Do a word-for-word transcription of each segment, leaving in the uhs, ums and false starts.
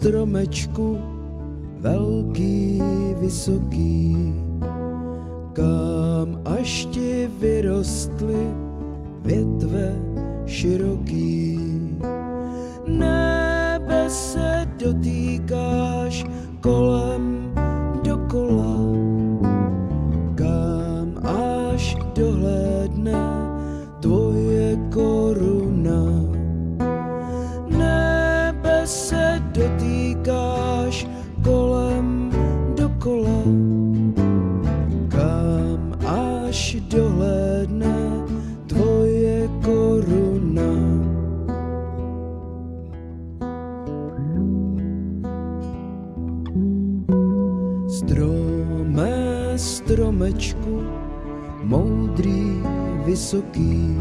stromečku velký, vysoký, kam až ti vyrostly větve široký. Nebe se dotýkáš kolem dokola, kam až dohlédne tvoje koruna. Nebe se dotýkáš kolem dokola, kam až dohlédne tvoje koruna. Stromé stromečku, moudrý, vysoký,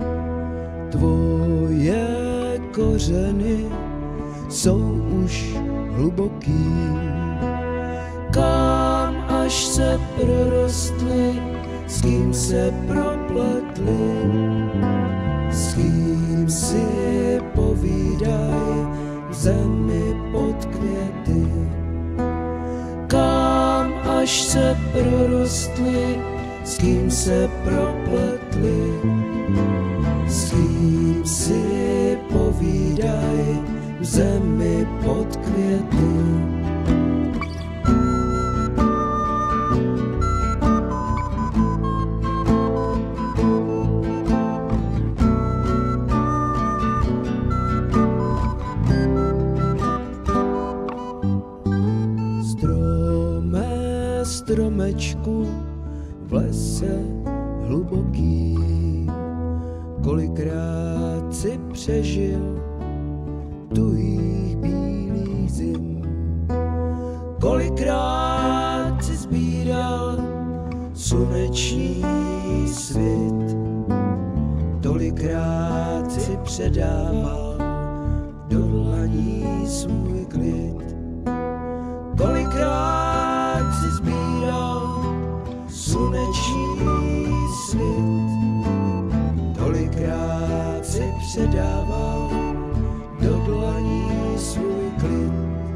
tvoje kořeny jsou už hluboký. Kam až se prorostly, s kým se propletly, s kým si povídaj v zemi pod květy. Kam až se prorostly, s kým se propletly, s kým si povídaj v zemi pod květy. Stromé stromečku v lese hluboký, kolikrát si přežil tuhých bílých zim, kolikrát si sbíral sluneční svit, tolikrát si předával do dlaní svůj klid, kolikrát si sbíral sluneční svit, tolikrát si předával do dlaní svůj klid.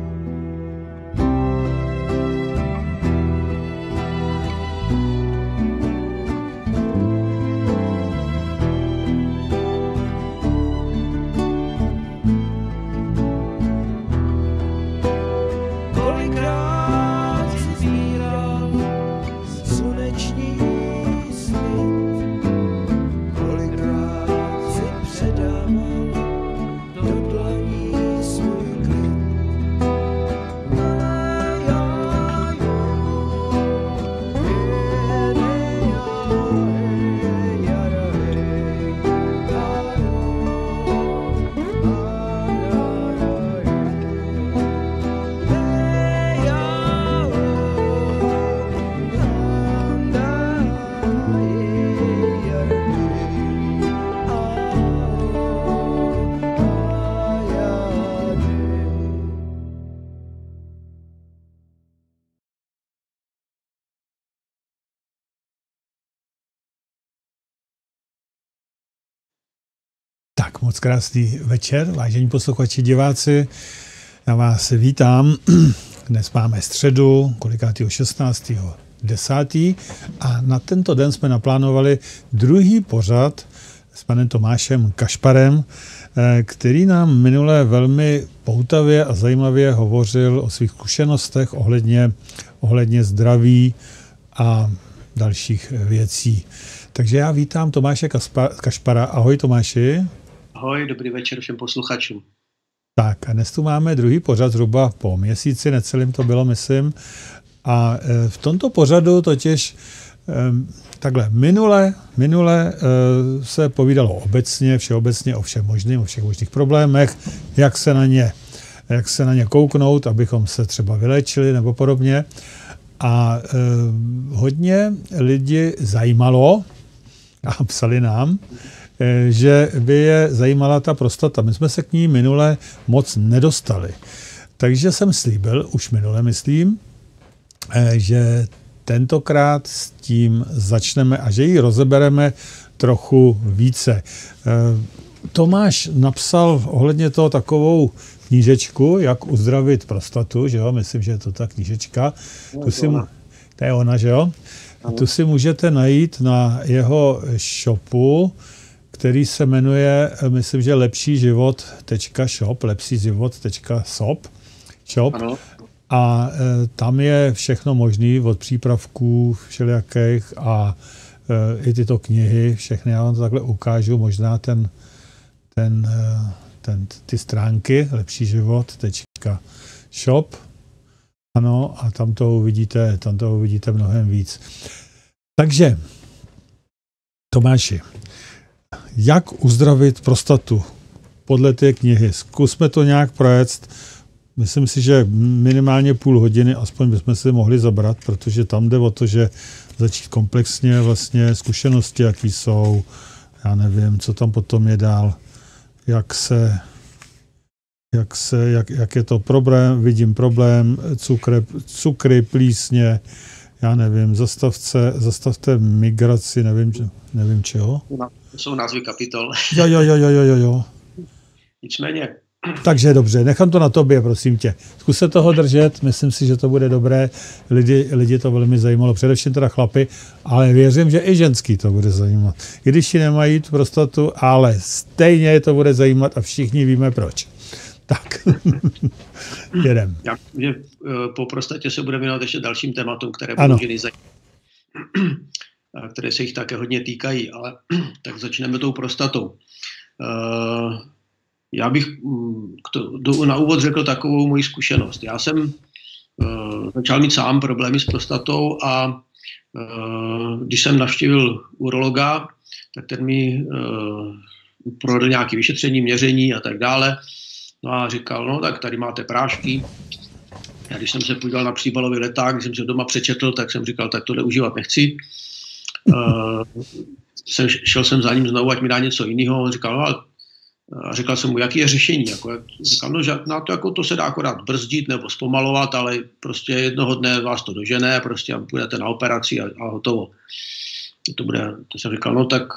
Kolikrát si sbíral sluneční svit, kolikrát si předával do dlaní svůj klid. Tak moc krásný večer, vážení posluchači, diváci. Já vás vítám. Dnes máme středu, kolikátýho šestnáctého desátého a na tento den jsme naplánovali druhý pořad s panem Tomášem Kašparem, který nám minule velmi poutavě a zajímavě hovořil o svých zkušenostech ohledně, ohledně zdraví a dalších věcí. Takže já vítám Tomáše Kašpara. Ahoj Tomáši. Ahoj, dobrý večer všem posluchačům. Tak a dnes tu máme druhý pořad zhruba po měsíci, necelým to bylo, myslím. A v tomto pořadu totiž takhle minule, minule se povídalo obecně, všeobecně o všem možným, o všech možných problémech, jak se na ně, jak se na ně kouknout, abychom se třeba vylečili nebo podobně. A hodně lidi zajímalo a psali nám, že by je zajímala ta prostata. My jsme se k ní minule moc nedostali. Takže jsem slíbil, už minule myslím, že tentokrát s tím začneme a že ji rozebereme trochu více. Tomáš napsal ohledně toho takovou knížečku, jak uzdravit prostatu, že jo, myslím, že je to ta knížečka. No, tu si, to je ona, že jo? A tu si můžete najít na jeho shopu, který se jmenuje, myslím, že lepší život tečka shop, lepší život tečka shop. Shop. Ano. A e, tam je všechno možné od přípravků všelijakých a e, i tyto knihy, všechny já vám to takhle ukážu, možná ten, ten, e, ten, ty stránky lepší život tečka shop. Ano, a tam to uvidíte, tam to uvidíte mnohem víc. Takže, Tomáši, jak uzdravit prostatu podle té knihy? Zkusme to nějak projet. Myslím si, že minimálně půl hodiny aspoň bychom si mohli zabrat, protože tam jde o to, že začít komplexně vlastně zkušenosti, jaký jsou, já nevím, co tam potom je dál, jak se, jak se, jak, jak je to problém, vidím problém, cukry, cukry plísně, já nevím, zastavce, zastavte migraci, nevím, nevím čeho. To jsou názvy kapitol. Jo, jo, jo, jo, jo, jo. Nicméně. Takže dobře, nechám to na tobě, prosím tě. Zkus se toho držet, myslím si, že to bude dobré. Lidi, lidi to velmi zajímalo, především teda chlapy, ale věřím, že i ženský to bude zajímat. I když ji nemají tu prostatu, ale stejně to bude zajímat a všichni víme proč. Tak, jedem. Já, že po prostatě se budeme věnovat ještě dalším tématům, které budou ženy zajímat, které se jich také hodně týkají, ale tak začneme tou prostatou. Já bych to, na úvod řekl takovou moji zkušenost. Já jsem uh, začal mít sám problémy s prostatou a uh, když jsem navštívil urologa, tak ten mi uh, provedl nějaké vyšetření, měření a tak dále. No a říkal, no tak tady máte prášky. Já když jsem se podíval na příbalový leták, když jsem se doma přečetl, tak jsem říkal, tak tohle užívat nechci. Uh, jsem, šel jsem za ním znovu, ať mi dá něco jiného. On říkal, no ale a říkal jsem mu, jaký je řešení. Jako, říkal, no, že na to, jako, to se dá akorát brzdit nebo zpomalovat, ale prostě jednoho dne vás to dožene, prostě budete na operaci a, a hotovo. To, bude, to jsem říkal, no tak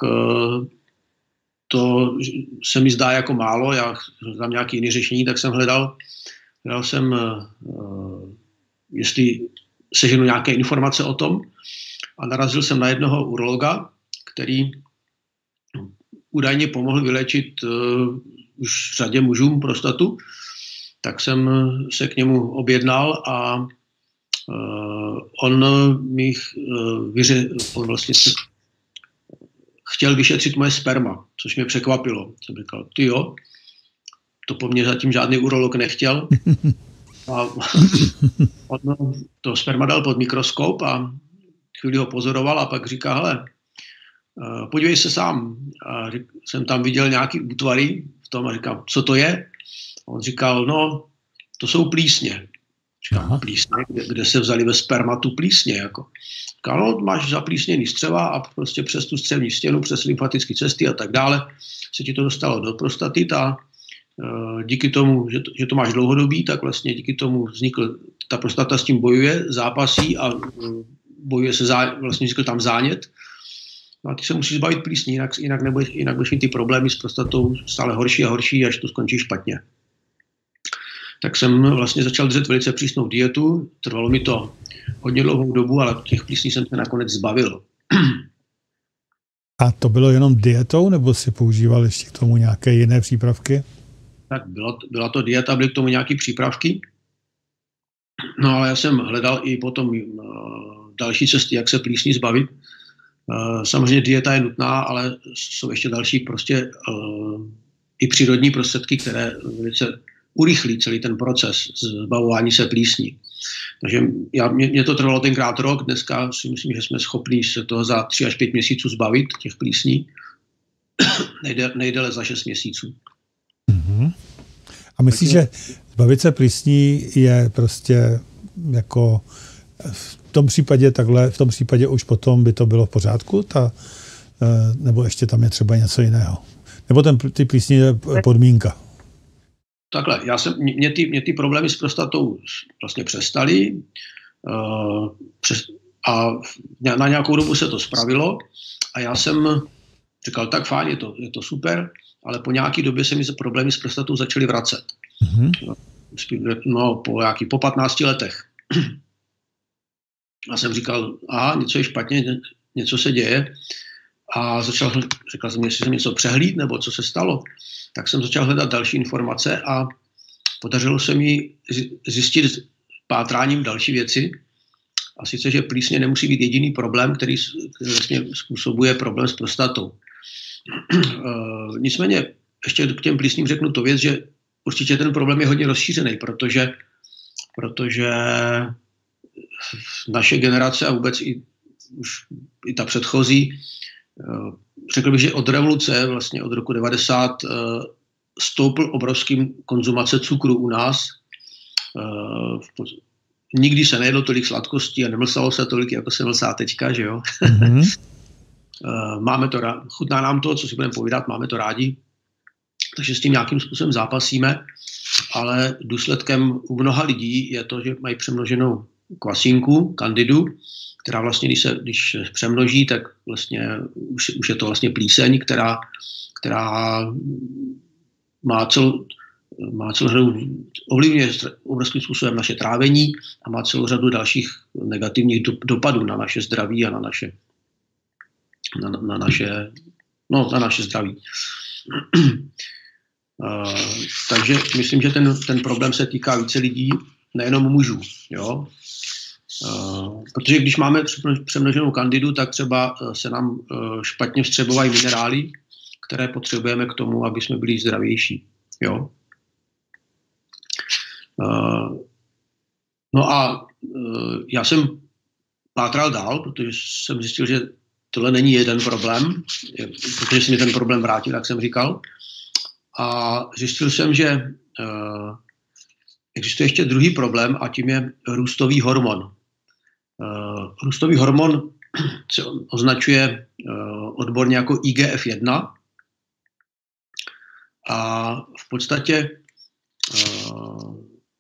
to se mi zdá jako málo, já hledám nějaké jiné řešení, tak jsem hledal, hledal jsem, jestli seženu nějaké informace o tom a narazil jsem na jednoho urologa, který údajně pomohl vyléčit uh, už řadě mužům prostatu, tak jsem se k němu objednal a uh, on mi uh, vyře, on vlastně chtěl vyšetřit moje sperma, což mě překvapilo. Jsem říkal, ty jo, to po mně zatím žádný urolog nechtěl. A on to sperma dal pod mikroskop a chvíli ho pozoroval a pak říká, hele, Uh, podívej se sám. A řík, jsem tam viděl nějaký útvary v tom a říkám, co to je? A on říkal, no, to jsou plísně. Říkám, plísně? Kde, kde se vzali ve spermatu plísně? Jako. Říkal, no, máš zaplísněný střeva a prostě přes tu střevní stěnu, přes lymfatické cesty a tak dále se ti to dostalo do prostaty a uh, díky tomu, že to, že to máš dlouhodobý, tak vlastně díky tomu vznikl, ta prostata s tím bojuje, zápasí a uh, bojuje se, zá, vlastně vznikl tam zánět. No a ty se musíš zbavit plísní, jinak, jinak, nebudeš, jinak budeš mít ty problémy s prostatou stále horší a horší, až to skončí špatně. Tak jsem vlastně začal držet velice přísnou dietu, trvalo mi to hodně dlouhou dobu, ale těch plísní jsem se nakonec zbavil. A to bylo jenom dietou, nebo si používal ještě k tomu nějaké jiné přípravky? Tak bylo, byla to dieta, byly k tomu nějaké přípravky. No ale já jsem hledal i potom uh, další cesty, jak se plísní zbavit. Uh, samozřejmě dieta je nutná, ale jsou ještě další prostě uh, i přírodní prostředky, které velice urychlí celý ten proces zbavování se plísní. Takže já, mě, mě to trvalo tenkrát rok, dneska si myslím, že jsme schopni se toho za tři až pět měsíců zbavit, těch plísní. Nejde, nejdele za šest měsíců. Mm-hmm. A myslíš, že zbavit se plísní je prostě jako v tom případě takhle, v tom případě už potom by to bylo v pořádku, ta, nebo ještě tam je třeba něco jiného? Nebo ten, ty plísní je podmínka? Takhle, já jsem, mě, ty, mě ty problémy s prostatou vlastně přestaly uh, přes, a na nějakou dobu se to spravilo a já jsem říkal, tak fajn, je to, je to super, ale po nějaké době se mi problémy s prostatou začaly vracet. Mm-hmm. No, po nějaký, po patnácti letech. A jsem říkal, aha, něco je špatně, něco se děje. A začal, říkal jsem, jestli jsem něco přehlíd, nebo co se stalo. Tak jsem začal hledat další informace a podařilo se mi zjistit pátráním další věci. A sice, že plísně nemusí být jediný problém, který vlastně způsobuje problém s prostatou. Nicméně ještě k těm plísním řeknu to věc, že určitě ten problém je hodně rozšířený, protože, protože naše generace a vůbec i, už i ta předchozí, řekl bych, že od revoluce, vlastně od roku devadesát, stoupl obrovským konzumace cukru u nás. Nikdy se nejedlo tolik sladkostí a nemlsalo se tolik, jako se mlsá teďka, že jo? Mm-hmm. Máme to rádi, chutná nám to, co si budeme povídat, máme to rádi, takže s tím nějakým způsobem zápasíme, ale důsledkem u mnoha lidí je to, že mají přemnoženou kvasinku, kandidu, která vlastně, když se když přemnoží, tak vlastně už, už je to vlastně plíseň, která, která má celou, má celou řadu, ovlivňuje obrovským způsobem naše trávení a má celou řadu dalších negativních do, dopadů na naše zdraví a na naše, na, na naše, no, na naše zdraví. Uh, takže myslím, že ten, ten problém se týká více lidí, nejenom mužů. Jo? Uh, protože když máme přemnoženou kandidu, tak třeba se nám uh, špatně vstřebovají minerály, které potřebujeme k tomu, aby jsme byli zdravější. Jo? Uh, no a uh, já jsem pátral dál, protože jsem zjistil, že tohle není jeden problém, protože se mi ten problém vrátil, jak jsem říkal. A zjistil jsem, že uh, existuje ještě druhý problém a tím je růstový hormon. Uh, růstový hormon se označuje uh, odborně jako I G F jedna a v podstatě uh,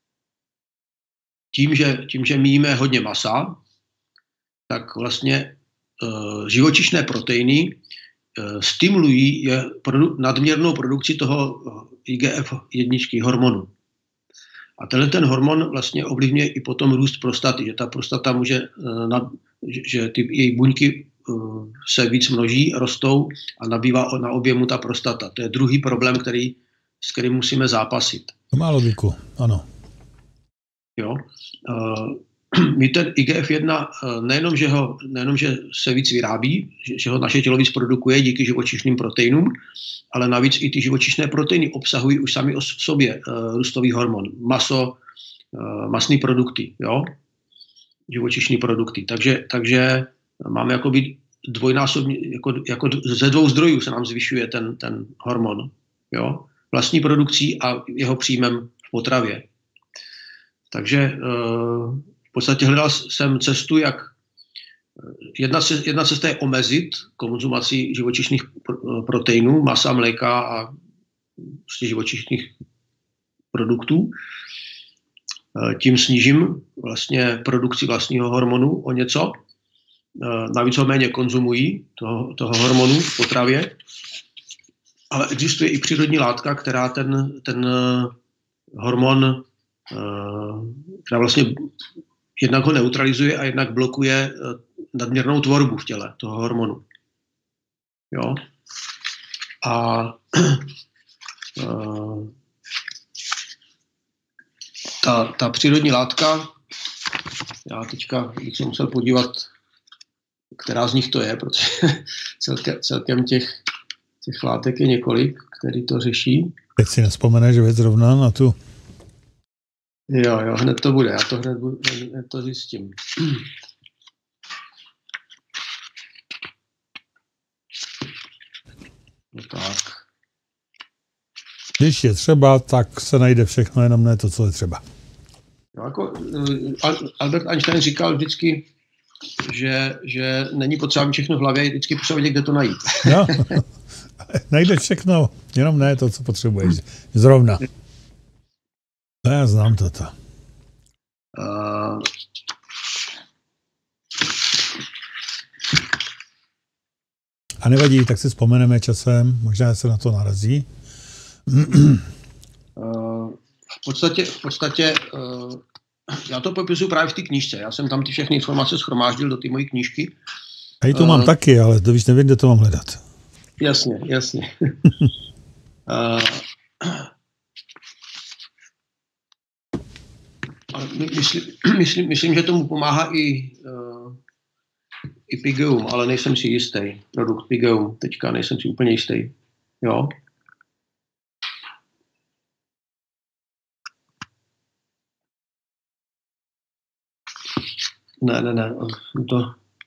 tím, že, tím, že my jíme hodně masa, tak vlastně uh, živočišné proteiny uh, stimulují je produ- nadměrnou produkci toho I G F jedna hormonu. A tenhle ten hormon vlastně ovlivňuje i potom růst prostaty, že ta prostata může, uh, nad, že, že ty její buňky uh, se víc množí, rostou a nabývá na objemu ta prostata. To je druhý problém, který, s kterým musíme zápasit. To má logiku, ano. Jo. Uh, My ten I G F jedna nejenom, že, ho, nejenom, že se víc vyrábí, že, že ho naše tělo víc produkuje díky živočišným proteinům, ale navíc i ty živočišné proteiny obsahují už sami o sobě uh, růstový hormon, maso, uh, masné produkty, jo? Živočišné produkty. Takže, takže máme jakoby dvojnásobně, jako, jako ze dvou zdrojů se nám zvyšuje ten, ten hormon, jo? Vlastní produkcí a jeho příjmem v potravě. Takže uh, v podstatě hledal jsem cestu, jak jedna, jedna cesta je omezit konzumaci živočišných proteinů, masa, mléka a prostě živočišných produktů. Tím snížím vlastně produkci vlastního hormonu o něco. Navíc ho méně konzumují, toho, toho hormonu v potravě. Ale existuje i přírodní látka, která ten, ten hormon, která vlastně jednak ho neutralizuje a jednak blokuje nadměrnou tvorbu v těle toho hormonu. Jo? A uh, ta, ta přírodní látka, já teďka bych se musel podívat, která z nich to je, protože celkem, celkem těch, těch látek je několik, který to řeší. Teď si nevzpomeneš věc zrovna na tu. Jo, jo, hned to bude, já to hned, hned to zjistím. No tak. Když je třeba, tak se najde všechno, jenom ne to, co je třeba. No, jako, Albert Einstein říkal vždycky, že, že není potřeba mít všechno v hlavě, vždycky potřeba vědět, kde to najít. No, najdeš všechno, jenom ne to, co potřebuješ. Zrovna. No, já znám toto. Uh... A nevadí, tak si vzpomeneme časem, možná se na to narazí. Uh, v podstatě, v podstatě uh, já to popisuju právě v té knížce. Já jsem tam ty všechny informace shromáždil do té mojí knížky. Já to mám uh, taky, ale to víš, nevím, kde to mám hledat. Jasně, jasně. uh, myslím, myslím, myslím, že tomu pomáhá i, uh, i Pygeum, ale nejsem si jistý. Produkt Pygeum, teďka nejsem si úplně jistý. Jo. Ne, ne, ne. To...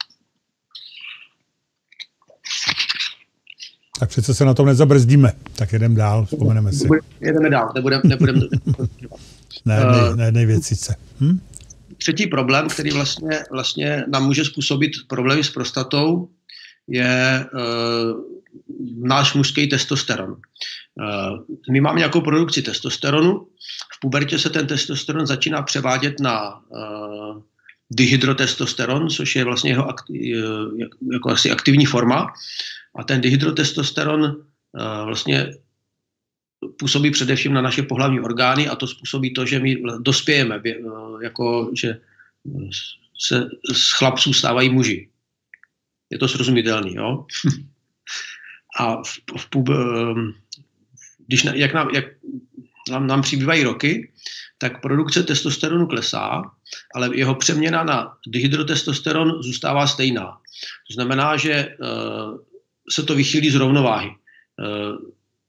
Tak přece se na tom nezabrzdíme. Tak jedeme dál, vzpomeneme si. Jedeme dál, nebudeme... nebudem... ne, ne, ne, ne věcice. Hm? Třetí problém, který vlastně, vlastně nám může způsobit problémy s prostatou, je uh, náš mužský testosteron. Uh, my máme nějakou produkci testosteronu. V pubertě se ten testosteron začíná převádět na uh, dihydrotestosteron, což je vlastně jeho akti- jako asi aktivní forma. A ten dihydrotestosteron uh, vlastně působí především na naše pohlavní orgány a to způsobí to, že my dospějeme, uh, jako že se z chlapců stávají muži. Je to srozumitelný, jo? A v, v pub, um, když na, jak, nám, jak nám, nám přibývají roky, tak produkce testosteronu klesá, ale jeho přeměna na dihydrotestosteron zůstává stejná. To znamená, že uh, se to vychýlí z rovnováhy. Uh,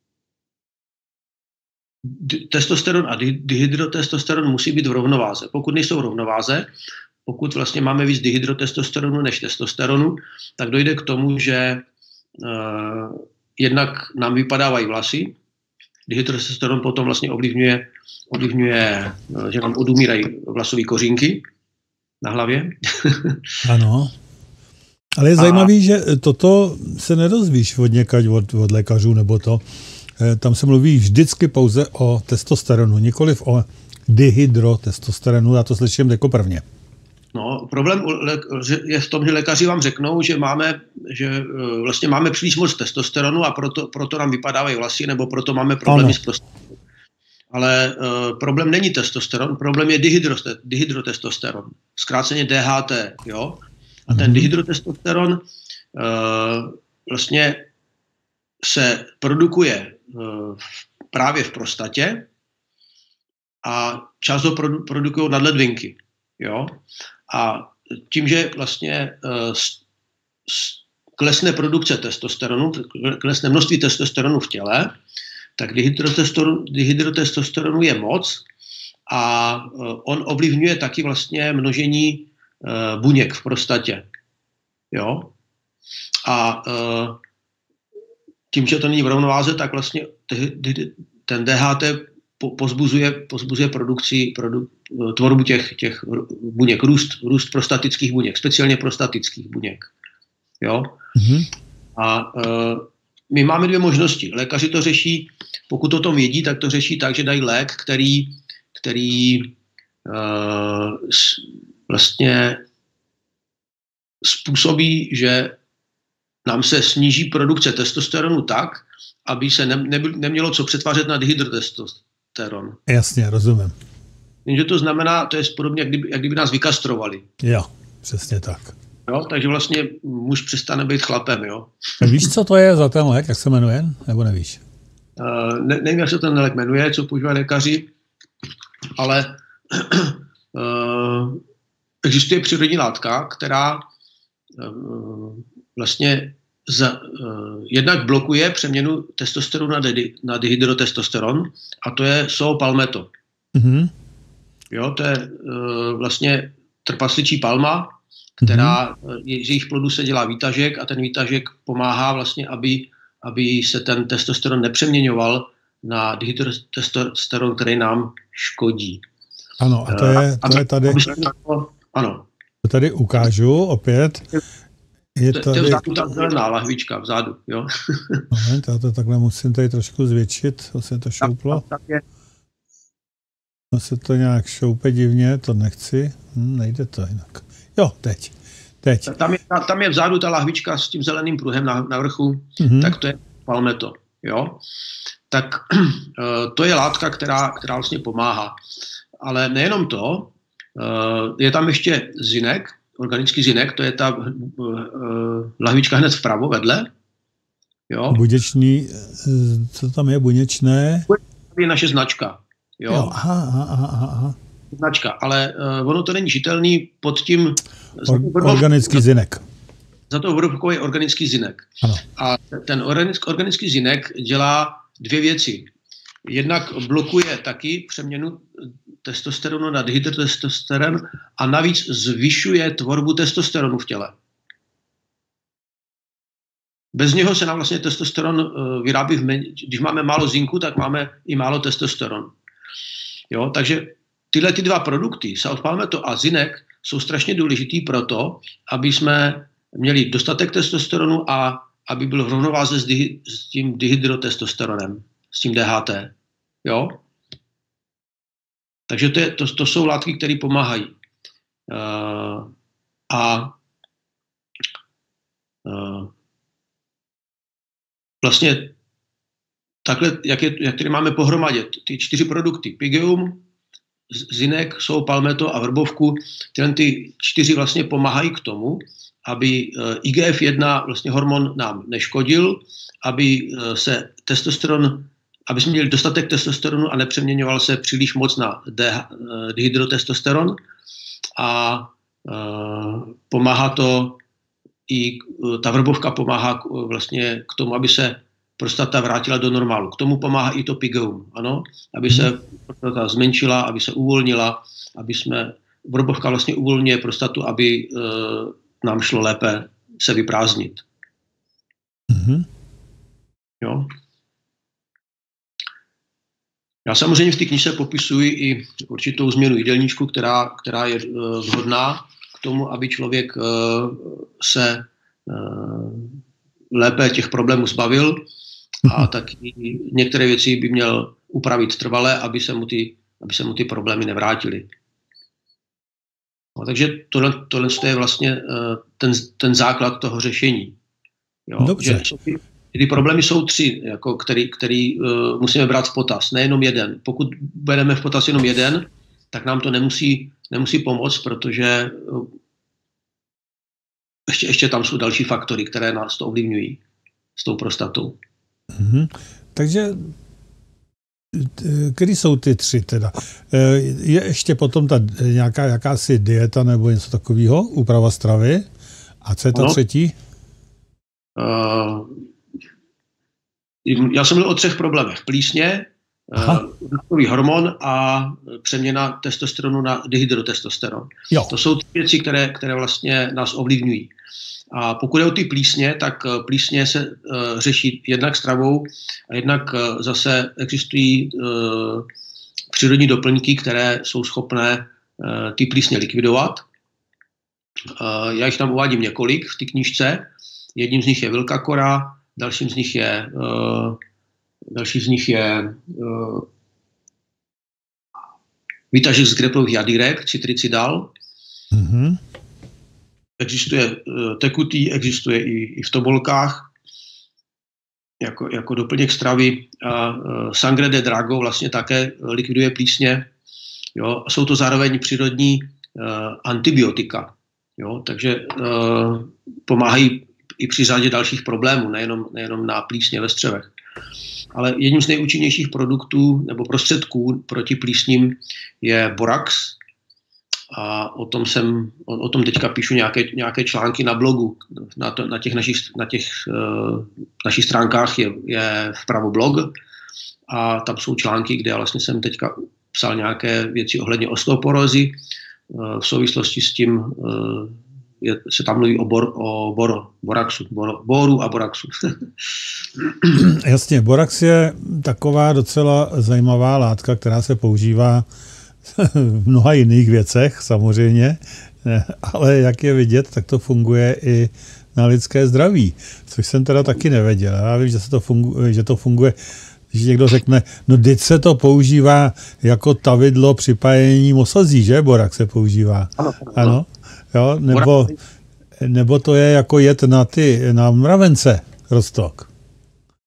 testosteron a dihydrotestosteron musí být v rovnováze. Pokud nejsou v rovnováze, pokud vlastně máme víc dihydrotestosteronu než testosteronu, tak dojde k tomu, že uh, jednak nám vypadávají vlasy, dihydrotestosteron potom vlastně ovlivňuje, ovlivňuje, že nám odumírají vlasové kořínky na hlavě. Ano. Ale je a... zajímavý, že toto se nedozvíš od někať, od, od lékařů nebo to. Tam se mluví vždycky pouze o testosteronu, nikoliv o dihydrotestosteronu. Já to slyším jako prvně. No, problém je v tom, že lékaři vám řeknou, že máme, že vlastně máme příliš moc testosteronu a proto, proto nám vypadávají vlasy, nebo proto máme problémy s prostatou. Ale uh, problém není testosteron, problém je dihydrote, dihydrotestosteron, zkráceně D H T, jo? A ten dihydrotestosteron uh, vlastně se produkuje uh, právě v prostatě a část ho produ- produkují nadledvinky, jo? A tím, že vlastně uh, s, s, klesne produkce testosteronu, klesne množství testosteronu v těle, tak dihydrotestosteronu, dihydrotestosteronu je moc a uh, on ovlivňuje taky vlastně množení uh, buněk v prostatě. Jo? A uh, tím, že to není v rovnováze, tak vlastně ten D H T pozbuzuje, pozbuzuje produkci, produ, tvorbu těch, těch buněk, růst, růst prostatických buněk, speciálně prostatických buněk. Jo? Mm-hmm. A uh, my máme dvě možnosti. Lékaři to řeší, pokud o tom vědí, tak to řeší tak, že dají lék, který, který uh, vlastně způsobí, že nám se sníží produkce testosteronu tak, aby se ne, ne, nemělo co přetvářet na dihydrotestosteron. Jasně, rozumím. Jenže to znamená, to je podobně, jak kdyby, jak kdyby nás vykastrovali. Jo, přesně tak. Jo, takže vlastně muž přestane být chlapem, jo. Víš, co to je za ten lék, jak se jmenuje, nebo nevíš? Uh, ne, nevím, jak se ten lék jmenuje, co používají lékaři, ale uh, existuje přírodní látka, která uh, vlastně za, uh, jednak blokuje přeměnu testosteronu na, de, na dihydrotestosteron a to je soopalmeto. Mm-hmm. Jo, to je uh, vlastně trpasličí palma, která, mm-hmm. je, z jejich plodů se dělá výtažek a ten výtažek pomáhá vlastně, aby, aby se ten testosteron nepřeměňoval na dihydrotestosteron, který nám škodí. Ano, a to je, to je tady... Ano. To tady ukážu opět. Je to, tady... to je vzadu ta zelená lahvička, vzadu, jo. Moment, já to takhle musím tady trošku zvětšit, to se to šouplo. Tak, tak je. No se to nějak šoupe divně, to nechci, hm, nejde to jinak. Jo, teď, teď. Tam je, tam je vzadu ta lahvička s tím zeleným pruhem na, na vrchu, mm-hmm. tak to je palmeto. jo, tak to je látka, která, která vlastně pomáhá. Ale nejenom to, je tam ještě zinek, organický zinek, to je ta lahvička hned vpravo vedle. Jo. Buněčný, co tam je, buněčné? To je naše značka. Jo. Jo, aha, aha, aha. Značka, ale uh, ono to není žitelný pod tím... Or, organický zinek. Za to vodovkou je organický zinek. Ano. A ten organický, organický zinek dělá dvě věci. Jednak blokuje taky přeměnu testosteronu na dihydrotestosteron a navíc zvyšuje tvorbu testosteronu v těle. Bez něho se nám vlastně testosteron vyrábí, v men... když máme málo zinku, tak máme i málo testosteron. Jo, takže tyhle ty dva produkty, South-Palmetto a zinek, jsou strašně důležitý proto, aby jsme měli dostatek testosteronu a aby byl v rovnováze s, dihy... s tím dihydrotestosteronem, s tím D H T. Jo? Takže to, je, to, to jsou látky, které pomáhají. Uh, a uh, vlastně takhle, jak, je, jak tady máme pohromadě, ty čtyři produkty, Pigeum, zinek, South-Palmetto a vrbovku, tyhle ty čtyři vlastně pomáhají k tomu, aby I G F jedna vlastně hormon nám neškodil, aby se testosteron, aby jsme měli dostatek testosteronu a nepřeměňoval se příliš moc na dihydrotestosteron a uh, pomáhá to i ta vrbovka pomáhá k, vlastně k tomu, aby se prostata vrátila do normálu. K tomu pomáhá i to Pigeum, ano, aby se prostata zmenšila, aby se uvolnila, aby jsme, vrbovka vlastně uvolňuje prostatu, aby uh, nám šlo lépe se vyprázdnit. Mm-hmm. Jo. Já samozřejmě v té knize popisuji i určitou změnu jídelníčku, která, která je uh, vhodná k tomu, aby člověk uh, se uh, lépe těch problémů zbavil a taky některé věci by měl upravit trvale, aby se mu ty, aby se mu ty problémy nevrátily. No, takže tohle, tohle je vlastně uh, ten, ten základ toho řešení. Jo? Dobře. Že ty, ty problémy jsou tři, jako který, který uh, musíme brát v potaz, nejenom jeden. Pokud bereme v potaz jenom jeden, tak nám to nemusí, nemusí pomoct, protože uh, ještě, ještě tam jsou další faktory, které nás to ovlivňují s tou prostatou. Mm-hmm. Takže který jsou ty tři teda? Je ještě potom ta nějaká jakási dieta nebo něco takového, úprava stravy? A co je ta no. třetí? Uh, já jsem mluvil o třech problémech. Plísně, růstový uh, hormon a přeměna testosteronu na dihydrotestosteron. Jo. To jsou tři věci, které, které vlastně nás ovlivňují. A pokud je o ty plísně, tak plísně se uh, řeší jednak stravou a jednak uh, zase existují uh, přírodní doplňky, které jsou schopné uh, ty plísně likvidovat. Uh, já jich tam uvádím několik v té knížce. Jedním z nich je Vilcacora, dalším z nich je uh, další z nich je uh, výtažek z greplových jadírek, citricidal. Mm-hmm. Existuje tekutý, existuje i, i v tobolkách jako, jako doplněk stravy. A uh, Sangre de Drago vlastně také likviduje plísně. Jo? A jsou to zároveň přírodní uh, antibiotika. Jo? Takže uh, pomáhají i při řadě dalších problémů, nejenom, nejenom na plísně ve střevech. Ale jedním z nejúčinnějších produktů nebo prostředků proti plísním je borax. A o tom jsem, o, o tom teďka píšu nějaké, nějaké články na blogu. Na, to, na těch, našich, na těch uh, našich stránkách je, je vpravo blog a tam jsou články, kde vlastně jsem teďka psal nějaké věci ohledně osteoporózy. Uh, v souvislosti s tím uh, je, se tam mluví o, bor, o boro, boraxu, boro, boru a boraxu. Jasně, borax je taková docela zajímavá látka, která se používá v mnoha jiných věcech samozřejmě, ale jak je vidět, tak to funguje i na lidské zdraví, což jsem teda taky nevěděl. Já vím, že, se to, funguje, že to funguje, když někdo řekne, no teď se to používá jako tavidlo při pájení mosazí, že? Borax se používá. Ano. Ano. Jo? Nebo, nebo to je jako jet na ty, na mravence, Roztok.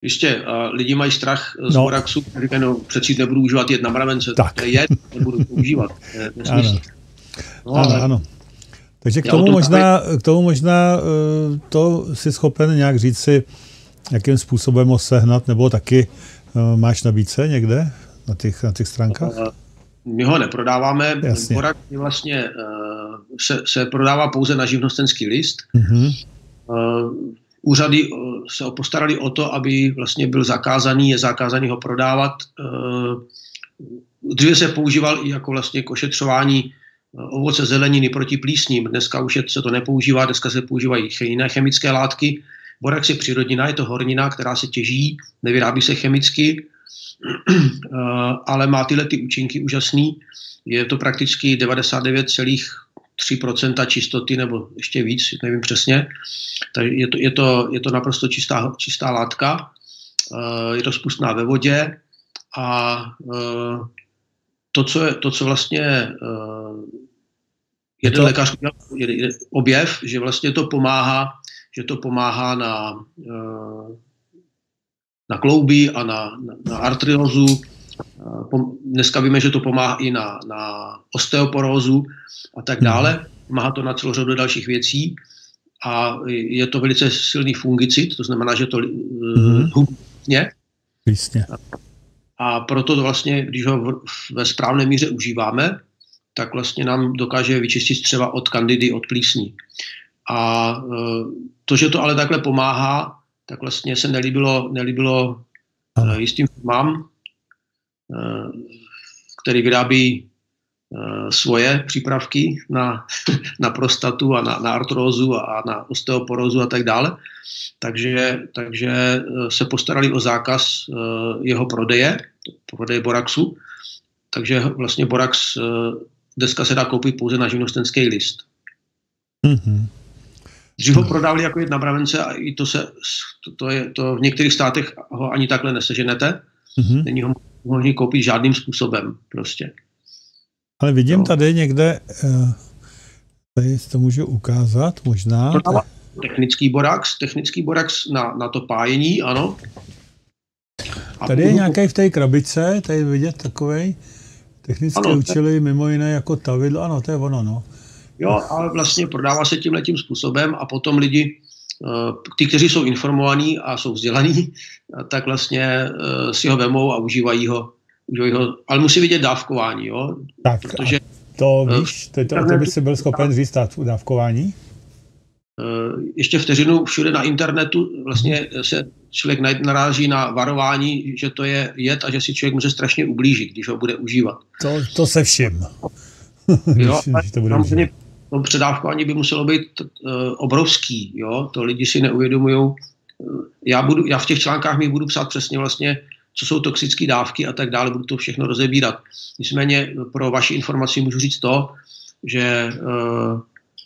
Jistě, a lidi mají strach z No. boraxu, říkají, no přeci nebudu užívat jed na mravence, Tak. to je jed, nebudu používat. Ano. No, Ano, ale ano. Takže k Já tomu, o tom možná, k tomu možná eh, to si schopen nějak říct si, jakým způsobem ho sehnat, nebo taky eh, máš nabídce někde na těch, na těch stránkách? my ho neprodáváme. Jasně. Borax je vlastně, uh, se, se prodává pouze na živnostenský list. Mhm. Uh, úřady uh, se postarali o to, aby vlastně byl zakázaný, je zakázaný ho prodávat. Uh, dříve se používal i jako vlastně k ošetřování uh, ovoce, zeleniny proti plísním. Dneska už je, se to nepoužívá, dneska se používají jiné chemické látky. Borax je přírodnina, je to hornina, která se těží, nevyrábí se chemicky, ale má tyhle ty účinky úžasný. Je to prakticky devadesát devět celá tři procenta čistoty, nebo ještě víc, nevím přesně. Takže je to, je to, je to naprosto čistá, čistá látka. Je rozpustná ve vodě a to, co, je, to, co vlastně jeden to... lékař udělal objev, že vlastně to pomáhá, že to pomáhá na na klouby a na, na, na artriózu. Dneska víme, že to pomáhá i na, na osteoporózu a tak dále. Pomáhá to na celou řadu dalších věcí a je to velice silný fungicid, to znamená, že to mm-hmm. hubně. A proto to vlastně, když ho ve správné míře užíváme, tak vlastně nám dokáže vyčistit střeva od kandidy, od plísní. A to, že to ale takhle pomáhá, tak vlastně se nelíbilo, nelíbilo uh, jistým firmám, uh, který vyrábí uh, svoje přípravky na, na prostatu a na, na artrózu a na osteoporózu a tak dále. Takže, takže uh, se postarali o zákaz uh, jeho prodeje, prodeje boraxu. Takže vlastně borax uh, dneska se dá koupit pouze na živnostenský list. Mm-hmm. Dřív ho prodávali jako jed na mravence a i to se, to, to je, to v některých státech ho ani takhle neseženete. Mm-hmm. Není ho možný koupit žádným způsobem prostě. Ale vidím no. tady někde, tady to můžu ukázat možná. Technický borax, technický borax na, na to pájení, ano. A tady je nějaký v té krabice, tady vidět takovej technické ano, účely, mimo jiné jako tavidlo, ano, to je ono, no. Jo, ale vlastně prodává se tímhletím způsobem a potom lidi, ty, kteří jsou informovaní a jsou vzdělaní, tak vlastně si ho vemou a užívají ho. Užívají ho ale musí vidět dávkování, jo? Tak, protože, to víš, to, to, to by si byl schopen říct dávkování? Ještě vteřinu, všude na internetu vlastně se člověk naráží na varování, že to je jed a že si člověk může strašně ublížit, když ho bude užívat. To, to se všim. Jo, samozřejmě to předávkování by muselo být uh, obrovský, jo, to lidi si neuvědomujou. Já, budu, já v těch článkách mi budu psát přesně vlastně, co jsou toxické dávky a tak dále, budu to všechno rozebírat. Nicméně pro vaši informaci můžu říct to, že uh,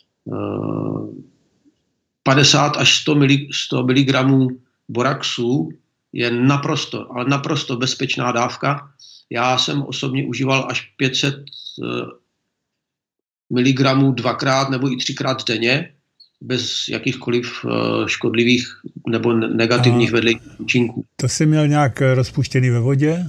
uh, padesát až sto miligramů boraxu je naprosto, ale naprosto bezpečná dávka. Já jsem osobně užíval až pět set uh, miligramů dvakrát nebo i třikrát denně, bez jakýchkoliv uh, škodlivých nebo negativních vedlejších účinků. To jsi měl nějak rozpuštěný ve vodě?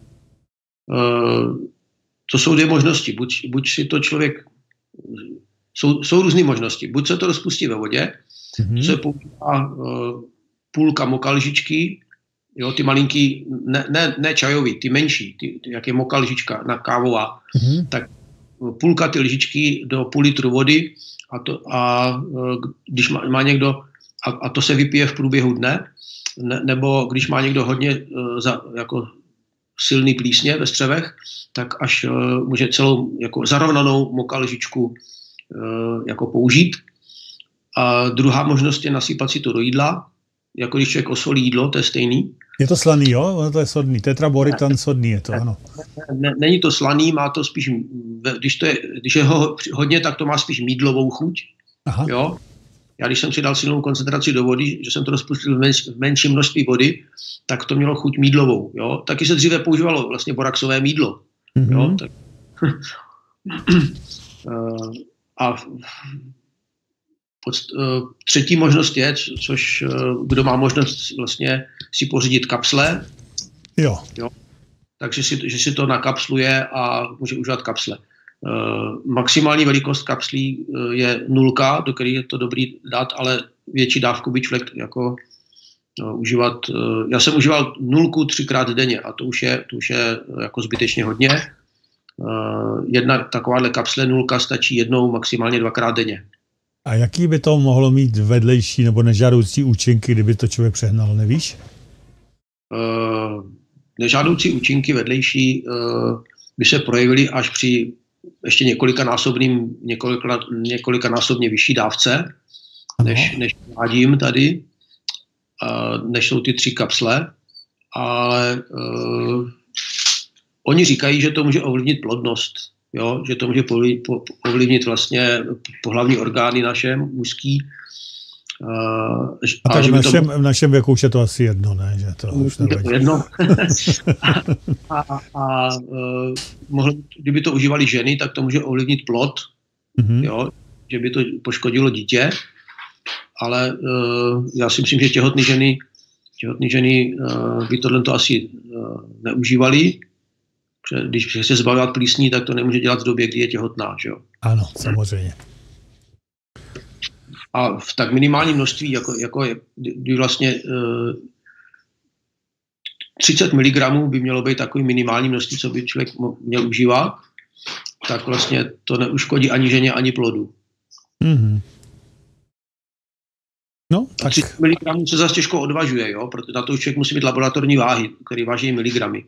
Uh, to jsou dvě možnosti. Buď, buď si to člověk... Jsou, jsou různé možnosti. Buď se to rozpustí ve vodě, mm-hmm. se používá uh, půlka moka lžičky, jo, ty malinký, ne, ne, ne čajový, ty menší, ty, ty, jak je moka lžička na kávová, mm-hmm. tak půlka ty lžičky do půl litru vody a, to, a když má, má někdo, a, a to se vypije v průběhu dne, ne, nebo když má někdo hodně uh, za, jako silný plísně ve střevech, tak až uh, může celou jako zarovnanou moka lžičku uh, jako použít. A druhá možnost je nasypat si to do jídla, jako když člověk osolí jídlo, to je stejný. Je to slaný, jo? Ono to je sodný. Tetraboritan sodný je to, ano. Ne, není to slaný, má to spíš, když, to je, když je ho hodně, tak to má spíš mídlovou chuť. Aha. Jo? Já když jsem si dal silnou koncentraci do vody, že jsem to rozpustil v, menš, v menším množství vody, tak to mělo chuť mídlovou. Jo? Taky se dříve používalo vlastně boraxové mídlo. Mm-hmm. Jo? Tak, a Třetí možnost je, což kdo má možnost vlastně si pořídit kapsle, jo. Jo, takže si, že si to nakapsluje a může užívat kapsle. Uh, maximální velikost kapslí uh, je nulka, do které je to dobrý dát, ale větší dávku by člověk jako uh, užívat. Uh, já jsem užíval nulku třikrát denně a to už je, to už je uh, jako zbytečně hodně. Uh, jedna takováhle kapsle nulka stačí jednou, maximálně dvakrát denně. A jaký by to mohlo mít vedlejší nebo nežádoucí účinky, kdyby to člověk přehnal, nevíš? Uh, nežádoucí účinky vedlejší uh, by se projevily až při ještě několikanásobným, několika, několikanásobně vyšší dávce, než, než vádím tady, uh, než jsou ty tři kapsle, ale uh, oni říkají, že to může ovlivnit plodnost, jo? Že to může ovlivnit vlastně pohlavní orgány naše, mužský. Uh, a, a tak v našem, to... v našem věku už je to asi jedno, ne? Že to už jedno. a a, a uh, mohlo, kdyby to užívali ženy, tak to může ovlivnit plod, mm-hmm. jo? Že by to poškodilo dítě, ale uh, já si myslím, že těhotné ženy, těhotné ženy uh, by tohle to asi uh, neužívali. Když se zbavovat plísní, tak to nemůže dělat v době, kdy je těhotná. Že jo? Ano, samozřejmě. A v tak minimálním množství, jako, jako je, kdy vlastně uh, třicet miligramů by mělo být takový minimální množství, co by člověk měl užívat, tak vlastně to neuškodí ani ženě, ani plodu. Mm-hmm. No, tak... třicet miligramů se zase těžko odvažuje, jo? Protože na to už člověk musí mít laboratorní váhy, které váží miligramy.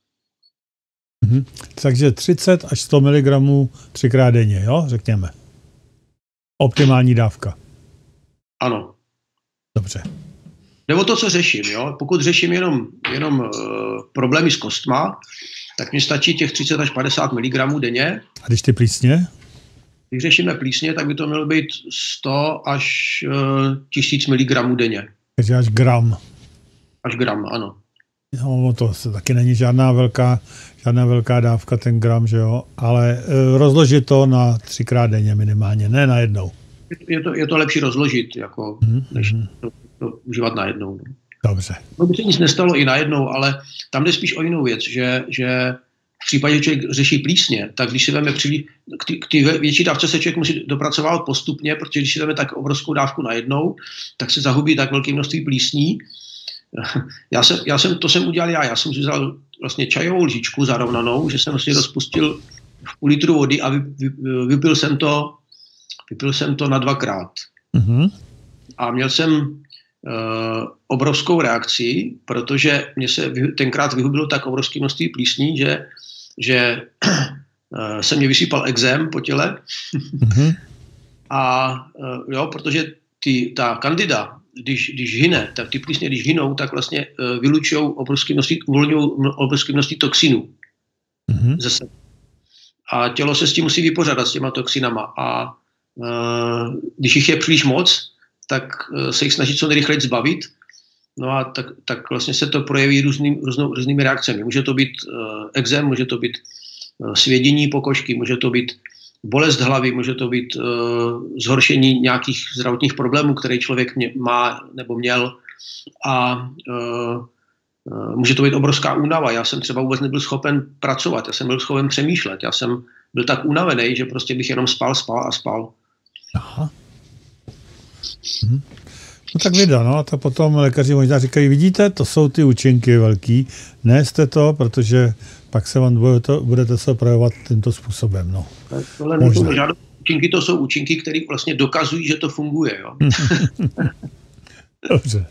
Mm-hmm. Takže třicet až sto miligramů třikrát denně, jo, řekněme. Optimální dávka. Ano. Dobře. Nebo to, co řeším, jo. Pokud řeším jenom, jenom uh, problémy s kostma, tak mi stačí těch třicet až padesát miligramů denně. A když ty plísně? Když řešíme plísně, tak by to mělo být sto až uh, tisíc miligramů denně. Takže až gram. Až gram, ano. No, to taky není žádná velká, žádná velká dávka, ten gram, že jo, ale e, rozložit to na třikrát denně minimálně, ne na jednou. Je to, je to lepší rozložit, jako, mm-hmm. než to, to užívat najednou. No. Dobře. No by se nic nestalo i najednou, ale tam jde spíš o jinou věc, že, že v případě, že člověk řeší plísně, tak když si veme příliš, k ty, k ty větší dávce se člověk musí dopracovat postupně, protože když si veme tak obrovskou dávku najednou, tak se zahubí tak velké množství plísní. Já jsem, já jsem, to jsem udělal já, já jsem si vzal vlastně čajovou lžičku zarovnanou, že jsem vlastně rozpustil v půl litru vody a vy, vy, vypil jsem to, vypil jsem to na dvakrát. Mm-hmm. A měl jsem uh, obrovskou reakci, protože mě se tenkrát vyhubilo tak obrovské množství plísní, že, že uh, se mě vysypal exém po těle. Mm-hmm. A uh, jo, protože ty, ta kandida, Když, když hyne, tak ty plísně, když hynou, tak vlastně uh, vylučují obrovské množství, uvolňují obrovské množství toxinů mm-hmm. ze sebe. A tělo se s tím musí vypořádat, s těma toxinama. A uh, když jich je příliš moc, tak uh, se jich snaží co nejrychleji zbavit. No a tak, tak vlastně se to projeví různým, různou, různými reakcemi. Může to být uh, exém, může to být uh, svědění pokožky, může to být bolest hlavy, může to být uh, zhoršení nějakých zdravotních problémů, které člověk mě, má nebo měl. A uh, uh, může to být obrovská únava. Já jsem třeba vůbec nebyl schopen pracovat, já jsem byl schopen přemýšlet. Já jsem byl tak unavený, že prostě bych jenom spal, spal a spal. Aha. Hm. No tak vida, no a to potom lékaři možná říkají, vidíte, to jsou ty účinky velký, nejste to, protože pak se vám budete, budete se projevovat tímto způsobem, no. Tohle nejsou žádné účinky, to jsou účinky, které vlastně dokazují, že to funguje, jo. Dobře.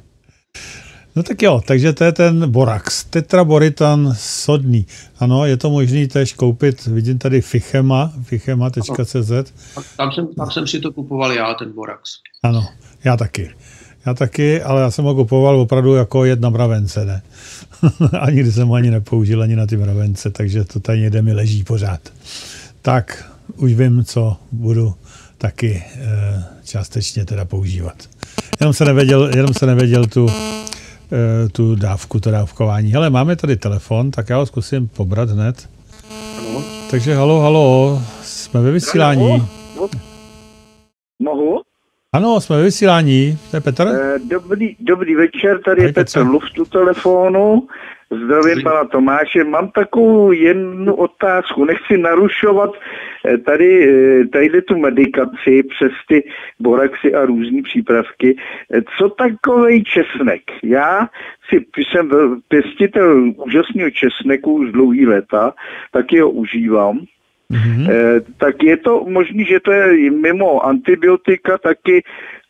No tak jo, takže to je ten borax, tetraboritan sodný. Ano, je to možný též koupit, vidím tady Fichema, fichema tečka cé zet. Tam jsem, tam jsem si to kupoval já, ten borax. Ano, já taky. Já taky, ale já jsem ho kupoval opravdu jako jedna mravence, ne? A nikdy jsem ho ani nepoužil, ani na ty mravence, takže to tady někde mi leží pořád. Tak, už vím, co budu taky e, částečně teda používat. Jenom se nevěděl, jenom se nevěděl tu, e, tu dávku, to dávkování. Hele, máme tady telefon, tak já ho zkusím pobrat hned. Ano. Takže halo, halo, jsme ve vysílání. Mohu? Ano, jsme ve vysílání. To je Petr? Dobrý, dobrý večer, tady je Petr Luft u telefonu. Zdravím pana Tomáše. Mám takovou jednu otázku. Nechci narušovat tady, tady tu medikaci přes ty boraxy a různý přípravky. Co takovej česnek? Já si jsem pěstitel úžasného česneku už dlouhý léta, taky ho užívám. Mm-hmm. Eh, tak je to možný, že to je mimo antibiotika taky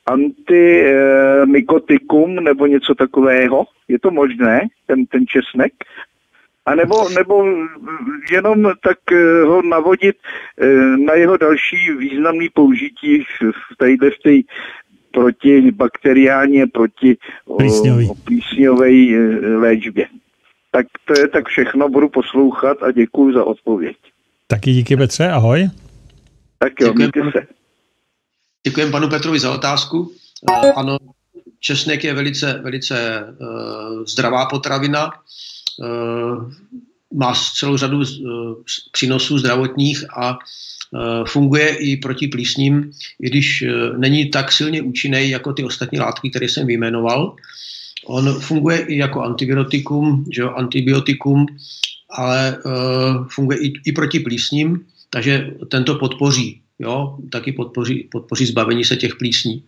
antimykotikum eh, nebo něco takového? Je to možné, ten, ten česnek? A nebo, nebo jenom tak eh, ho navodit eh, na jeho další významné použití v tadyhle v té protibakteriální, proti plísňové eh, léčbě. Tak to je tak všechno, budu poslouchat a děkuji za odpověď. Taky díky, Petře, ahoj. Tak jo, mějte se. Děkujeme panu Petrovi za otázku. Uh, ano, česnek je velice, velice uh, zdravá potravina. Uh, má celou řadu uh, přínosů zdravotních a uh, funguje i proti plísním, i když uh, není tak silně účinný jako ty ostatní látky, které jsem vyjmenoval. On funguje i jako antibiotikum, že jo, antibiotikum, ale uh, funguje i, i proti plísním, takže tento podpoří, jo, taky podpoří, podpoří zbavení se těch plísní.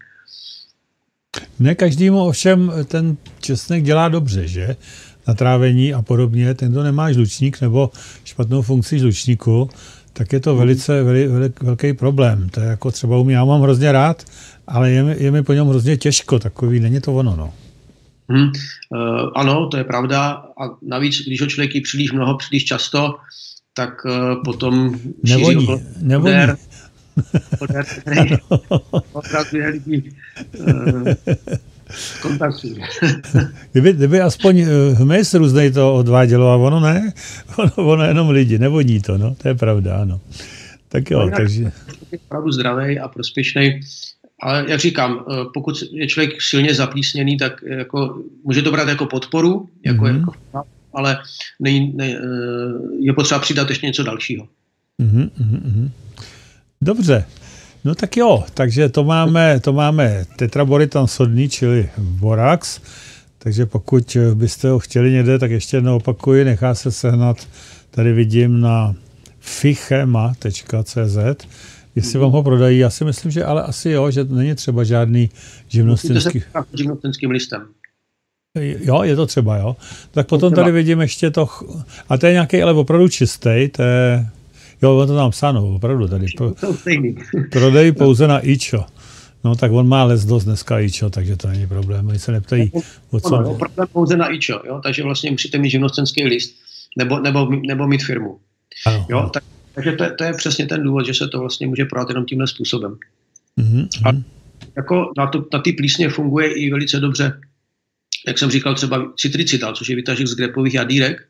Ne každému ovšem ten česnek dělá dobře, že? Na trávení a podobně, ten, kdo nemá žlučník nebo špatnou funkci žlučníku, tak je to velice veli, veli, velký problém. To je jako třeba u mě, já mám hrozně rád, ale je mi, je mi po něm hrozně těžko, takový, není to ono, no. Hmm, uh, ano, to je pravda. A navíc, když ho člověk jí příliš mnoho, příliš často, tak uh, potom nevoní, nevoní. Odér, odér, odér, odrazuje lidi uh, kontaktu. kdyby, kdyby aspoň hmyz různej to odvádělo, a ono ne, ono, ono jenom lidi, nevoní to, no, to je pravda, ano. Tak jo, no, takže... Je opravdu zdravý a prospěšný. Ale jak říkám, pokud je člověk silně zaplísněný, tak jako, může to brát jako podporu, jako, mm-hmm. jako, ale ne, ne, je potřeba přidat ještě něco dalšího. Mm-hmm, mm-hmm. Dobře, no tak jo, takže to máme, to máme tetraboritan sodný, čili borax, takže pokud byste ho chtěli někde, tak ještě jednou opakuji, nechá se sehnat, tady vidím na fichema tečka cé zet, jestli vám ho prodají, já si myslím, že ale asi jo, že není třeba žádný živnostenský... živnostenským listem. Jo, je to třeba, jo. Tak potom tady vidím ještě to... A to je nějaký, ale opravdu čistý, to je... Jo, on to tam psáno, opravdu tady. Prodej pouze na ičo. No tak on má les dost dneska ičo, takže to není problém. Oni se neptají, o co... Ono, opravdu pouze na ičo, jo, takže vlastně musíte mít živnostenský list, nebo, nebo, nebo mít firmu. Ano, jo, ano. Tak, takže to je, to je přesně ten důvod, že se to vlastně může prodat jenom tímhle způsobem. Mm-hmm. A jako na, to, na ty plísně funguje i velice dobře, jak jsem říkal, třeba citricital, což je vytažek z grepových jadýrek.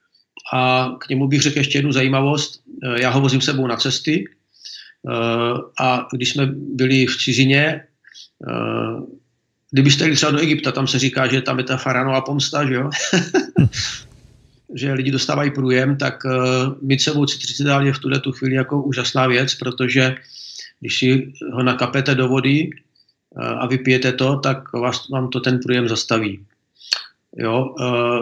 A k němu bych řekl ještě jednu zajímavost. Já ho vozím sebou na cesty a když jsme byli v cizině, kdybyste jeli třeba do Egypta, tam se říká, že tam je ta faraonova pomsta, že jo? že lidi dostávají průjem, tak mít sebou citricital je v tuhle tu chvíli jako úžasná věc, protože když si ho nakapete do vody a vypijete to, tak vás, vám to ten průjem zastaví. Jo?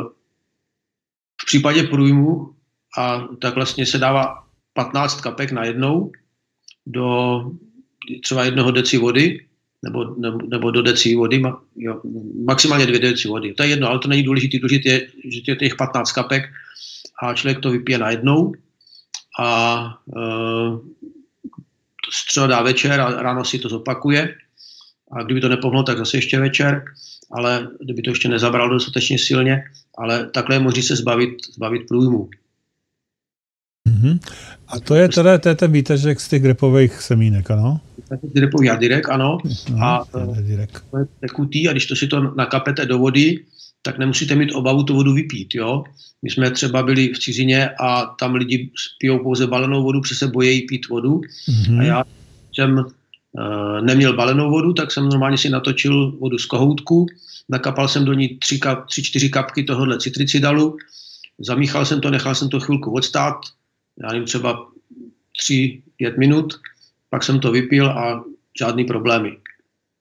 V případě průjmu a tak vlastně se dává patnáct kapek najednou do třeba jednoho deci vody, nebo, nebo, nebo do deci vody, jo, maximálně dvě deci vody. To je jedno, ale to není důležité, důležité je, že je těch patnáct kapek a člověk to vypije najednou a e, třeba dá večer a ráno si to zopakuje a kdyby to nepohlo, tak zase ještě večer, ale kdyby to ještě nezabral dostatečně silně, ale takhle je možné se zbavit, zbavit průjmu. Mm-hmm. A to je teda to je ten výtažek z těch grepových semínek, ano? Z grepových jadyrek, ano. No, a jadyrek. to je tekutý a když to si to nakapete do vody, tak nemusíte mít obavu tu vodu vypít, jo. My jsme třeba byli v cizině a tam lidi pijou pouze balenou vodu, protože se bojí pít vodu. Mm-hmm. A já jsem uh, neměl balenou vodu, tak jsem normálně si natočil vodu z kohoutku, nakapal jsem do ní tři, kap, tři čtyři kapky tohohle citricidalu, zamíchal jsem to, nechal jsem to chvilku odstát, já nevím, třeba tři pět minut, pak jsem to vypil a žádný problémy.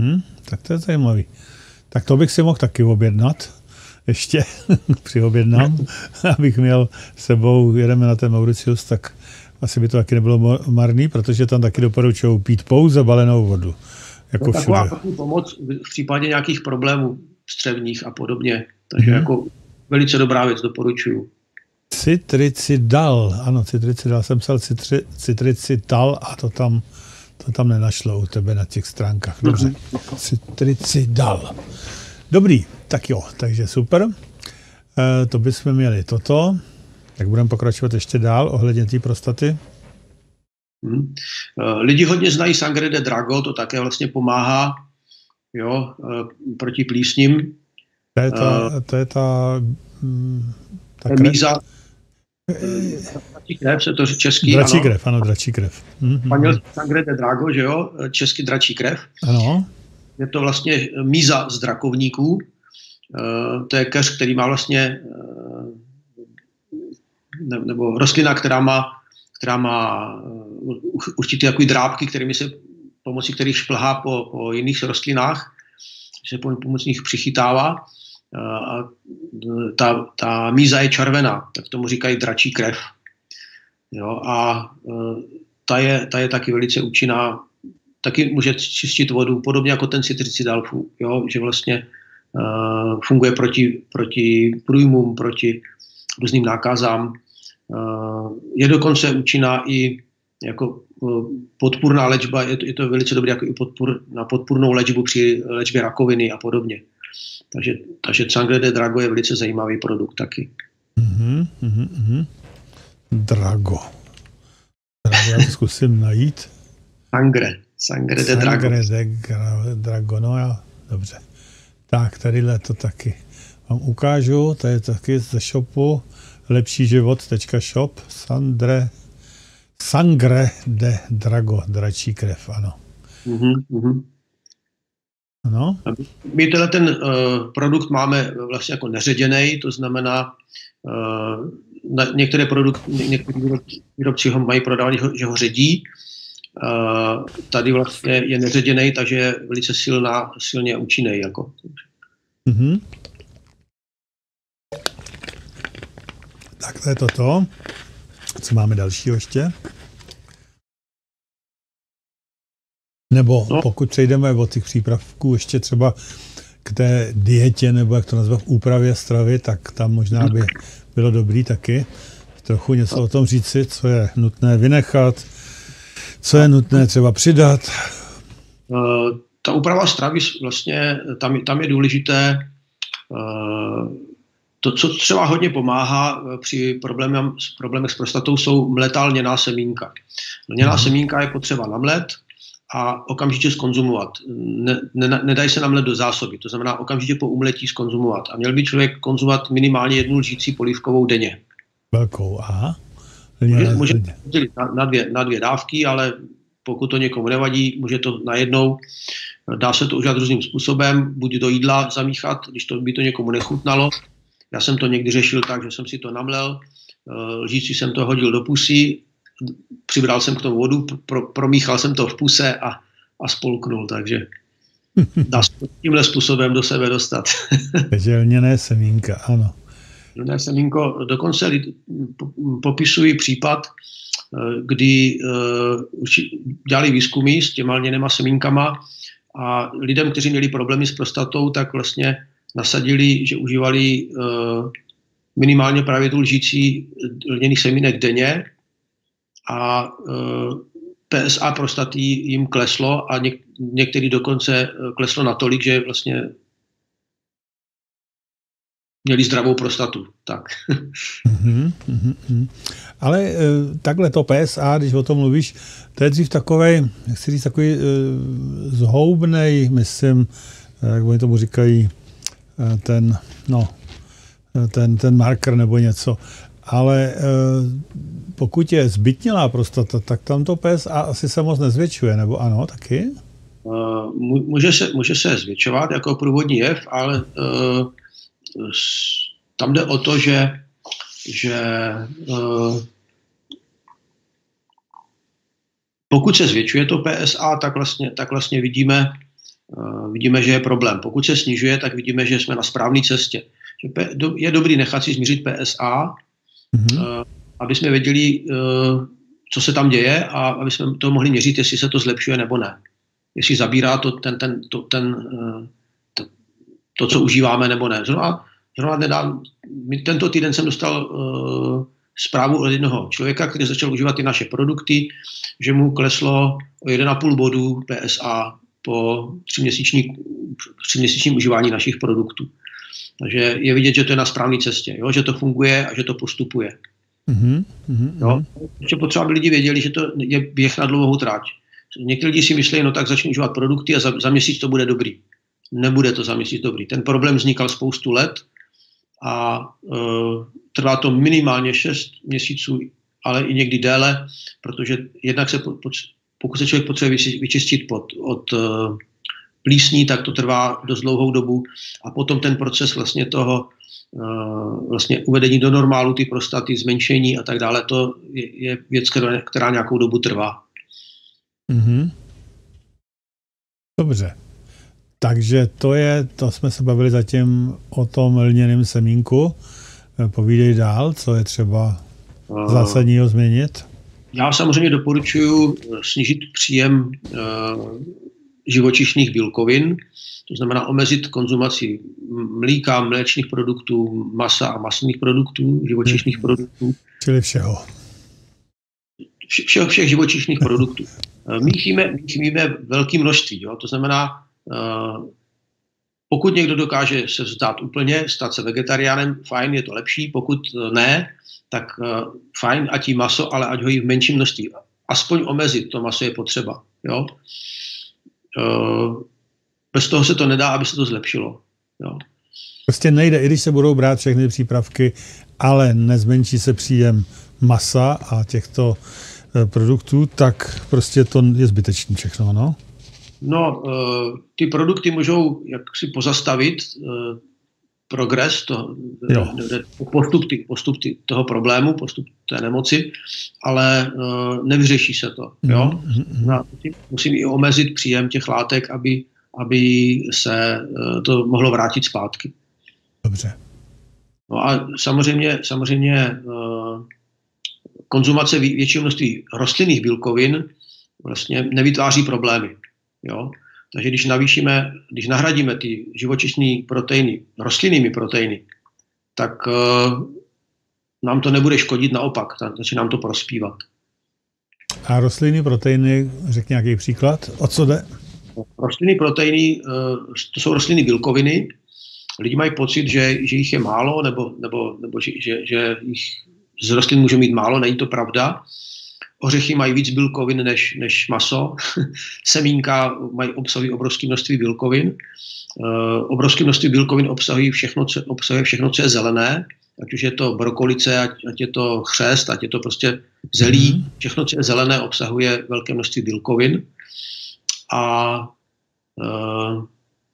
Mm-hmm. Tak to je zajímavý. Tak to bych si mohl taky objednat. Ještě přiobjednám, abych měl sebou, jedeme na ten Mauritius, tak asi by to taky nebylo marný, protože tam taky doporučují pít pouze balenou vodu. Jako no, taková pomoc v případě nějakých problémů střevních a podobně. Takže hmm. jako velice dobrá věc, doporučuju. Citricidal, ano, citricidal, jsem psal citri, citricidal a to tam, to tam nenašlo u tebe na těch stránkách. Dobře, hmm. citricidal. Dobrý, tak jo, takže super. E, to bychom měli toto. Tak budeme pokračovat ještě dál ohledně té prostaty. Hmm. Lidi hodně znají Sangre de Drago, to také vlastně pomáhá, jo, proti plísním. To je ta, to je ta, ta krev. Míza. Dračí krev, se to český, dračí ano. krev, ano, dračí krev. Španělský Sangre de Drago, že jo, český dračí krev. Ano. Je to vlastně míza z drakovníků. To je keř, který má vlastně, nebo rostlina, která má, která má určitě takový drápky, kterými se, pomocí kterých šplhá po, po jiných rostlinách, se pomocí nich přichytává. A ta, ta míza je červená, tak tomu říkají dračí krev. Jo, a ta je, ta je taky velice účinná. Taky může čistit vodu, podobně jako ten citricidal, jo, že vlastně uh, funguje proti, proti průjmům, proti různým nákazám. Uh, je dokonce účinná i jako uh, podpůrná léčba, je to, je to velice dobré jako i podpůr, na podpůrnou léčbu při léčbě rakoviny a podobně. Takže, takže Sangre de Drago je velice zajímavý produkt taky. Mm-hmm, mm-hmm. Drago. Drago, já to zkusím najít. Sangre. Sangre de Drago. Sangre de Drago, no jo, dobře. Tak, tadyhle to taky vám ukážu, to je taky ze shopu lepšíživot tečka shop, Sandre, Sangre de Drago, dračí krev, ano. Mm-hmm. Ano. My tenhle ten uh, produkt máme vlastně jako neředěnej, to znamená, uh, na, některé produkty, některé výrobci ho mají prodávat, že ho ředí. Uh, tady vlastně je neředěnej, takže je velice silná, silně účinný. Jako. Mm-hmm. Tak to je toto. Co máme dalšího ještě? Nebo no. pokud přejdeme od těch přípravků ještě třeba k té dietě, nebo jak to nazvat, v úpravě stravy, tak tam možná by bylo dobrý taky trochu něco o tom říci, co je nutné vynechat, co je nutné třeba přidat. Uh, ta úprava stravy vlastně, tam, tam je důležité, uh, to, co třeba hodně pomáhá při problémech, problémech s prostatou, jsou mletá lněná semínka. Lněná hmm. semínka je potřeba namlet a okamžitě zkonzumovat. Ne, ne, nedají se namlet do zásoby, to znamená okamžitě po umletí zkonzumovat. A měl by člověk konzumovat minimálně jednu lžící polívkovou denně. Velkou, aha. Může, může na, na, dvě, na dvě dávky, ale pokud to někomu nevadí, může to najednou. Dá se to udělat různým způsobem, buď do jídla zamíchat, když to by to někomu nechutnalo. Já jsem to někdy řešil tak, že jsem si to namlel, lžící jsem to hodil do pusy, přibral jsem k tomu vodu, pro, promíchal jsem to v puse a, a spolknul, takže dá se to tímhle způsobem do sebe dostat. Takže lněné semínka, ano. Lněné semínko, dokonce popisují případ, kdy dělali výzkumy s těma lněnýma semínkama a lidem, kteří měli problémy s prostatou, tak vlastně nasadili, že užívali minimálně právě tu lžící lněných semínek denně a P S A prostaty jim kleslo a něk- některý dokonce kleslo natolik, že vlastně měli zdravou prostatu. Tak. Mm-hmm, mm-hmm. Ale e, takhle to P S A, když o tom mluvíš, to je dřív takovej, jak si říct, takový e, zhoubnej, myslím, jak oni tomu říkají, e, ten, no, ten, ten marker nebo něco. Ale e, pokud je zbytnělá prostata, tak tam to P S A asi se moc nezvětšuje, nebo ano, taky? Uh, může, se, může se zvětšovat jako průvodní jev, ale uh, tam jde o to, že, že uh, pokud se zvětšuje to P S A, tak vlastně, tak vlastně vidíme, vidíme, že je problém. Pokud se snižuje, tak vidíme, že jsme na správné cestě. Je dobrý nechat si změřit P S A, mm-hmm. aby jsme věděli, co se tam děje a aby jsme to mohli měřit, jestli se to zlepšuje nebo ne. Jestli zabírá to, ten, ten, to, ten, to, to, co užíváme, nebo ne. Zrovna, zrovna nedám, tento týden jsem dostal uh, zprávu od jednoho člověka, který začal užívat ty naše produkty, že mu kleslo o jeden a půl bodu P S A po tříměsíčním užívání našich produktů. Takže je vidět, že to je na správné cestě, jo? Že to funguje a že to postupuje. Mm-hmm, mm-hmm. Jo? Ještě potřeba, aby lidi věděli, že to je běh na dlouhou tráť. Někteří lidi si myslí, no tak začnu užívat produkty a za, za měsíc to bude dobrý. Nebude to za měsíc dobrý. Ten problém vznikal spoustu let a e, trvá to minimálně šest měsíců, ale i někdy déle, protože jednak se, pokud se člověk potřebuje vyčistit pod, od e, plísní, tak to trvá dost dlouhou dobu a potom ten proces vlastně toho e, vlastně uvedení do normálu ty prostaty, zmenšení a tak dále, to je, je věc, která, která nějakou dobu trvá. Mm-hmm. Dobře. Takže to je, to jsme se bavili zatím o tom lněném semínku. Povídej dál, co je třeba zásadního změnit. Já samozřejmě doporučuji snížit příjem uh, živočišných bílkovin, to znamená omezit konzumaci mlíka, mléčných produktů, masa a masných produktů, živočišných produktů. Čili všeho. Všech, všech živočišných produktů. Míchíme, míchíme velké množství, jo? To znamená, uh, pokud někdo dokáže se vzdát úplně, stát se vegetariánem, fajn, je to lepší, pokud ne, tak uh, fajn, ať jí maso, ale ať ho jí v menším množství. Aspoň omezit, to maso je potřeba. Jo? Uh, bez toho se to nedá, aby se to zlepšilo. Jo? Prostě nejde, i když se budou brát všechny přípravky, ale nezmenší se příjem masa a těchto produktů, tak prostě to je zbytečný všechno, no? No, ty produkty můžou jaksi pozastavit progres, to, postup, postup toho problému, postup té nemoci, ale nevyřeší se to. Jo? Mm-hmm. Musím i omezit příjem těch látek, aby, aby se to mohlo vrátit zpátky. Dobře. No a samozřejmě, samozřejmě konzumace většího množství rostlinných bílkovin vlastně nevytváří problémy. Jo? Takže když navýšíme, když nahradíme ty živočišné proteiny rostlinnými proteiny, tak uh, nám to nebude škodit, naopak, začne nám to prospívat. A rostlinné proteiny, řekni nějaký příklad, o co jde? Rostlinné proteiny, uh, to jsou rostlinné bílkoviny. Lidi mají pocit, že, že jich je málo, nebo, nebo, nebo že, že, že jich z rostlin může mít málo, není to pravda. Ořechy mají víc bílkovin než, než maso. Semínka mají obsahují obrovské množství bílkovin. Uh, obrovské množství bílkovin obsahují všechno, co, obsahuje všechno, co je zelené. Ať už je to brokolice, ať, ať je to chřest, ať je to prostě zelí. Všechno, co je zelené, obsahuje velké množství bílkovin. A uh,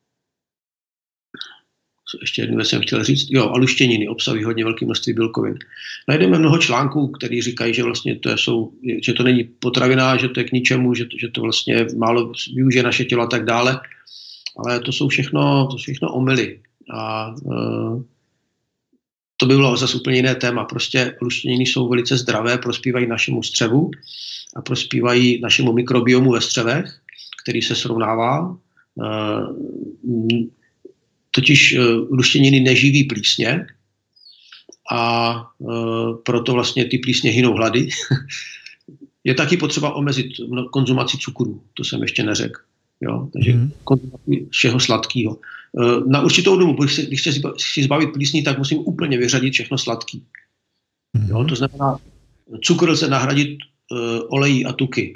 ještě jednu věc jsem chtěl říct, jo, a luštěniny obsahují hodně velké množství bílkovin. Najdeme mnoho článků, který říkají, že vlastně to, jsou, že to není potravina, že to je k ničemu, že to, že to vlastně málo využije naše tělo a tak dále, ale to jsou všechno, to jsou všechno omyly. A uh, to by bylo zase úplně jiné téma. Prostě luštěniny jsou velice zdravé, prospívají našemu střevu a prospívají našemu mikrobiomu ve střevech, který se srovnává. Uh, Totiž uh, luštěniny neživí plísně a uh, proto vlastně ty plísně hynou hlady. Je taky potřeba omezit konzumaci cukru, to jsem ještě neřekl. Jo? Takže mm. konzumaci všeho sladkého. Uh, na určitou dobu, když se, když se chci zbavit plísní, tak musím úplně vyřadit všechno sladký. Mm. Jo? To znamená, cukr lze nahradit uh, olejí a tuky.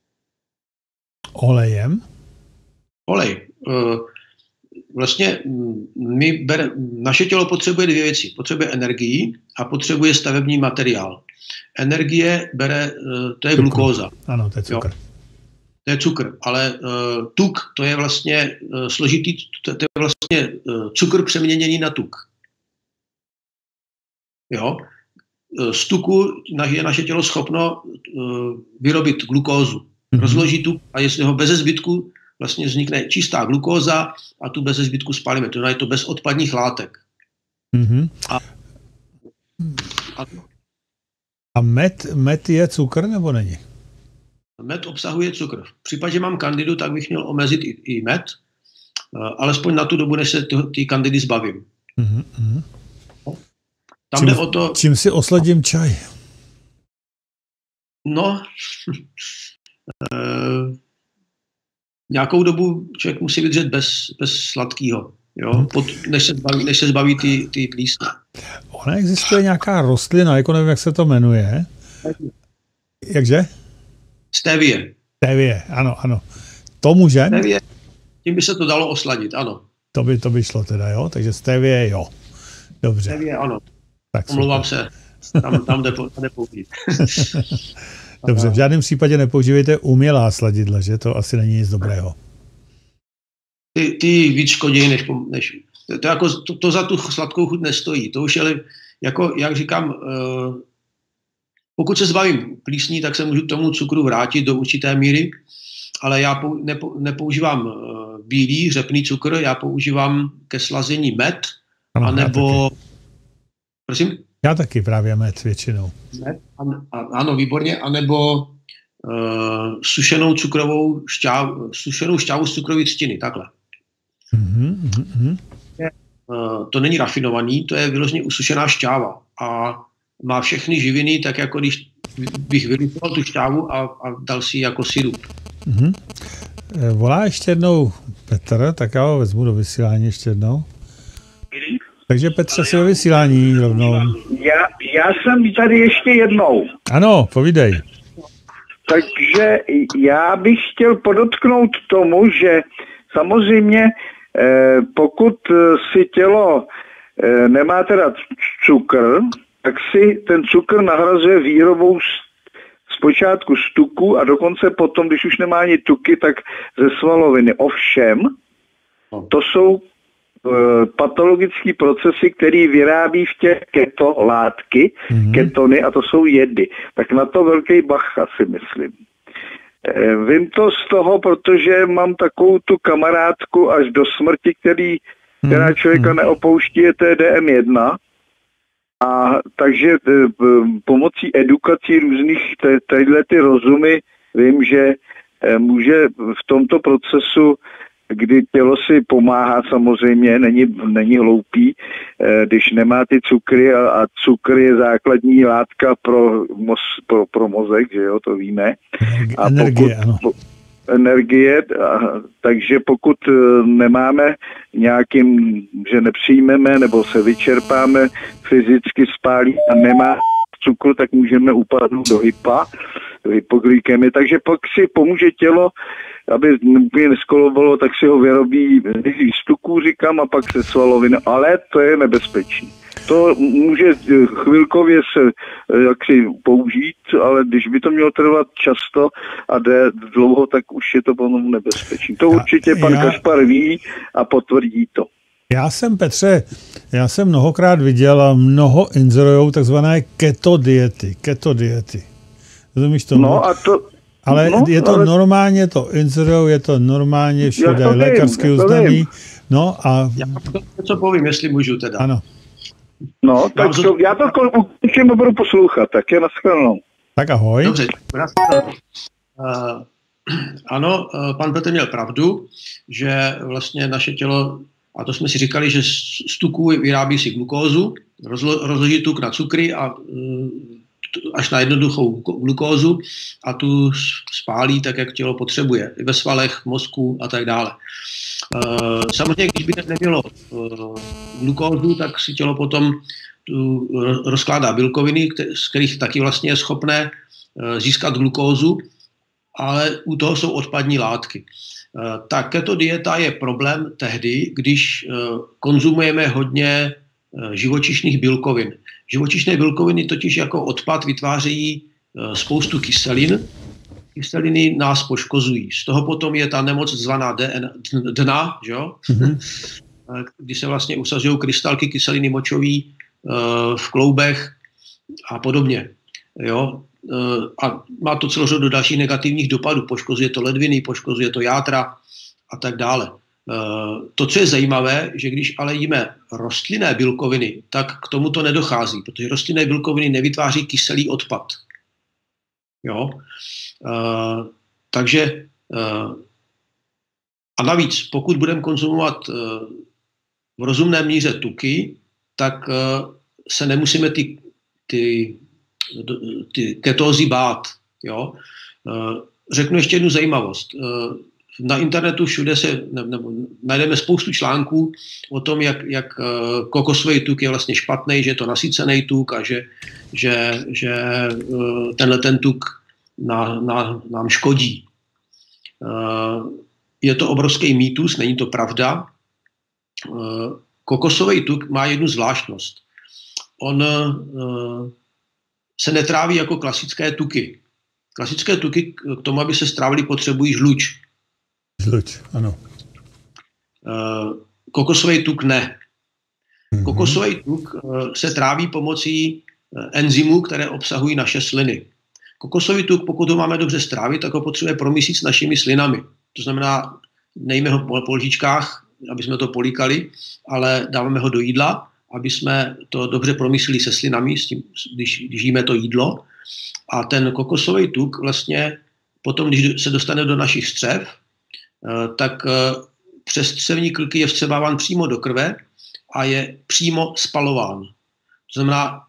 Olejem? Olej. Uh, Vlastně my bere, naše tělo potřebuje dvě věci. Potřebuje energii a potřebuje stavební materiál. Energie bere, to je cukru. glukóza. Ano, to je cukr. Jo. To je cukr, ale uh, tuk, to je vlastně uh, složitý, to, to je vlastně uh, cukr přeměněný na tuk. Jo? Z tuku je naše tělo schopno uh, vyrobit glukózu. Mm-hmm. Rozloží tuk a jestli ho beze zbytku vlastně vznikne čistá glukóza a tu bez zbytku spálíme. To je to bez odpadních látek. Mm-hmm. A, a, a med, med je cukr nebo není? Med obsahuje cukr. V případě, že mám kandidu, tak bych měl omezit i, i med, alespoň na tu dobu, než se ty kandidy zbavím. Mm-hmm. Tam čím, jde o to... Čím si osladím čaj? No, e, nějakou dobu člověk musí vydržet bez, bez sladkého, jo, hmm. Pod, než se zbaví, než se zbaví ty, ty plísně. Ona existuje nějaká rostlina, jako nevím, jak se to jmenuje. Jakže? Stevie. Stevie, ano, ano. To může? Stevie, tím by se to dalo osladit, ano. To by, to by šlo teda, jo? Takže stevie, jo. Dobře. Stevie, ano. Tak omlouvám se, tam, tam jde, jde použít. Dobře, v žádném případě nepoužívejte umělá sladidla, že? To asi není nic dobrého. Ty, ty víc škodí, než, než to, to, jako, to, to za tu sladkou chuť nestojí. To už je, jako, jak říkám, uh, pokud se zbavím plísní, tak se můžu k tomu cukru vrátit do určité míry, ale já pou, nepo, nepoužívám uh, bílý, řepný cukr, já používám ke slazení med, ano, anebo... Prosím? Já taky právě med většinou. Med, an, ano, výborně, anebo uh, sušenou cukrovou šťávu, sušenou šťávu z cukrové třtiny, takhle. Mm-hmm, mm-hmm. Uh, to není rafinovaný, to je vyloženě usušená šťáva a má všechny živiny, tak jako když bych vylupoval tu šťávu a, a dal si jako sirup. Mm-hmm. Volá ještě jednou Petr, tak já ho vezmu do vysílání ještě jednou. Takže Petře, si ve vysílání rovnou. Já, já jsem tady ještě jednou. Ano, povídej. Takže já bych chtěl podotknout tomu, že samozřejmě eh, pokud si tělo eh, nemá teda cukr, tak si ten cukr nahrazuje výrobou zpočátku z tuku a dokonce potom, když už nemá ani tuky, tak ze svaloviny. Ovšem, to jsou patologické procesy, které vyrábí v těch keto látky, mm-hmm. ketony, a to jsou jedy. Tak na to velký bacha, si myslím. E, vím to z toho, protože mám takovou tu kamarádku až do smrti, který, která člověka neopouští, je T D M jedna. A takže e, pomocí edukací různých tadyhle ty rozumy vím, že e, může v tomto procesu, kdy tělo si pomáhá, samozřejmě, není, není hloupý, eh, když nemá ty cukry a, a cukr je základní látka pro, mos, pro, pro mozek, že jo, to víme. A energie, pokud, ano. Energie, a, takže pokud nemáme nějakým, že nepřijmeme nebo se vyčerpáme, fyzicky spálí a nemá cukru, tak můžeme upadnout do hypa, do hypoglykemie. Takže pak si pomůže tělo, aby úplně neskolovalo, tak si ho vyrobí z tuků, říkám, a pak se svaloviny. Ale to je nebezpečné. To může chvilkově se jaksi použít, ale když by to mělo trvat často a jde dlouho, tak už je to potom nebezpečné. To určitě pan já, Kašpar ví a potvrdí to. Já jsem, Petře, já jsem mnohokrát viděl a mnoho inzerujou takzvané keto diety. Keto diety. Rozumíš tomu? No a to... Ale no, je to ale... normálně, to inzerujou, je to normálně všude lékařsky uznaný. No a... Já to co povím, jestli můžu teda. Ano. No, tak to, já to ukončím a budu poslouchat, tak je nashledanou. Tak ahoj. Dobře, uh, ano, uh, pan Petr měl pravdu, že vlastně naše tělo, a to jsme si říkali, že z tuků vyrábí si glukózu, rozlo, rozloží tuk na cukry a uh, až na jednoduchou glukózu a tu spálí tak, jak tělo potřebuje. Ve svalech, mozku a tak dále. Uh, samozřejmě, když by nemělo uh, glukózu, tak si tělo potom tu rozkládá bílkoviny, z kterých taky vlastně je schopné uh, získat glukózu, ale u toho jsou odpadní látky. Uh, ta keto dieta je problém tehdy, když uh, konzumujeme hodně uh, živočišných bílkovin. Živočišné bílkoviny totiž jako odpad vytvářejí uh, spoustu kyselin. Kyseliny nás poškozují. Z toho potom je ta nemoc zvaná D N A, dna, že jo? Mm-hmm. Kdy se vlastně usazují krystalky kyseliny močový uh, v kloubech a podobně. Jo? Uh, a má to celou řadu dalších negativních dopadů. Poškozuje to ledviny, poškozuje to játra a tak dále. To, co je zajímavé, že když ale jíme rostlinné bílkoviny, tak k tomu to nedochází, protože rostlinné bílkoviny nevytváří kyselý odpad. Jo? Uh, takže uh, a navíc, pokud budeme konzumovat uh, v rozumné míře tuky, tak uh, se nemusíme ty, ty, ty ketózy bát. Jo? Uh, řeknu ještě jednu zajímavost. Uh, Na internetu všude se ne, ne, najdeme spoustu článků o tom, jak, jak uh, kokosový tuk je vlastně špatný, že je to nasycený tuk a že, že, že uh, tenhle ten tuk na, na, nám škodí. Uh, je to obrovský mýtus, není to pravda. Uh, kokosový tuk má jednu zvláštnost. On uh, se netráví jako klasické tuky. Klasické tuky k tomu, aby se strávily, potřebují žluč. Žluč, ano. Uh, kokosový tuk ne. Mm-hmm. Kokosový tuk uh, se tráví pomocí uh, enzymů, které obsahují naše sliny. Kokosový tuk, pokud ho máme dobře strávit, tak ho potřebuje promísit s našimi slinami. To znamená, nejme ho po lžičkách, aby jsme to políkali, ale dáváme ho do jídla, aby jsme to dobře promysleli se slinami, s tím, když, když jíme to jídlo. A ten kokosový tuk vlastně potom, když se dostane do našich střev, tak přes střevní klky je vstřebáván přímo do krve a je přímo spalován. To znamená,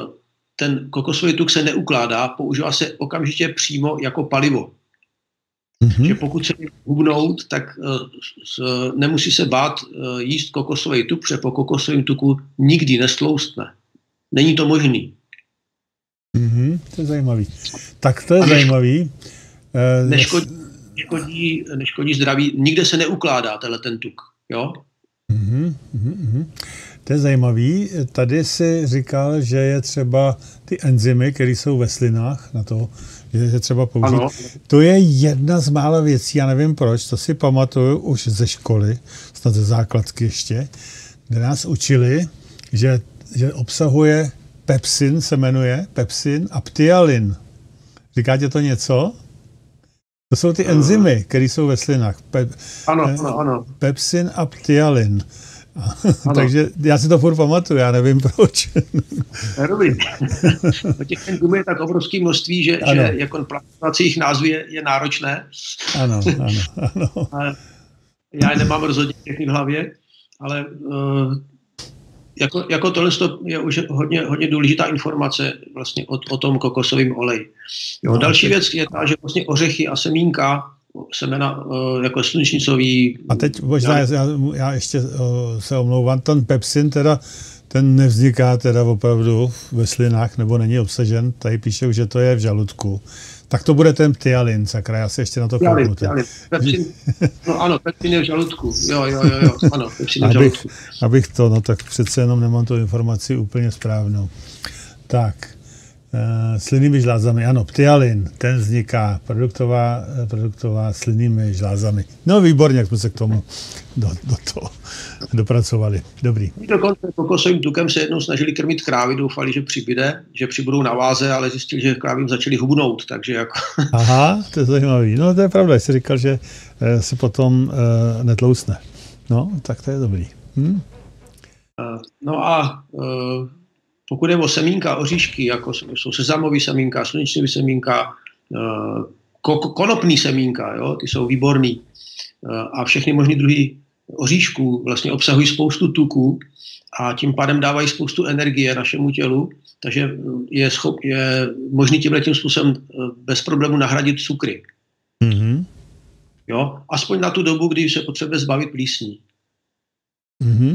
ten kokosový tuk se neukládá, používá se okamžitě přímo jako palivo. Mm-hmm. Že pokud se hubnout, tak nemusí se bát jíst kokosový tuk, protože po kokosovém tuku nikdy nestloustne. Není to možný. Mm-hmm, to je zajímavý. Tak to je neškodí, zajímavý. Neškodí, neškodí, neškodí zdraví. Nikde se neukládá tenhle ten tuk. Jo? Mm-hmm, mm-hmm. To je zajímavý. Tady si říkal, že je třeba ty enzymy, které jsou ve slinách, na to, že je třeba použít. Ano. To je jedna z mála věcí, já nevím proč, to si pamatuju už ze školy, snad ze základky ještě, kde nás učili, že, že obsahuje pepsin, se jmenuje pepsin a ptyalin. Říká tě to něco? To jsou ty enzymy, které jsou ve slinách. Pe- ano, ano, ano. Pepsin a ptyalin. Takže já si to furt pamatuju, já nevím proč. Dobrý. Těch enzymů je tak obrovské množství, že, že jako plánovací jejich názvy je, je náročné. Ano, ano, ano. Já je nemám rozhodně všechny v hlavě, ale uh, jako, jako tohle je už hodně, hodně důležitá informace vlastně o, o tom kokosovém oleji. Jo, no, další teď... věc je ta, že vlastně ořechy a semínka, semena uh, jako slunečnicový. A teď možná, já, já ještě uh, se omlouvám, ten pepsin teda, ten nevzniká teda opravdu ve slinách, nebo není obsažen, tady píšou, že to je v žaludku. Tak to bude ten ptyalin, sakra, já se ještě na to kouknu. Pepsin, no ano, pepsin je v žaludku, jo, jo, jo, jo, ano, pepsin je v žaludku. Abych, abych to, no tak přece jenom nemám tu informaci úplně správnou. Tak, uh, slinnými žlázami, ano, ptyalin, ten vzniká, produktová, produktová slinnými žlázami. No výborně, jak jsme se k tomu do, do toho dopracovali. Dobrý. Dokonce kokosovým tukem se jednou snažili krmit krávy, doufali, že přibyde, že přibudou na váze, ale zjistili, že krávy začaly hubnout, takže jako... Aha, to je zajímavý. No to je pravda, jsi říkal, že eh, se potom eh, netlousne. No, tak to je dobrý. Hm? No a eh, pokud je o semínka, oříšky, jako jsou sezamový semínka, slunečnicový semínka, eh, konopný semínka, jo, ty jsou výborný. Eh, a všechny možný druhy oříšků vlastně obsahují spoustu tuků a tím pádem dávají spoustu energie našemu tělu, takže je, schop, je možný tímhletím způsobem bez problému nahradit cukry. Mm-hmm. Jo? Aspoň na tu dobu, kdy se potřebuje zbavit plísní. Mm-hmm.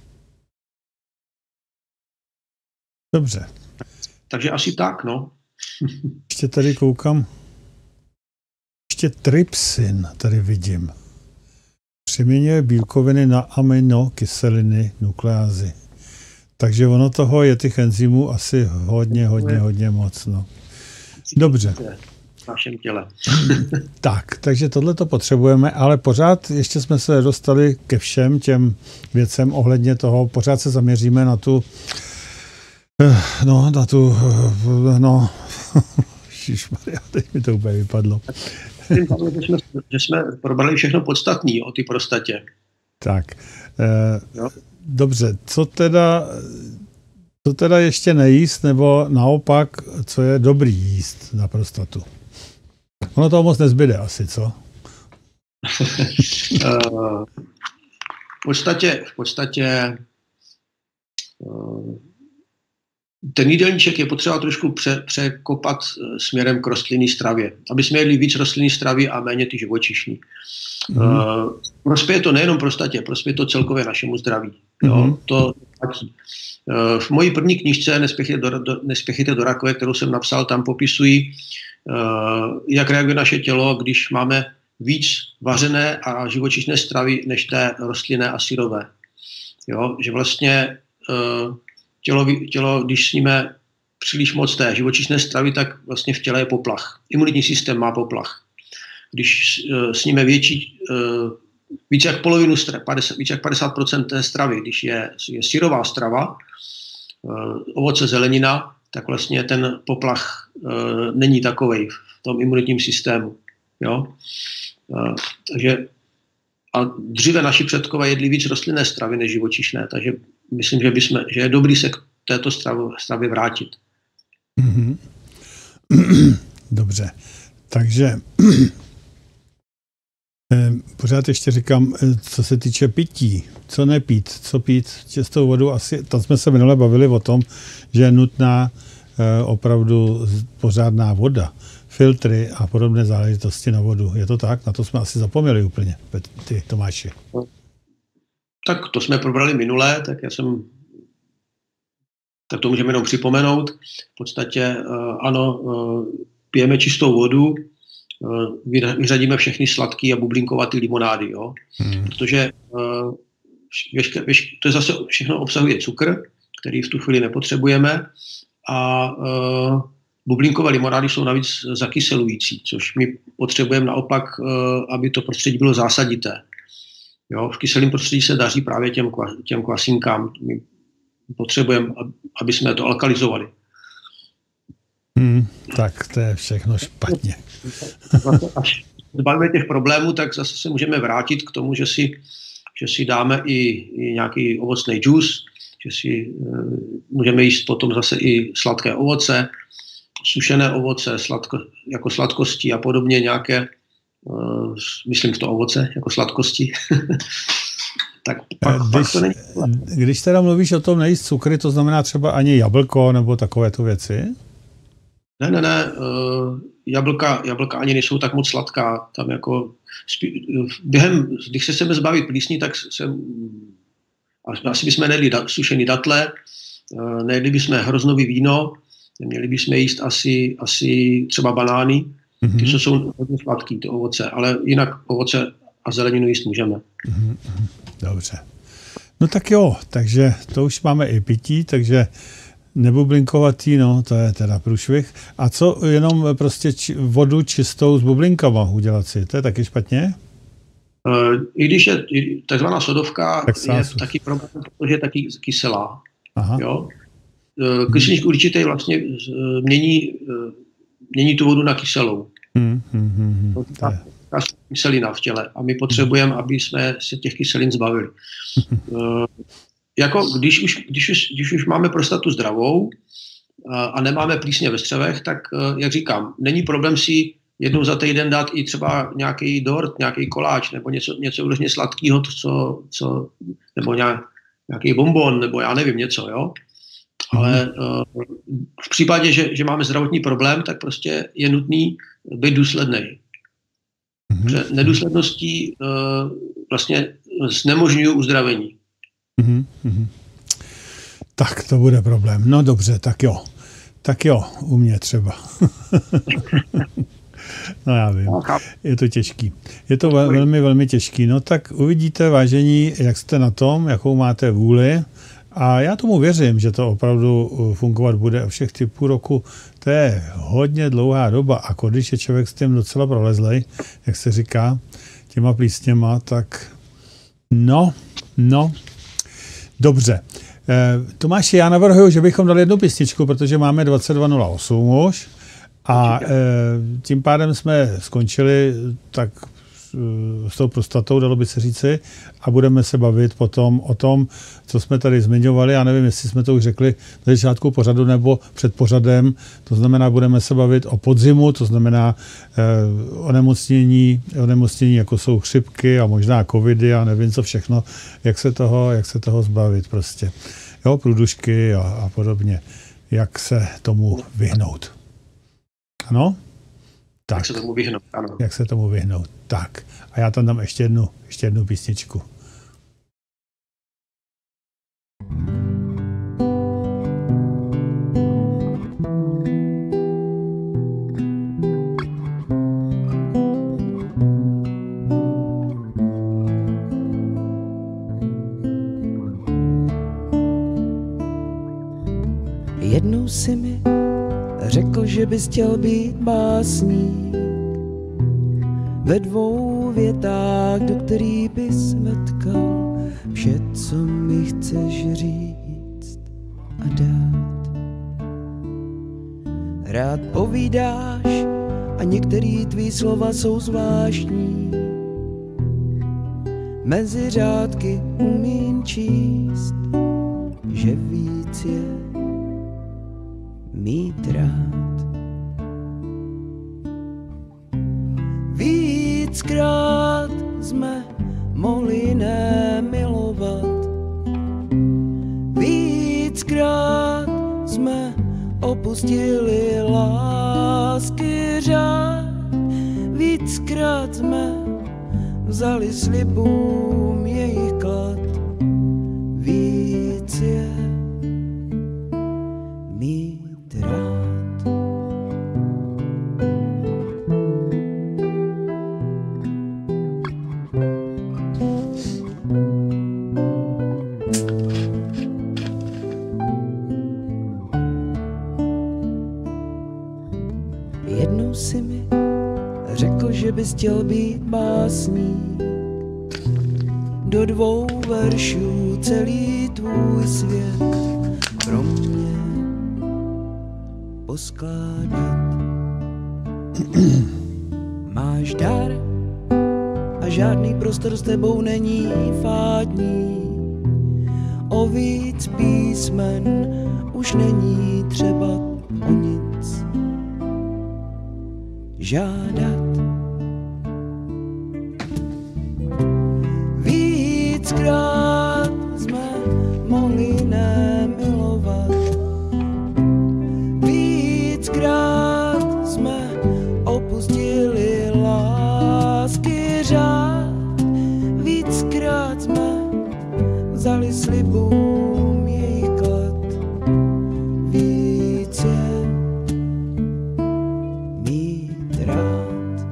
Dobře. Takže asi tak, no. Ještě tady koukám. Ještě trypsin tady vidím. Přeměňuje bílkoviny na aminokyseliny, nukleázy. Takže ono toho je těch enzymů asi hodně, hodně, hodně moc. No. Dobře. V našem těle. Tak, takže tohle to potřebujeme, ale pořád ještě jsme se dostali ke všem těm věcem ohledně toho, pořád se zaměříme na tu, no, na tu, no, Ježišmarja, teď mi to úplně vypadlo. Že jsme, že jsme probrali všechno podstatné o té prostatě. Tak, eh, dobře, co teda, co teda ještě nejíst, nebo naopak, co je dobrý jíst na prostatu? Ono toho moc nezbyde asi, co? v podstatě, v podstatě ten jídelníček je potřeba trošku pře, překopat směrem k rostlinné stravě, aby jsme jedli víc rostlinné stravy a méně ty živočišní. Mm. Prospěje to nejenom prostatě, prospěje to celkově našemu zdraví. Jo? Mm. To platí. V mojí první knížce Nespěchejte do, do, Nespěchejte do rakve, kterou jsem napsal, tam popisuji, jak reaguje naše tělo, když máme víc vařené a živočišné stravy než té rostlinné a syrové. Jo? Že vlastně tělo, tělo, když sníme příliš moc té živočišné stravy, tak vlastně v těle je poplach. Imunitní systém má poplach. Když sníme větší, více jak polovinu, více jak padesát procent té stravy, když je, je syrová strava, ovoce, zelenina, tak vlastně ten poplach není takovej v tom imunitním systému. Jo? Takže a dříve naši předkové jedli víc rostlinné stravy než živočišné, takže myslím, že, bychom, že je dobrý se k této stravě vrátit. Mm-hmm. Dobře, takže pořád ještě říkám, co se týče pití, co nepít, co pít čistou vodu, asi, tam jsme se minule bavili o tom, že je nutná opravdu pořádná voda, filtry a podobné záležitosti na vodu. Je to tak? Na to jsme asi zapomněli úplně, ty Tomáši. Tak to jsme probrali minule, tak já jsem, tak to můžeme jenom připomenout. V podstatě ano, pijeme čistou vodu, vyřadíme všechny sladký a bublinkovaté limonády, jo? Hmm. Protože věške, věške, to je zase všechno obsahuje cukr, který v tu chvíli nepotřebujeme a uh, bublinkové limonády jsou navíc zakyselující, což my potřebujeme naopak, uh, aby to prostředí bylo zásadité. Jo? V kyselém prostředí se daří právě těm, těm kvasinkám. My potřebujeme, aby jsme to alkalizovali. Hmm, tak to je všechno špatně. Až zbavíme těch problémů, tak zase se můžeme vrátit k tomu, že si, že si dáme i, i nějaký ovocný džus, že si uh, můžeme jíst potom zase i sladké ovoce, sušené ovoce, sladko, jako sladkosti a podobně nějaké, uh, myslím v to ovoce, jako sladkosti. Tak pak, když, pak to není. Když teda mluvíš o tom nejíst cukry, to znamená třeba ani jablko nebo takovéto věci? Ne, ne, ne, uh, jablka, jablka ani nejsou tak moc sladká, tam jako spí, během, když se chceme zbavit plísní, tak se asi bychom nejedli da, sušený datle, uh, nejedli bychom hroznový víno, neměli bychom jíst asi, asi třeba banány, mm-hmm. ty jsou hodně sladký, ty ovoce, ale jinak ovoce a zeleninu jíst můžeme. Mm-hmm. Dobře. No tak jo, takže to už máme i pití, takže nebublinkovatý, no, to je teda průšvih. A co jenom prostě či, vodu čistou s bublinkama udělat si, to je taky špatně? Uh, I když je takzvaná sodovka, tak je taky problém, protože je taky kyselá. Aha. Jo? Uh, kyselník určitě vlastně uh, mění, uh, mění tu vodu na kyselou. Hmm, hmm, hmm, to je kyselina v těle a my potřebujeme, aby jsme se těch kyselin zbavili. Uh, jako když už, když, už, když už máme prostatu zdravou a, a nemáme plísně ve střevech, tak, jak říkám, není problém si jednou za týden dát i třeba nějaký dort, nějaký koláč nebo něco, něco úročně sladkého, co, co, nebo nějaký bonbon, nebo já nevím, něco, jo. Ale uh, v případě, že, že máme zdravotní problém, tak prostě je nutný být důsledný. Protože nedůsledností uh, vlastně znemožňují uzdravení. Mm-hmm. Tak to bude problém. No dobře, tak jo. Tak jo, u mě třeba. No já vím, je to těžký. Je to vel, velmi, velmi těžký. No tak uvidíte, vážení, jak jste na tom, jakou máte vůli. A já tomu věřím, že to opravdu fungovat bude. Všech ty půl roku, to je hodně dlouhá doba. A když je člověk s tím docela prolezlej, jak se říká, těma plísněma, tak no, no, dobře. E, Tomáši, já navrhuji, že bychom dali jednu písničku, protože máme dvacet dva nula osm už A e, tím pádem jsme skončili tak s tou prostatou, dalo by se říci, a budeme se bavit potom o tom, co jsme tady zmiňovali. Já nevím, jestli jsme to už řekli na začátku pořadu nebo před pořadem. To znamená, budeme se bavit o podzimu, to znamená eh, onemocnění, onemocnění, jako jsou chřipky a možná covidy a nevím co všechno, jak se toho, jak se toho zbavit prostě. Jo, průdušky a, a podobně. Jak se tomu vyhnout. Ano? Tak. Jak se tomu vyhnout, ano. Jak se tomu vyhnout. Tak. A já tam dám ještě jednu, ještě jednu písničku. Jednou si mi řekl, že bys chtěl být básník, ve dvou větách, do který bys vetkal vše, co mi chceš říct a dát. Rád povídáš a některý tvý slova jsou zvláštní, mezi řádky umím číst, že víc je mít rád. Víckrát jsme mohli nemilovat, víckrát jsme opustili lásky řád, víckrát jsme vzali slibům jejich klad. Víc je mít rád. Jednou si mi řekl, že bys chtěl být básník, do dvou veršů celý tvůj svět pro mě poskládat. Máš dar a žádný prostor s tebou není fádní, o víc písmen už není třeba o nic žádat. Víckrát jsme mohli nemilovat, víckrát jsme opustili lásky řád, víckrát jsme vzali slibům jejich klad. Víc je mít rád.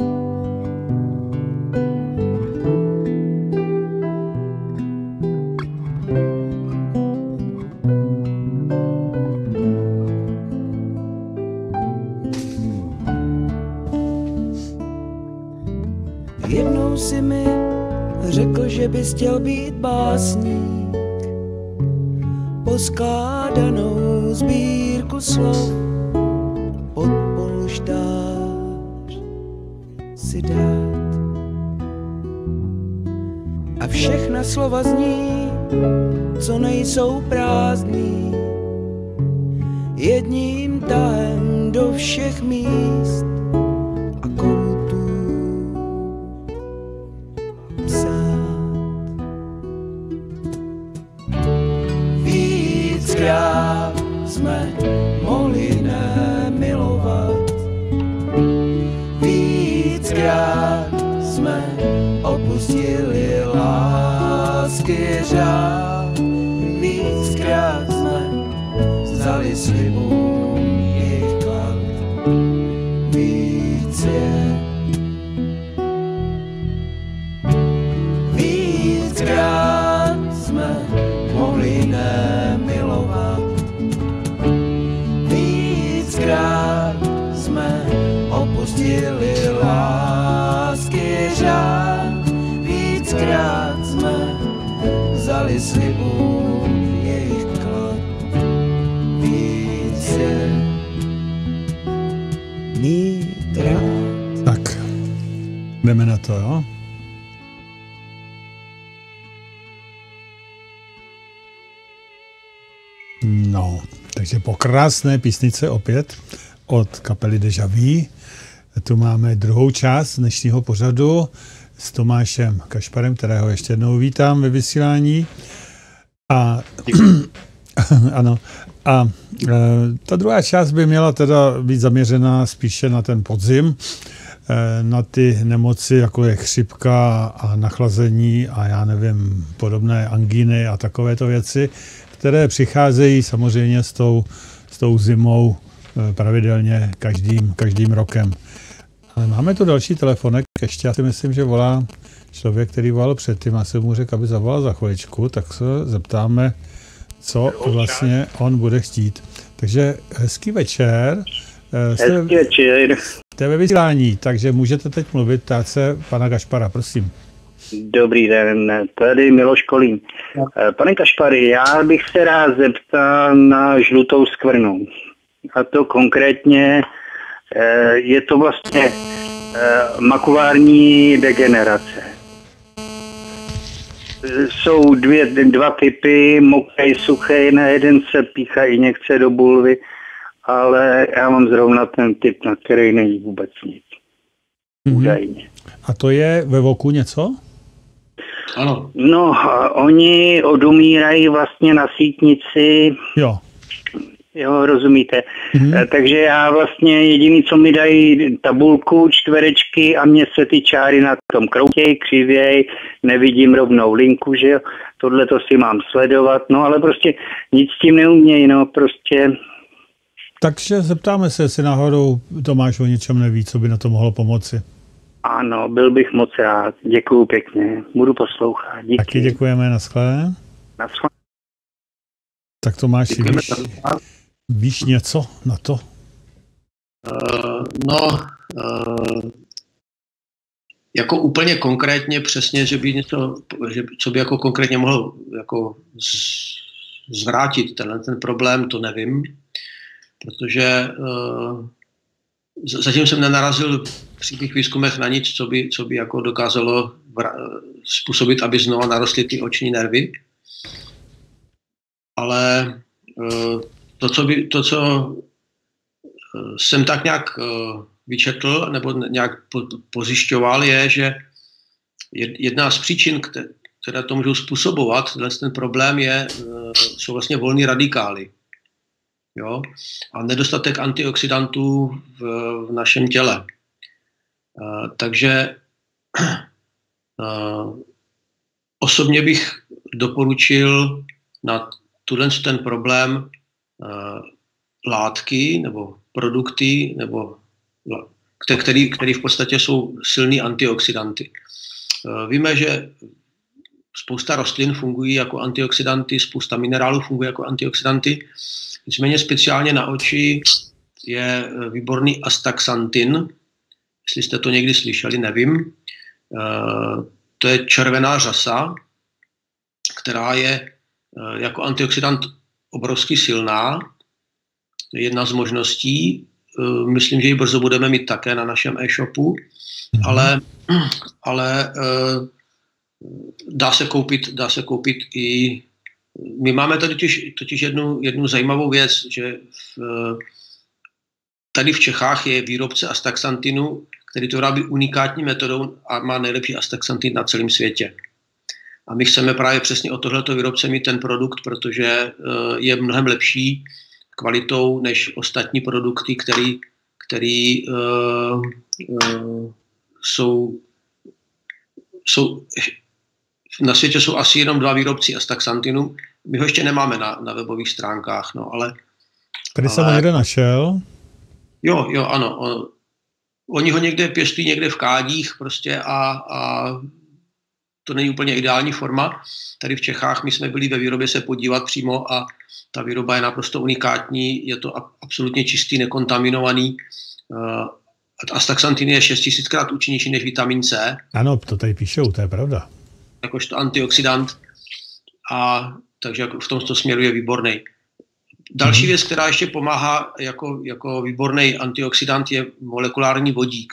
Jednou si mi řekl, že bys chtěl být básník, poskládanou sbírku slov pod polštář si dát. A všechna slova zní, co nejsou prázdný, jedním tahem do všech míst a koutů psát. Víckrát jsme mohli nemilovat, víckrát jsme opustili lásky řád, víckrát jsme vzali slibům jejich klad. Víc je víckrát jsme mohli nemilovat, víckrát jsme opustili lásky řád, víckrát jsme vzali slibům jejich klad. Víc je Jdeme na to, jo? No, takže po krásné písnice opět od kapely Deja Vu. Tu máme druhou část dnešního pořadu s Tomášem Kašparem, kterého ještě jednou vítám ve vysílání. A ano, a e, ta druhá část by měla teda být zaměřená spíše na ten podzim, e, na ty nemoci, jako je chřipka a nachlazení a já nevím, podobné angíny a takovéto věci, které přicházejí samozřejmě s tou, s tou zimou e, pravidelně každým, každým rokem. Ale máme tu další telefonek, ještě já si myslím, že volá člověk, který volal předtím, a jsem mu řekl, aby zavolal za chviličku, tak se zeptáme, co vlastně on bude chtít. Takže hezký večer. Hezký večer. Jste ve vysílání, takže můžete teď mluvit, ptát se pana Kašpara, prosím. Dobrý den, tady Miloš Kolín. Pane Kašpary, já bych se rád zeptal na žlutou skvrnu. A to konkrétně je to vlastně makulární degenerace. Jsou dvě, dva typy, mokrý, suchý, na jeden se píchá injekce do bulvy, ale já mám zrovna ten typ, na který není vůbec nic. Mm-hmm. Údajně. A to je ve voku něco? Ano. No, oni odumírají vlastně na sítnici. Jo. Jo, rozumíte. Mm-hmm. Takže já vlastně jediný, co mi dají tabulku, čtverečky a mě se ty čáry na tom kroutěj, křivěj, nevidím rovnou linku, že jo. Tohle to si mám sledovat, no ale prostě nic s tím neumějí, no prostě. Takže zeptáme se, jestli náhodou Tomáš o něčem neví, co by na to mohlo pomoci. Ano, byl bych moc rád. Děkuju pěkně. Budu poslouchat. Díky. Taky děkujeme, naschle. Naschle. Tak Tomáši, víš, víš něco na to? Uh, no, uh, jako úplně konkrétně přesně, že by něco, že, co by jako konkrétně mohlo jako z, zvrátit tenhle ten problém, to nevím, protože uh, zatím jsem nenarazil při těch výzkumech na nic, co by, co by jako dokázalo vra, způsobit, aby znova narostly ty oční nervy. Ale uh, to, co, by, to, co jsem tak nějak uh, vyčetl nebo nějak po, pozjišťoval, je, že jedna z příčin, které to můžou způsobovat, ten problém je, uh, jsou vlastně volný radikály. Jo? A nedostatek antioxidantů v, v našem těle. Uh, takže uh, osobně bych doporučil na tuhle ten problém uh, látky nebo produkty, nebo který, který v podstatě jsou silný antioxidanty. Uh, víme, že spousta rostlin fungují jako antioxidanty, spousta minerálů funguje jako antioxidanty. Nicméně speciálně na oči je výborný astaxantin. Jestli jste to někdy slyšeli, nevím. Uh, to je červená řasa, která je jako antioxidant obrovsky silná. To je jedna z možností. Myslím, že ji brzo budeme mít také na našem e-shopu, mm-hmm. ale, ale dá se koupit, dá se koupit i... My máme tady totiž, totiž jednu, jednu zajímavou věc, že v, tady v Čechách je výrobce astaxantinu, který to vyrábí unikátní metodou a má nejlepší astaxantin na celém světě. A my chceme právě přesně od tohleto výrobce mít ten produkt, protože je mnohem lepší kvalitou než ostatní produkty, který, který uh, uh, jsou, jsou... Na světě jsou asi jenom dva výrobci astaxantinu. My ho ještě nemáme na, na webových stránkách, no, ale... Tady ale, jsem ho někde našel. Jo, jo, ano. On, oni ho někde pěstují, někde v kádích prostě a... a to není úplně ideální forma. Tady v Čechách my jsme byli ve výrobě se podívat přímo a ta výroba je naprosto unikátní, je to absolutně čistý, nekontaminovaný. Astaxantin je šest tisíckrát účinnější než vitamin C. Ano, to tady píšou, to je pravda. Jakožto antioxidant, a takže v tomto směru je výborný. Další mm-hmm. věc, která ještě pomáhá jako, jako výborný antioxidant, je molekulární vodík.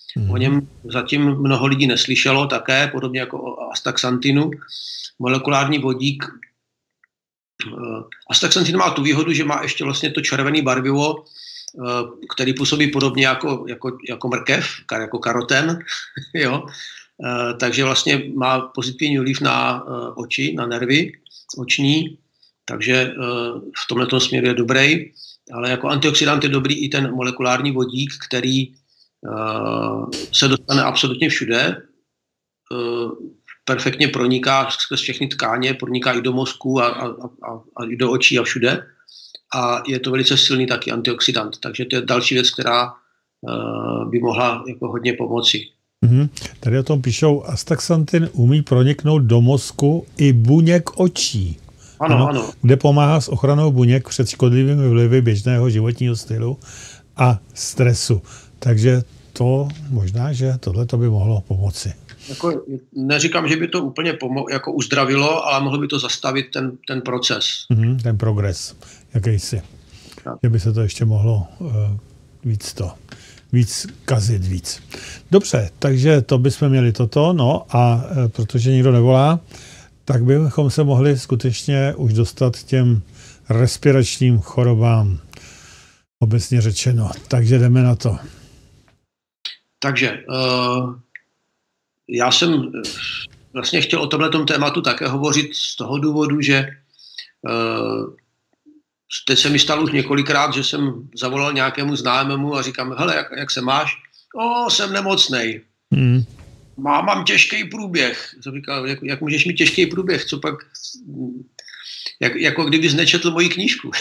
Mm. O něm zatím mnoho lidí neslyšelo také, podobně jako o astaxantinu. Molekulární vodík. Astaxantin má tu výhodu, že má ještě vlastně to červené barvivo, který působí podobně jako, jako, jako mrkev, jako karoten. Jo? Takže vlastně má pozitivní vliv na oči, na nervy oční, takže v tomto směru je dobrý. Ale jako antioxidant je dobrý i ten molekulární vodík, který se dostane absolutně všude, perfektně proniká skrz všechny tkáně, proniká i do mozku a, a, a, a i do očí a všude. A je to velice silný taky antioxidant. Takže to je další věc, která uh, by mohla jako hodně pomoci. Mm-hmm. Tady o tom píšou, astaxantin umí proniknout do mozku i buněk očí. Ano, ano, ano. Kde pomáhá s ochranou buněk před škodlivými vlivy běžného životního stylu a stresu. Takže to možná, že tohle to by mohlo pomoci. Jako, neříkám, že by to úplně pomo- jako uzdravilo, ale mohlo by to zastavit ten, ten proces. Mm-hmm, ten progres, jakýsi. Tak. Že by se to ještě mohlo uh, víc to, víc kazit víc. Dobře, takže to bychom měli toto, no a uh, protože nikdo nevolá, tak bychom se mohli skutečně už dostat k těm respiračním chorobám, obecně řečeno. Takže jdeme na to. Takže uh... já jsem vlastně chtěl o tomhletom tématu také hovořit z toho důvodu, že uh, teď se mi stalo už několikrát, že jsem zavolal nějakému známému a říkám, hele, jak, jak se máš? O, jsem nemocnej. Hmm. Má, mám těžký průběh. Jsem říkal, jak, jak můžeš mít těžký průběh? Co pak? Jak, jako kdybys nečetl moji knížku.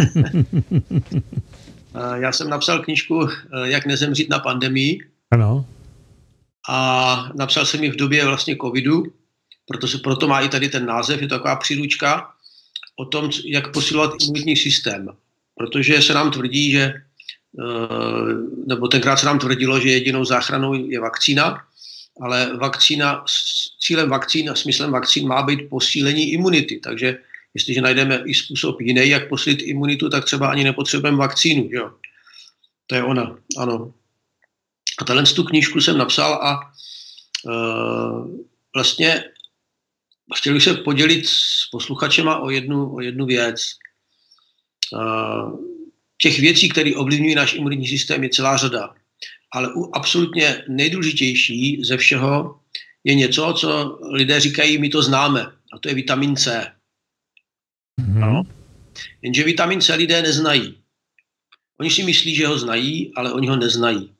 Já jsem napsal knížku Jak nezemřít na pandemii. Ano. A napsal jsem ji v době vlastně covidu, proto, se, proto má i tady ten název, je to taková příručka o tom, jak posilovat imunitní systém. Protože se nám tvrdí, že, nebo tenkrát se nám tvrdilo, že jedinou záchranou je vakcína, ale vakcína, cílem vakcín a smyslem vakcín má být posílení imunity. Takže jestliže najdeme i způsob jiný, jak posílit imunitu, tak třeba ani nepotřebujeme vakcínu. Jo? To je ona, ano. A tahle tu knížku jsem napsal a uh, vlastně chtěl bych se podělit s posluchačema o jednu, o jednu věc. Uh, těch věcí, které ovlivňují náš imunitní systém, je celá řada. Ale u absolutně nejdůležitější ze všeho je něco, co lidé říkají, my to známe. A to je vitamin C. Mm-hmm. No. Jenže vitamin C lidé neznají. Oni si myslí, že ho znají, ale oni ho neznají.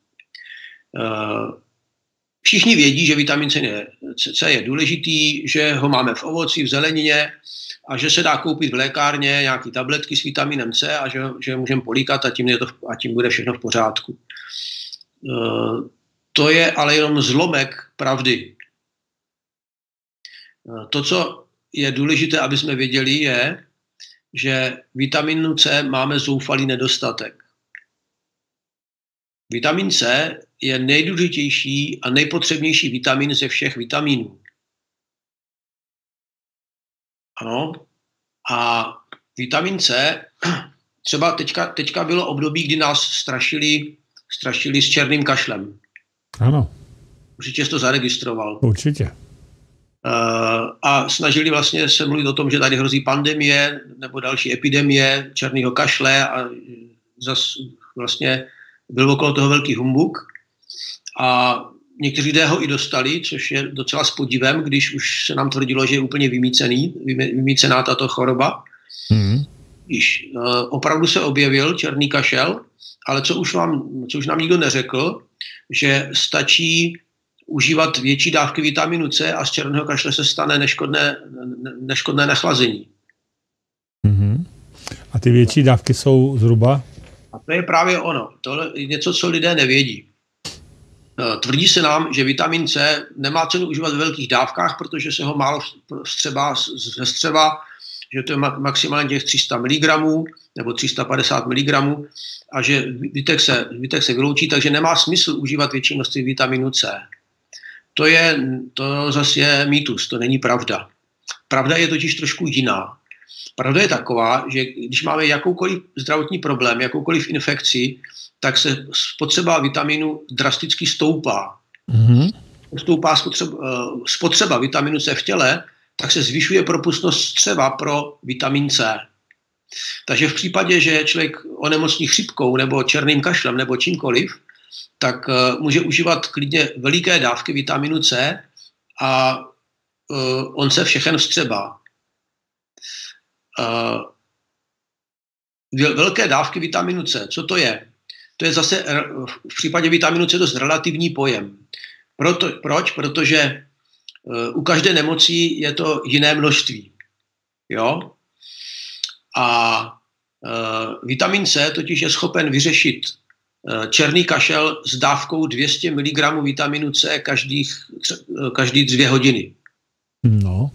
Všichni vědí, že vitamin C je, C je důležitý, že ho máme v ovoci, v zelenině a že se dá koupit v lékárně nějaké tabletky s vitaminem C a že, že můžeme políkat a tím, je to, a tím bude všechno v pořádku. To je ale jenom zlomek pravdy. To, co je důležité, aby jsme věděli, je, že vitaminu C máme zoufalý nedostatek. Vitamin C je nejdůležitější a nejpotřebnější vitamin ze všech vitaminů. Ano. A vitamin C, třeba teďka, teďka bylo období, kdy nás strašili, strašili s černým kašlem. Ano. Určitě jsi to zaregistroval. Určitě. Uh, a snažili vlastně se mluvit o tom, že tady hrozí pandemie nebo další epidemie černého kašle a zas vlastně byl okolo toho velký humbuk a někteří lidé ho i dostali, což je docela s podivem, když už se nám tvrdilo, že je úplně vymýcený, vymýcená tato choroba. Mm. Když uh, opravdu se objevil černý kašel, ale co už, vám, co už nám nikdo neřekl, že stačí užívat větší dávky vitaminu C a z černého kašle se stane neškodné, neškodné nachlazení. Mm. A ty větší dávky jsou zhruba? A to je právě ono. To je něco, co lidé nevědí. Tvrdí se nám, že vitamin C nemá cenu užívat ve velkých dávkách, protože se ho málo vstřebá ze střeva, že to je maximálně těch tři sta miligramů nebo tři sta padesát miligramů a že zbytek se, zbytek se vyloučí, takže nemá smysl užívat větší množství vitaminu C. To je, to zase je mýtus, to není pravda. Pravda je totiž trošku jiná. Pravda je taková, že když máme jakoukoliv zdravotní problém, jakoukoliv infekci, tak se spotřeba vitaminu drasticky stoupá. Mm-hmm. Stoupá spotřeba, spotřeba vitaminu C v těle, tak se zvyšuje propustnost střeva pro vitamin C. Takže v případě, že člověk onemocní chřipkou nebo černým kašlem nebo čímkoliv, tak uh, může užívat klidně veliké dávky vitaminu C a uh, on se všechen vstřebá. Uh, velké dávky vitaminu C, co to je? To je zase v případě vitaminu C dost relativní pojem. Proto, proč? Protože uh, u každé nemoci je to jiné množství. Jo? A uh, vitamin C totiž je schopen vyřešit uh, černý kašel s dávkou dvě stě miligramů vitaminu C každých, uh, každý dvě hodiny. No.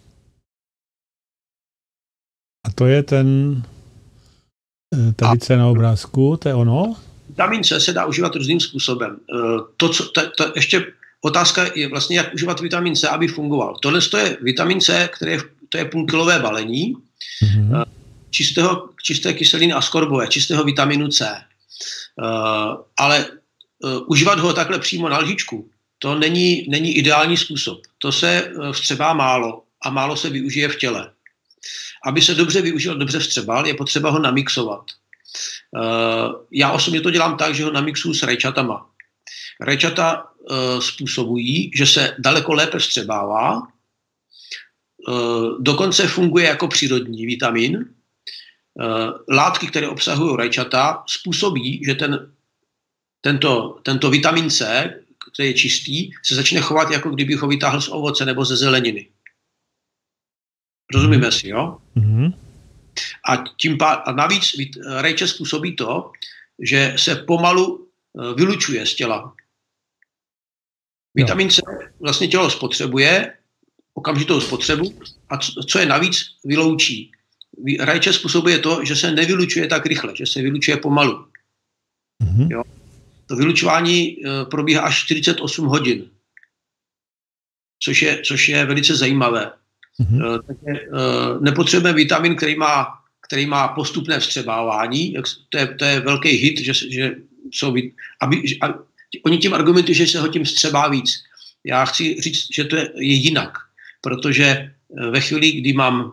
A to je ten tady C na obrázku, to je ono? Vitamin C se dá užívat různým způsobem. Uh, to, co, to, to ještě otázka je vlastně, jak užívat vitamin C, aby fungoval. Tohle je vitamin C, který je, to je půlkilové balení, mm-hmm. uh, čistého, čisté kyseliny askorbové, čistého vitaminu C. Uh, ale uh, užívat ho takhle přímo na lžičku, to není, není ideální způsob. To se uh, vstřebá málo a málo se využije v těle. Aby se dobře využil, dobře vstřebal, je potřeba ho namixovat. Uh, já osobně to dělám tak, že ho namixuju s rajčatama. Rajčata uh, způsobují, že se daleko lépe vstřebává, uh, dokonce funguje jako přírodní vitamin. Uh, látky, které obsahují rajčata, způsobí, že ten, tento, tento vitamin C, který je čistý, se začne chovat, jako kdybych ho vytáhl z ovoce nebo ze zeleniny. Rozumíme si, jo? Mm-hmm. A, tím pá- a navíc rajče způsobí to, že se pomalu uh, vylučuje z těla. Vitamin C vlastně tělo spotřebuje, okamžitou spotřebu, a co, co je navíc, vyloučí. Rajče způsobuje to, že se nevylučuje tak rychle, že se vylučuje pomalu. Mm-hmm. Jo? To vylučování uh, probíhá až čtyřicet osm hodin, což je, což je velice zajímavé. Mm-hmm. Uh, takže uh, nepotřebujeme vitamin, který má, který má postupné vstřebávání. To je, to je velký hit, že, že jsou, aby, že, a, oni tím argumentují, že se ho tím vstřebá víc. Já chci říct, že to je, je jinak, protože uh, ve chvíli, kdy mám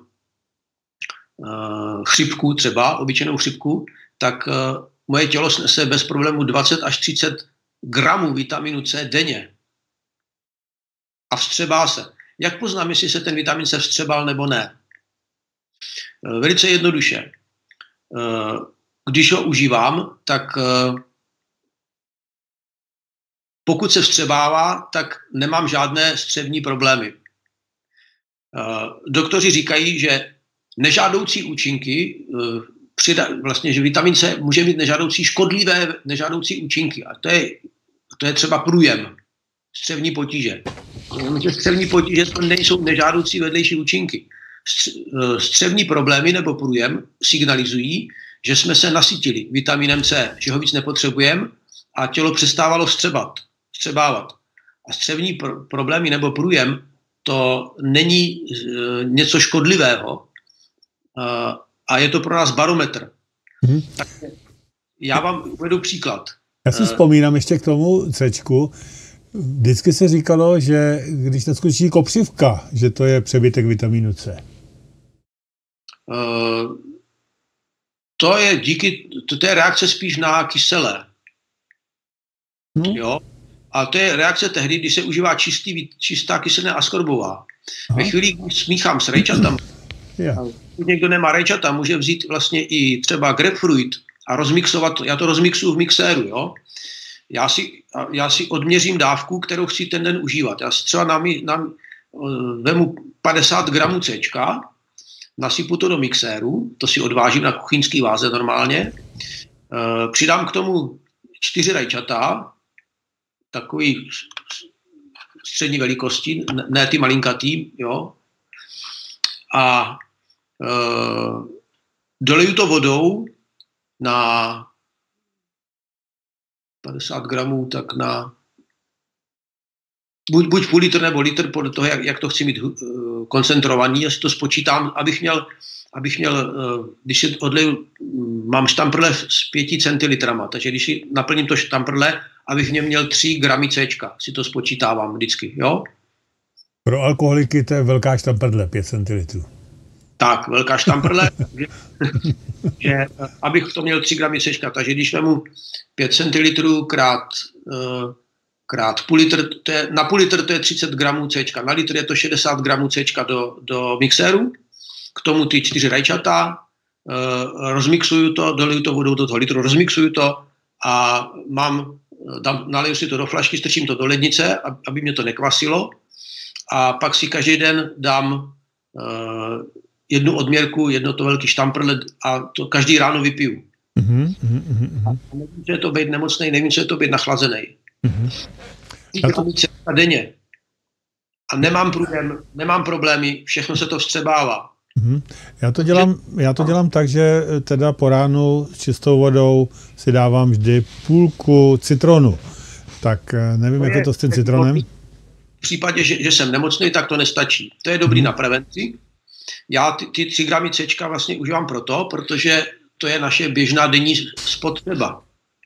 uh, chřipku třeba, obyčejnou chřipku, tak uh, moje tělo snese bez problému dvacet až třicet gramů vitaminu C denně. A vstřebá se. Jak poznám, jestli se ten vitamin C vstřebal nebo ne? Velice jednoduše. Když ho užívám, tak pokud se vstřebává, tak nemám žádné střevní problémy. Doktoři říkají, že nežádoucí účinky, vlastně, že vitamin C může mít nežádoucí škodlivé nežádoucí účinky. A to je, to je třeba průjem, střevní potíže. Střevní potíže to nejsou nežádoucí vedlejší účinky. Střevní problémy nebo průjem signalizují, že jsme se nasytili vitaminem C, že ho víc nepotřebujeme a tělo přestávalo vstřebat, vstřebávat. A střevní pro- problémy nebo průjem to není e, něco škodlivého e, a je to pro nás barometr. Hmm. Tak já vám uvedu příklad. Já si vzpomínám ještě k tomu Cčku. Vždycky se říkalo, že když naskočí kopřivka, že to je přebytek vitamínu C. Uh, to je díky, to, to je reakce spíš na kyselé. No. Jo? A to je reakce tehdy, když se užívá čistý, čistá kyselina askorbová. Aha. Ve chvíli, když smíchám s rajčatem, yeah. Když někdo nemá rajčata, může vzít vlastně i třeba grapefruit a rozmixovat, já to rozmixuju v mixéru, jo? Já si, já si odměřím dávku, kterou chci ten den užívat. Já si třeba na, na, vemu padesát gramů Cčka, nasypu to do mixéru, to si odvážím na kuchyňský váze normálně, přidám k tomu čtyři rajčata, takový střední velikosti, ne ty malinkatý, jo, a e, doleju to vodou na padesát gramů, tak na buď, buď půl litr nebo litr, podle toho, jak, jak to chci mít uh, koncentrovaný, jestli to spočítám, abych měl, abych měl uh, když si odleju, mám štamprle s pěti centilitrama, takže když si naplním to štamprle, abych v něm měl tři gramy céčka, si to spočítávám vždycky, jo? Pro alkoholiky to je velká štamprle, pět centilitrů. Tak, velká štamprle, že, že abych to měl tři gramy céčka, takže když vemu pět centilitrů krát, uh, krát půl litr, to je, na půl litr to je třicet gramů céčka, na litr je to šedesát gramů céčka do, do mixéru, k tomu ty čtyři rajčata, uh, rozmixuju to, doliju to vodou do toho litru, rozmixuju to a mám, dám, naliju si to do flašky, strčím to do lednice, aby mě to nekvasilo a pak si každý den dám uh, jednu odměrku, jedno to velký štamprle a to každý ráno vypiju. Mm-hmm, mm-hmm. A nevím, co je to být nemocnej, nevím, co je to být nachlazený. Mm-hmm. Je to být denně. A nemám problém, nemám problémy, všechno se to vstřebává. Mm-hmm. Já to dělám, já to dělám tak, že teda po ránu s čistou vodou si dávám vždy půlku citronu. Tak nevím, to jak je, je to s tím citronem. V případě, že, že jsem nemocný, tak to nestačí. To je dobrý mm-hmm. na prevenci. Já ty, ty tři gramy céčka vlastně užívám proto, protože to je naše běžná denní spotřeba.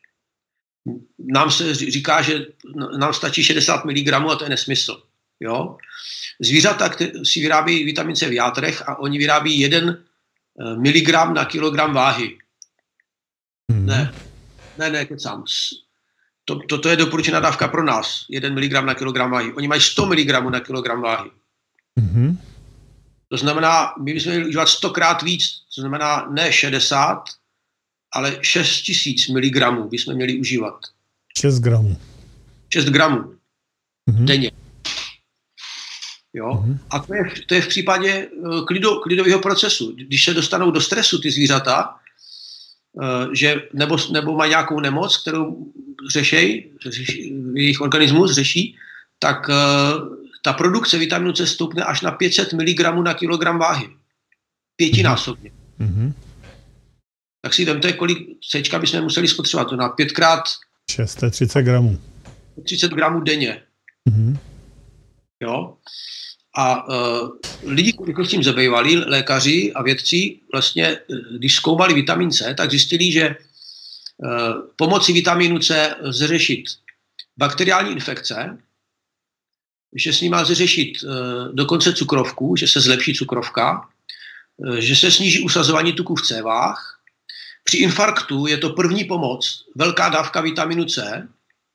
Nám se říká, že nám stačí šedesát miligramů a to je nesmysl. Jo? Zvířata si vyrábí vitamin C v játrech a oni vyrábí jeden miligram na kilogram váhy. Hmm. Ne, ne, ne, kecám. To, to, to je doporučená dávka pro nás. jeden miligram na kilogram váhy. Oni mají sto miligramů na kilogram váhy. Hmm. To znamená, my bychom měli užívat stokrát víc, to znamená ne šedesát, ale šest tisíc miligramů bychom měli užívat. šest gramů. šest gramů mm-hmm. denně. Jo? Mm-hmm. A to je, to je v případě uh, klido, klidového procesu. Když se dostanou do stresu ty zvířata, uh, že nebo, nebo mají nějakou nemoc, kterou řešej, řeší, jejich organismus řeší, tak uh, ta produkce vitaminu C stoupne až na pět set miligramů na kilogram váhy. Pětinásobně. Mm-hmm. Tak si vemte, kolik céčka bychom museli spotřebovat. To na pětkrát... šest set třicet gramů. třicet gramů denně. Mm-hmm. Jo? A uh, lidi, kteří s tím zabývali, lékaři a vědci, vlastně, když zkoumali vitamin C, tak zjistili, že uh, pomocí vitaminu C lze řešit bakteriální infekce, že s ním lze řešit uh, dokonce cukrovku, že se zlepší cukrovka, uh, že se sníží usazování tuku v cévách. Při infarktu je to první pomoc, velká dávka vitaminu C.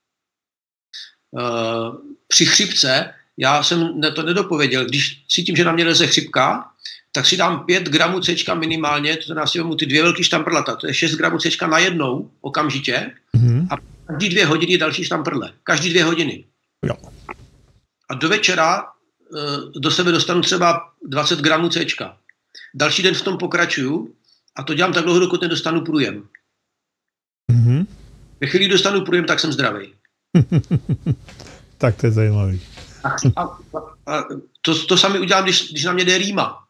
Uh, při chřipce, já jsem to nedopověděl, když cítím, že na mě leze chřipka, tak si dám pět gramů céčka minimálně, to znamená si vemu ty dvě velký štamprlata, to je šest gramů céčka najednou, okamžitě, mm-hmm. a každý dvě hodiny další štamprle. Každý dvě hodiny. Jo. A do večera do sebe dostanu třeba dvacet gramů céčka. Další den v tom pokračuju a to dělám tak dlouho, dokud nedostanu průjem. Mm-hmm. Ve chvíli dostanu průjem, tak jsem zdravý. Tak to je zajímavý. A, a, a to, to sami udělám, když, když na mě jde rýma.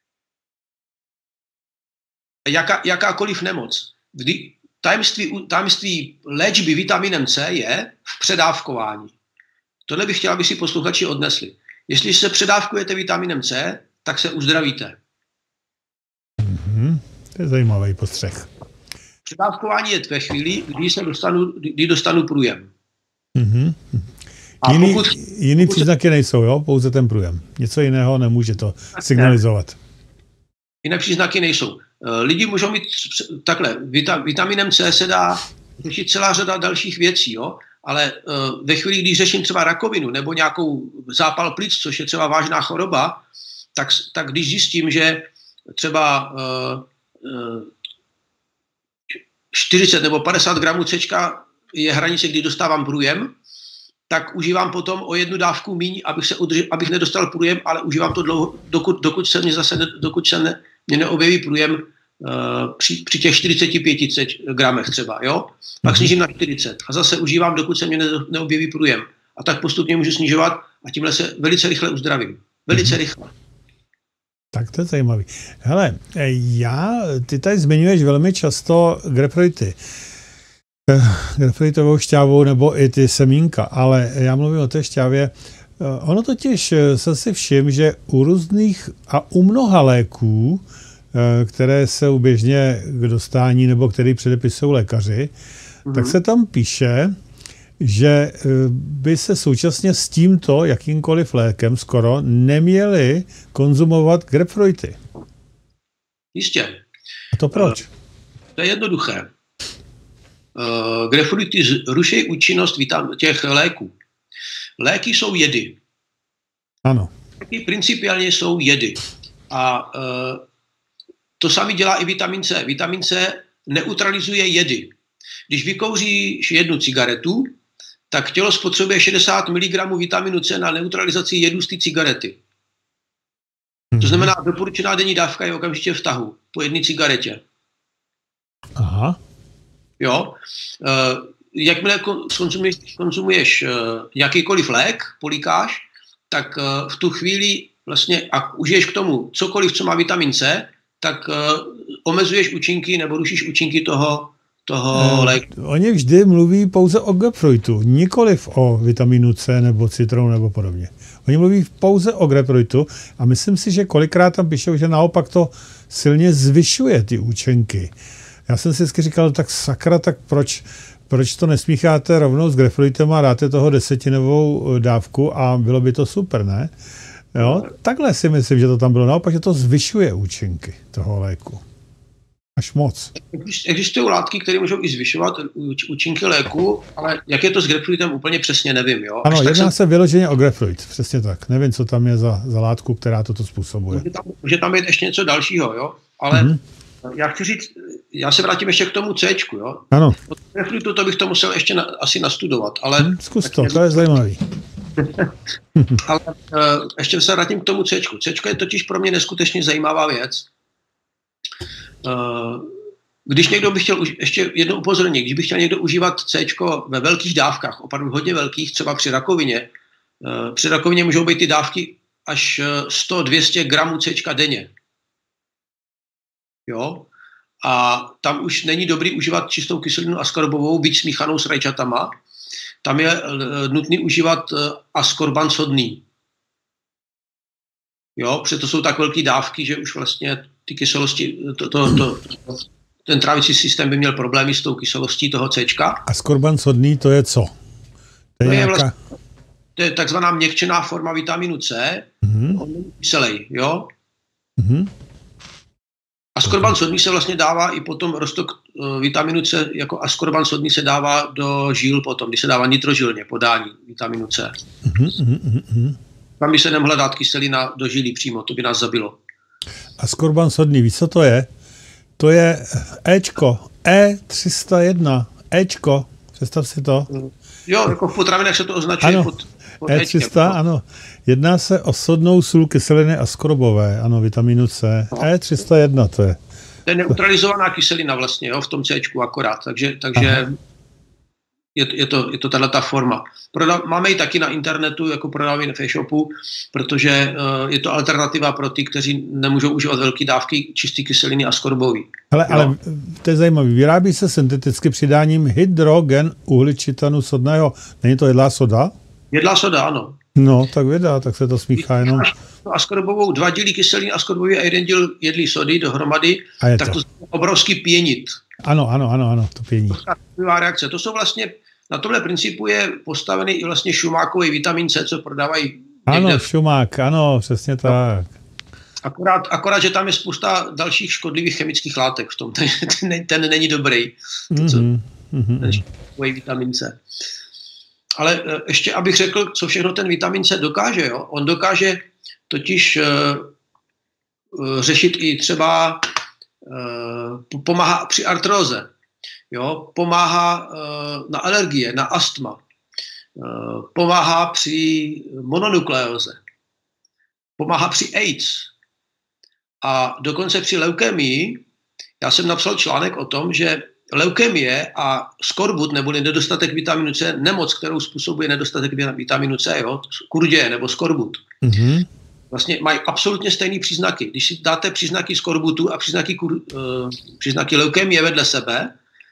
Jaká, jakákoliv nemoc. Kdy, tajemství, tajemství léčby vitaminem C je v předávkování. Tohle bych chtěl, aby si posluchači odnesli. Jestli se předávkujete vitaminem C, tak se uzdravíte. Mm-hmm. To je zajímavý postřeh. Předávkování je ve chvíli, kdy, se dostanu, kdy dostanu průjem. Mm-hmm. Jiný, pokud, jiný pokud příznaky se... nejsou, jo? Pouze ten průjem. Něco jiného nemůže to signalizovat. Jiné příznaky nejsou. Lidi můžou mít takhle, vitaminem C se dá řešit celá řada dalších věcí, jo? Ale uh, ve chvíli, když řeším třeba rakovinu nebo nějakou zápal plic, což je třeba vážná choroba, tak, tak když zjistím, že třeba uh, uh, čtyřicet nebo padesát gramů céčka je hranice, kdy dostávám průjem, tak užívám potom o jednu dávku míň, abych, se udržel, abych nedostal průjem, ale užívám to dlouho, dokud, dokud se mě zase dokud se ne, mě neobjeví průjem uh, při, při těch čtyřiceti pěti gramech třeba, jo? Pak snížím na čtyřicet a zase užívám, dokud se mě ne, neobjeví průjem. A tak postupně můžu snižovat a tímhle se velice rychle uzdravím. Velice mm-hmm. rychle. Tak to je zajímavý. Hele, já, ty tady zmiňuješ velmi často grapefruity. grapefruitovou šťávou nebo i ty semínka, ale já mluvím o té šťávě. Ono totiž jsem si všiml, že u různých a u mnoha léků, které jsou běžně k dostání nebo které předepisují lékaři, mm-hmm. tak se tam píše, že by se současně s tímto jakýmkoliv lékem skoro neměli konzumovat grapefruity. Jistě. A to proč? Uh, to je jednoduché. Uh, grapefruity ruší účinnost vitam- těch léků. Léky jsou jedy. Ano. Léky principiálně jsou jedy. A uh, to samé dělá i vitamin C. Vitamin C neutralizuje jedy. Když vykouříš jednu cigaretu, tak tělo spotřebuje šedesát miligramů vitaminu C na neutralizaci jedu z té cigarety. Mm-hmm. To znamená, doporučená denní dávka je okamžitě v tahu po jedné cigaretě. Aha. Jo. Uh, jakmile konzumuješ, konzumuješ uh, jakýkoliv lék, políkáš, tak uh, v tu chvíli vlastně, a užiješ k tomu cokoliv, co má vitamin C, tak uh, omezuješ účinky nebo rušíš účinky toho, toho léku. Oni vždy mluví pouze o grapefruitu, nikoliv o vitaminu C nebo citronu nebo podobně. Oni mluví pouze o grapefruitu a myslím si, že kolikrát tam píšou, že naopak to silně zvyšuje ty účinky. Já jsem si vždycky říkal, tak sakra, tak proč, proč to nesmícháte rovnou s grapefruitem a dáte toho desetinovou dávku a bylo by to super, ne? Jo, takhle si myslím, že to tam bylo. Naopak, že to zvyšuje účinky toho léku. Až moc. Existují látky, které můžou i zvyšovat účinky léku, ale jak je to s grapefruitem, úplně přesně nevím. Jo? Ano, Až jedná jsem... se vyloženě o grapefruit, přesně tak. Nevím, co tam je za, za látku, která toto způsobuje. Může tam, může tam být ještě něco dalšího, jo? Ale mm-hmm. já chci říct, já se vrátím ještě k tomu Cčku, jo? Ano. Od grapefruitu to bych to musel ještě na, asi nastudovat, ale... Hmm, zkus to, to je zajímavý. Ale uh, ještě se vrátím k tomu Cčku. Cčko je totiž pro mě neskutečně zajímavá věc. Uh, když někdo by chtěl, ještě jedno upozornění, když by chtěl někdo užívat Cčko ve velkých dávkách, opravdu hodně velkých, třeba při rakovině, uh, při rakovině můžou být ty dávky až sto až dvě stě gramů Cčka denně. Jo? A tam už není dobrý užívat čistou kyselinu askorbovou, byť smíchanou s rajčatama. Tam je nutný užívat askorban sodný. Jo, protože to jsou tak velké dávky, že už vlastně ty kyselosti, to, to, to, ten trávicí systém by měl problémy s tou kyselostí toho Cčka. Askorban sodný to je co? To je, to je, nějaká... vlastně, to je takzvaná měkčená forma vitaminu C, mm-hmm. on není kyselej, jo. Mm-hmm. Askorban sodný se vlastně dává i potom roztok uh, vitaminu C, jako askorban sodný se dává do žíl potom, když se dává nitrožilně podání vitaminu C. Mm-hmm, mm-hmm. Tam by se nemohla dát kyselina do žílí přímo, to by nás zabilo. Askorban sodný, víš, co to je? To je Ečko, E tři sta jedna, Ečko, představ si to. Jo, jako v potravinách se to označuje ano. pod, pod E tři sta, Ečkem. ano. Jedná se o sodnou sůl kyseliny askorbové, ano, vitaminu C. No. E tři sta jedna to je. To je neutralizovaná kyselina vlastně, jo, v tom Cčku akorát, takže, takže je, je, to, je to tato forma. Prodav, máme ji taky na internetu, jako prodávají na e-shopu, protože uh, je to alternativa pro ty, kteří nemůžou užívat velké dávky čisté kyseliny askorbové. Ale, ale to je zajímavé. Vyrábí se synteticky přidáním hydrogen uhličitanu sodného. Není to jedlá soda? Jedlá soda, ano. No, tak vědá, tak se to smíchá jenom. Askorbovou, dva díly kyseliny askorboví a jeden díl jedlý sody dohromady, tak to, to obrovský pěnit. Ano, ano, ano, ano, to pění. Reakce. To jsou vlastně, na tomhle principu je postavený i vlastně šumákový vitamin C, co prodávají. Ano, někde. Šumák, ano, přesně tak. Akorát, akorát, že tam je spousta dalších škodlivých chemických látek v tom. Ten, ten, ten není dobrý. To, co, mm-hmm. Ten šumákový vitamin C. Ale ještě, abych řekl, co všechno ten vitamin C dokáže. Jo? On dokáže totiž uh, řešit i třeba, uh, pomáhá při artróze, jo? Pomáhá uh, na alergie, na astma, uh, pomáhá při mononukleóze, pomáhá při AIDS a dokonce při leukémii. Já jsem napsal článek o tom, že leukemie a skorbut, neboli nedostatek vitaminu C, nemoc, kterou způsobuje nedostatek vitaminu C, jo, kurdě nebo skorbut, mm-hmm. vlastně mají absolutně stejné příznaky. Když si dáte příznaky skorbutu a příznaky, kur, uh, příznaky leukemie vedle sebe,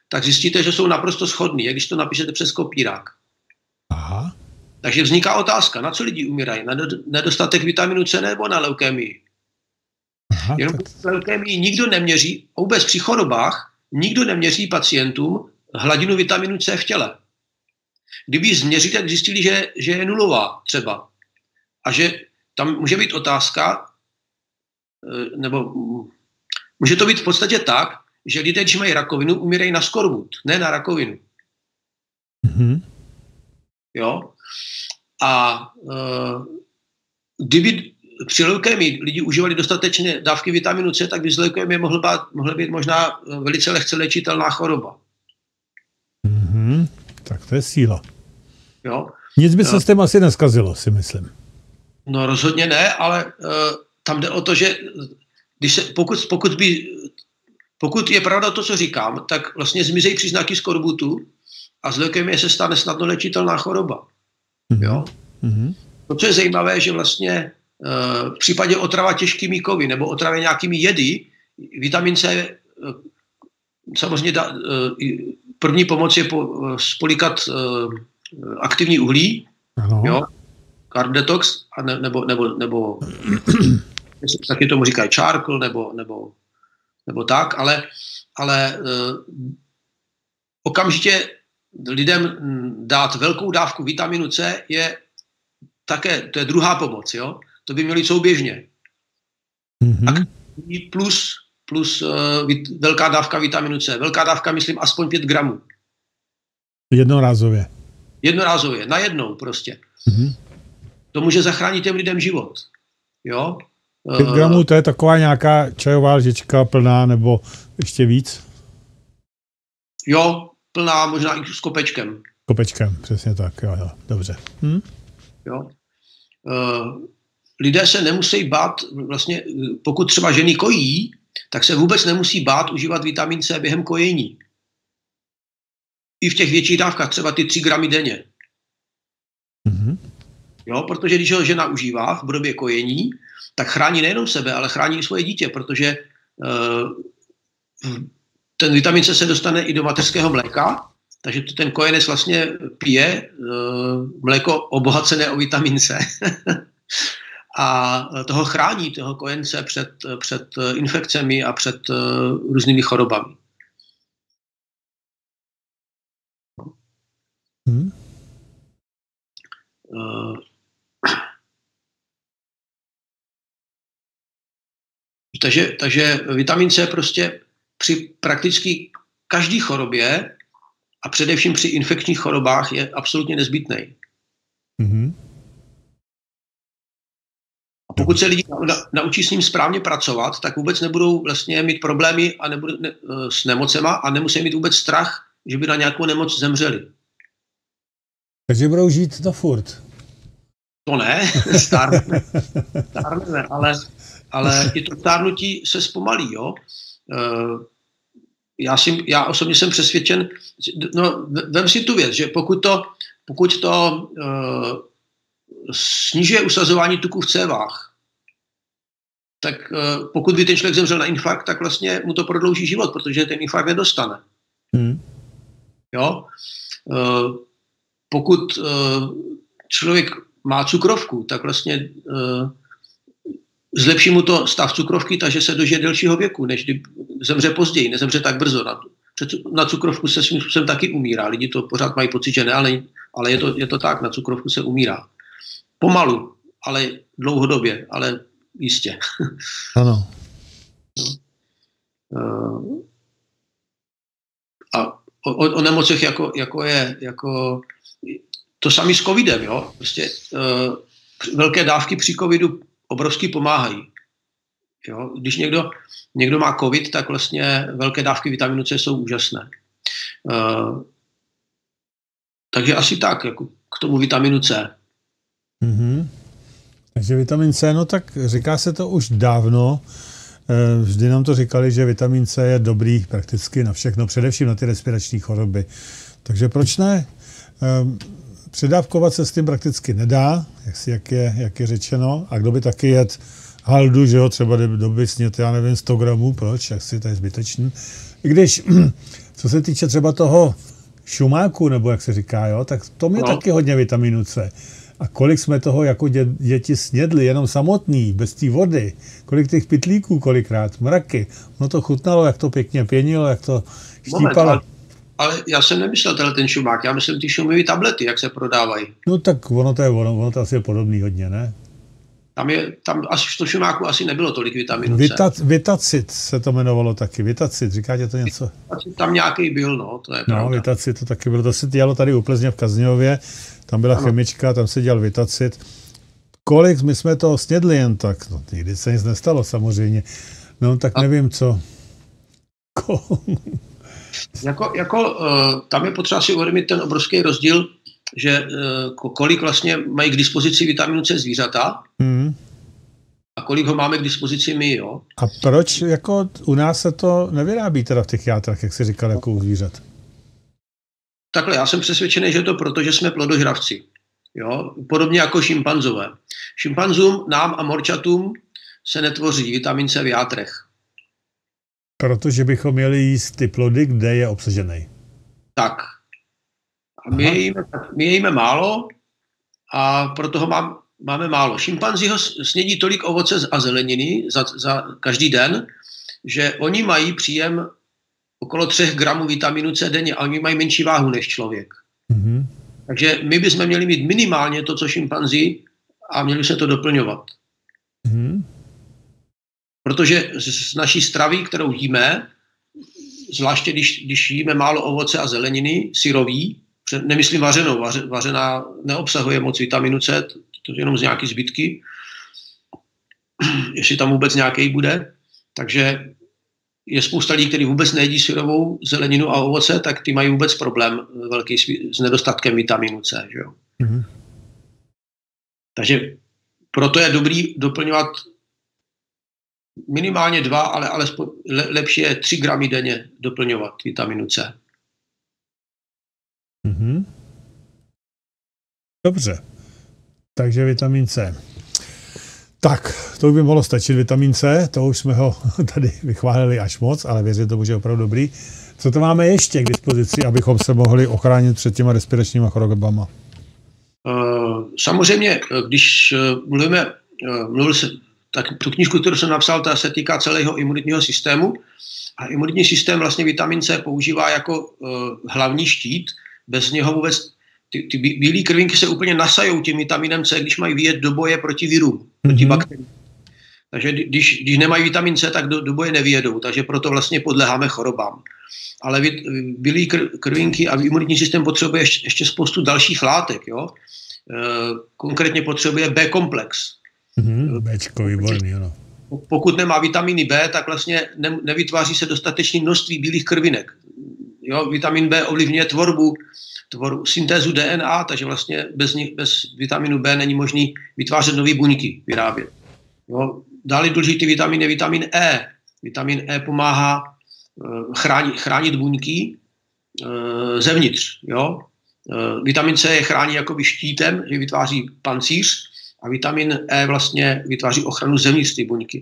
tak zjistíte, že jsou naprosto shodný, jak když to napíšete přes kopírák. Aha. Takže vzniká otázka, na co lidi umírají? Na nedostatek vitaminu C nebo na leukémii? Aha, Jenom tak... leukémii nikdo neměří, vůbec při chorobách, nikdo neměří pacientům hladinu vitaminu C v těle. Kdyby ji změřili, tak zjistili, že, že je nulová třeba. A že tam může být otázka, nebo může to být v podstatě tak, že lidé, když mají rakovinu, umírají na skorbut, ne na rakovinu. Mm-hmm. Jo? A uh, kdyby při leukémii lidi užívali dostatečné dávky vitaminu C, tak by z leukémie mohla být, mohla být možná velice lehce léčitelná choroba. Mm-hmm. Tak to je síla. Jo? Nic by se uh, s tím asi neskazilo, si myslím. No rozhodně ne, ale uh, tam jde o to, že když se, pokud, pokud, by, pokud je pravda to, co říkám, tak vlastně zmizejí příznaky skorbutu a z leukémie se stane snadno léčitelná choroba. Mm-hmm. Jo? Mm-hmm. To, co je zajímavé, že vlastně uh, v případě otrava těžkými kovy nebo otravy nějakými jedy, vitamin C uh, samozřejmě da, uh, první pomoc je po, uh, spolikat uh, aktivní uhlí, ano. Jo? Carb detox, a ne, nebo, nebo, nebo taky tomu říkají charcoal, nebo, nebo, nebo tak, ale, ale uh, okamžitě lidem dát velkou dávku vitaminu C je také, to je druhá pomoc, jo? To by měli souběžně. Mm-hmm. Plus, plus uh, vit, velká dávka vitaminu C. Velká dávka, myslím, aspoň pět gramů. Jednorázově. Jednorázově, najednou prostě. Mm-hmm. To může zachránit těm lidem život. Jo? pět gramů to je taková nějaká čajová lžička plná, nebo ještě víc? Jo, plná, možná i s kopečkem. Kopečkem, přesně tak, jo, jo, dobře. Hm? Jo. Uh, lidé se nemusí bát, vlastně, pokud třeba ženy kojí, tak se vůbec nemusí bát užívat vitamin C během kojení. I v těch větších dávkách, třeba ty tři gramy denně. Mm-hmm. Jo, protože když ho žena užívá v době kojení, tak chrání nejenom sebe, ale chrání i svoje dítě, protože uh, ten vitamin C se dostane i do mateřského mléka, takže ten kojenec vlastně pije uh, mléko obohacené o vitamin C. A toho chrání, toho kojence před, před infekcemi a před uh, různými chorobami. Hmm. Uh, takže, takže vitamin C prostě při prakticky každé chorobě a především při infekčních chorobách je absolutně nezbytný. Mm-hmm. A pokud se lidi na, naučí s ním správně pracovat, tak vůbec nebudou vlastně mít problémy a nebude, ne, s nemocema a nemusí mít vůbec strach, že by na nějakou nemoc zemřeli. Takže budou žít to furt. To ne, stárneme, stárneme, ale, ale i to stárnutí se zpomalí, jo. Já, si, já osobně jsem přesvědčen, no vem si tu věc, že pokud to, pokud to uh, snižuje usazování tuku v cévách, tak uh, pokud by ten člověk zemřel na infarkt, tak vlastně mu to prodlouží život, protože ten infarkt nedostane. Hmm. Jo? Uh, pokud uh, člověk má cukrovku, tak vlastně uh, zlepší mu to stav cukrovky, takže se dožije delšího věku, než kdy zemře později, nezemře tak brzo. Na, na cukrovku se svým způsobem taky umírá. Lidi to pořád mají pocit, že ne, ale, ale je, to, je to tak, na cukrovku se umírá. Pomalu, ale dlouhodobě, ale jistě. Ano. No. A o, o nemocech jako, jako je jako to samé s covidem, jo. Prostě uh, velké dávky při covidu obrovsky pomáhají. Jo? Když někdo, někdo má covid, tak vlastně velké dávky vitaminu C jsou úžasné. Uh, takže asi tak, jako k tomu vitaminu C. Mm-hmm. Takže vitamin C, no tak říká se to už dávno. Vždy nám to říkali, že vitamin C je dobrý prakticky na všechno, především na ty respirační choroby. Takže proč ne? Předávkovat se s tím prakticky nedá, jak, si, jak, je, jak je řečeno. A kdo by taky jet haldu, že jo, třeba do by snět, já nevím, sto gramů, proč, jak si to je zbytečný. I když, co se týče třeba toho šumáku, nebo jak se říká, jo, tak to je no. taky hodně vitaminu C. A kolik jsme toho jako dě, děti snědli, jenom samotný, bez té vody, kolik těch pytlíků, kolikrát, mraky, no to chutnalo, jak to pěkně pěnilo, jak to štípalo. Moment, ale, ale já jsem nemyslel tenhle ten šumák, já myslím ty šumivý tablety, jak se prodávají. No tak ono to je ono, ono to asi je podobný hodně, ne? Tam, je, tam asi v tom šumáku asi nebylo tolik vitaminu C. Vita, Vitacit se to jmenovalo taky, Vitacit, říkáte to něco? Tam nějaký byl, no, to je No, pravda. Vitacit to taky bylo, to se dělalo tady u Plzně v Kazňově, tam byla ano. chemička, tam se dělal Vitacit. Kolik my jsme toho snědli jen tak, no nikdy se nic nestalo samozřejmě, no tak nevím co. jako, jako uh, tam je potřeba si uvědomit ten obrovský rozdíl, že uh, kolik vlastně mají k dispozici vitaminu C zvířata hmm. a kolik ho máme k dispozici my, jo. A proč jako u nás se to nevyrábí teda v těch játrách, jak jsi říkal, jako u zvířat? Takhle, já jsem přesvědčený, že to proto, že jsme plodožravci. Jo? Podobně jako šimpanzové. Šimpanzům, nám a morčatům se netvoří vitamin C v játrech. Protože bychom měli jíst ty plody, kde je obsažený. Tak. A my je, jíme, my je jíme málo a proto ho mám, máme málo. Šimpanzi ho snědí tolik ovoce a zeleniny za, za každý den, že oni mají příjem okolo třech gramů vitaminu C denně, ale oni mají menší váhu než člověk. Mm-hmm. Takže my bychom měli mít minimálně to, co šimpanzi, a měli se to doplňovat. Mm-hmm. Protože z naší stravy, kterou jíme, zvláště když, když jíme málo ovoce a zeleniny, syrový, nemyslím vařenou, vaře, vařená neobsahuje moc vitaminu C, to, to je jenom z nějaký zbytky, jestli tam vůbec nějaký bude, takže je spousta lidí, kteří vůbec nejedí syrovou zeleninu a ovoce, tak ty mají vůbec problém velký s nedostatkem vitaminu C. Že jo? Mm-hmm. Takže proto je dobrý doplňovat minimálně dva, ale alespoň lepší je tři gramy denně doplňovat vitaminu C. Mm-hmm. Dobře. Takže vitamin C. Tak, to by mohlo stačit, vitamin C, to už jsme ho tady vychválili až moc, ale věřím tomu, že je opravdu dobrý. Co to máme ještě k dispozici, abychom se mohli ochránit před těma respiračníma chorobama? Uh, samozřejmě, když mluvíme, uh, mluvil se, tak tu knížku, kterou jsem napsal, ta se týká celého imunitního systému a imunitní systém vlastně vitamin C používá jako uh, hlavní štít, bez něho vůbec Ty, ty bílé krvinky se úplně nasajou tím vitaminem C, když mají vyjet do boje proti virům, mm-hmm. proti bakteriím. Takže když, když nemají vitamin C, tak do, do boje nevyjedou, takže proto vlastně podléháme chorobám. Ale bílé krvinky a imunitní systém potřebuje ještě, ještě spoustu dalších látek. Jo? E, konkrétně potřebuje B-komplex. Mm-hmm. Bčko, výborný, ano. Pokud nemá vitaminy B, tak vlastně ne, nevytváří se dostatečné množství bílých krvinek. Jo? Vitamin B ovlivňuje tvorbu Tvor, syntézu D N A, takže vlastně bez, bez vitaminu B není možný vytvářet nové buňky, vyrábět. Jo. Dále důležitý vitamin je vitamin E. Vitamin E pomáhá uh, chránit, chránit buňky uh, zevnitř. Jo. Uh, vitamin C je chrání jakoby štítem, že vytváří pancíř a vitamin E vlastně vytváří ochranu zevnitř ty buňky.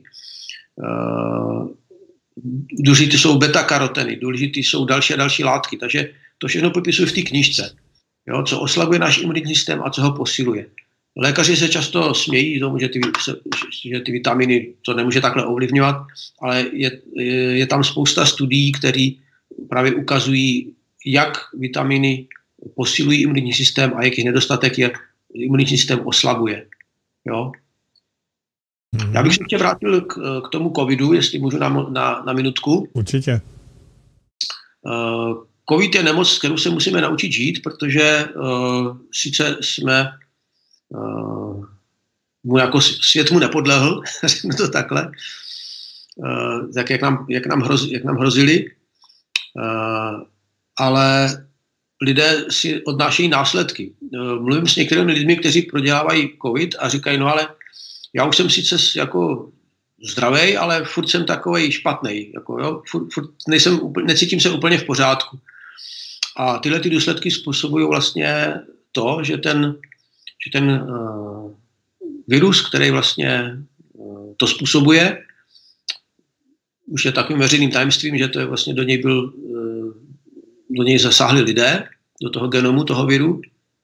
Uh, důležitý jsou beta-karoteny, důležitý jsou další a další látky, takže to všechno popisuju v té knížce, jo, co oslabuje náš imunitní systém a co ho posiluje. Lékaři se často smějí tomu, že ty, že ty vitaminy to nemůže takhle ovlivňovat, ale je, je, je tam spousta studií, které právě ukazují, jak vitaminy posilují imunitní systém a jaký nedostatek je imunitní systém oslabuje. Jo. Já bych se ještě vrátil k, k tomu covidu, jestli můžu na, na, na minutku. Určitě. Uh, Covid je nemoc, kterou se musíme naučit žít, protože uh, sice jsme uh, mu jako svět mu nepodlehl, řeknu to takhle, uh, tak jak nám, jak nám, hroz, jak nám hrozili, uh, ale lidé si odnášejí následky. Uh, mluvím s některými lidmi, kteří prodělávají covid a říkají, no ale já už jsem sice jako zdravej, ale furt jsem takovej špatnej, jako jo, furt, furt nejsem, necítím se úplně v pořádku. A tyhle ty důsledky způsobují vlastně to, že ten, že ten uh, virus, který vlastně uh, to způsobuje, už je takovým veřejným tajemstvím, že to je vlastně do něj byl, do něj zasáhli lidé, do toho genomu toho viru,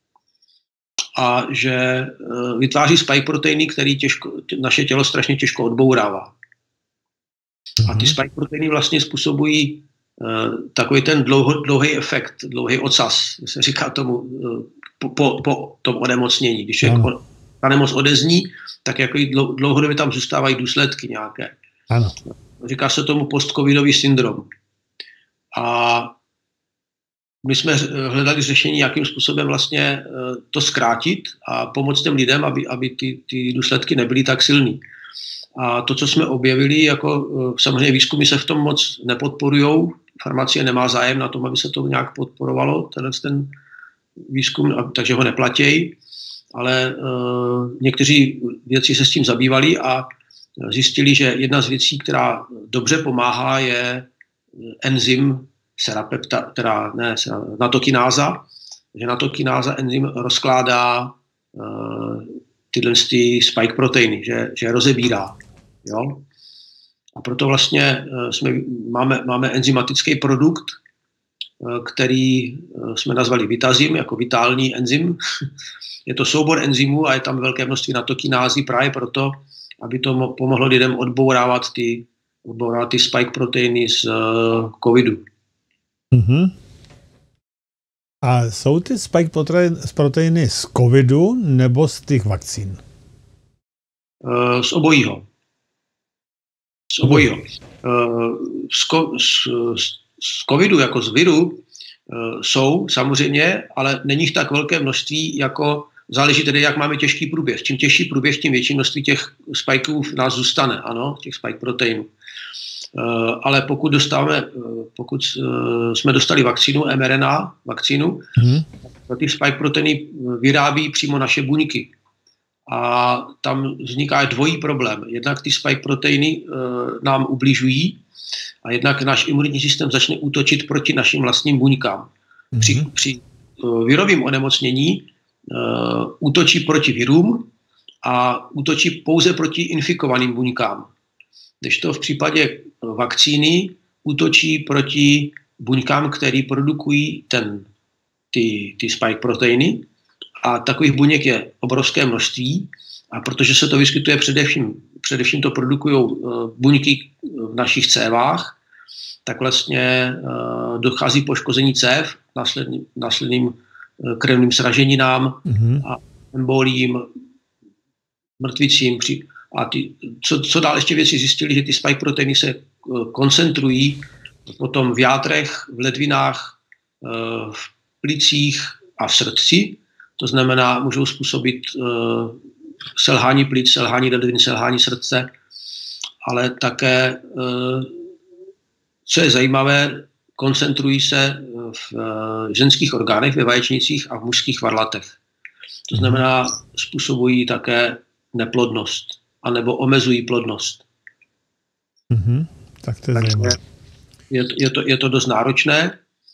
a že vytváří spike proteiny, který těžko, naše tělo strašně těžko odbourává. A ty spike proteiny vlastně způsobují uh, takový ten dlouho, dlouhý efekt, dlouhý ocas, se říká tomu uh, po, po, po tom onemocnění. Když je no. ta nemoc odezní, tak jako dlouhodobě tam zůstávají důsledky nějaké. Ano. Říká se tomu post-covidový syndrom. A my jsme hledali řešení, jakým způsobem vlastně uh, to zkrátit a pomoct těm lidem, aby, aby ty, ty důsledky nebyly tak silný. A to, co jsme objevili, jako samozřejmě výzkumy se v tom moc nepodporujou, farmacie nemá zájem na tom, aby se to nějak podporovalo, tenhle ten výzkum, takže ho neplatí, ale uh, někteří vědci se s tím zabývali a zjistili, že jedna z věcí, která dobře pomáhá, je enzym serapepta, teda ne, natokináza, že natokináza enzym rozkládá uh, tyhle spike proteiny, že, že rozebírá. Jo? A proto vlastně jsme, máme, máme enzymatický produkt, který jsme nazvali Vitazim, jako vitální enzym. Je to soubor enzymů a je tam velké množství natokinázy právě proto, aby to pomohlo lidem odbourávat ty, odbourávat ty spike proteiny z uh, covidu. Mm-hmm. A jsou ty spike proteiny z covidu nebo z těch vakcín? Uh, z obojího. Z obojího. Uh, z, ko, z, z covidu jako z viru uh, jsou samozřejmě, ale není jich tak velké množství, jako záleží tedy, jak máme těžký průběh. Čím těžší průběh, tím větší množství těch spikeů v nás zůstane, ano, těch spike proteinů. Uh, ale pokud dostáváme, uh, pokud uh, jsme dostali vakcínu, mRNA vakcínu, hmm. tak ty spike proteiny vyrábí přímo naše buňky. A tam vzniká dvojí problém. Jednak ty spike proteiny uh, nám ubližují a jednak náš imunitní systém začne útočit proti našim vlastním buňkám. Hmm. Při, při uh, virovém onemocnění uh, útočí proti virům a útočí pouze proti infikovaným buňkám. Kdežto v případě vakcíny útočí proti buňkám, které produkují ten, ty, ty spike proteiny. A takových buněk je obrovské množství. A protože se to vyskytuje především, především to produkují uh, buňky v našich cévách, tak vlastně uh, dochází poškození cév, následným, následným uh, krevným sraženinám mm-hmm. a embolím, mrtvicím. Při, A ty, co, co dál ještě věci zjistili, že ty spike proteiny se uh, koncentrují potom v játrech, v ledvinách, uh, v plicích a v srdci. To znamená, můžou způsobit uh, selhání plic, selhání ledvin, selhání srdce, ale také, uh, co je zajímavé, koncentrují se v uh, ženských orgánech, ve vaječnicích a v mužských varlatech. To znamená, způsobují také neplodnost anebo omezují plodnost. Mm-hmm. Tak to je Takže zajímavé. Je, je, to, je to dost náročné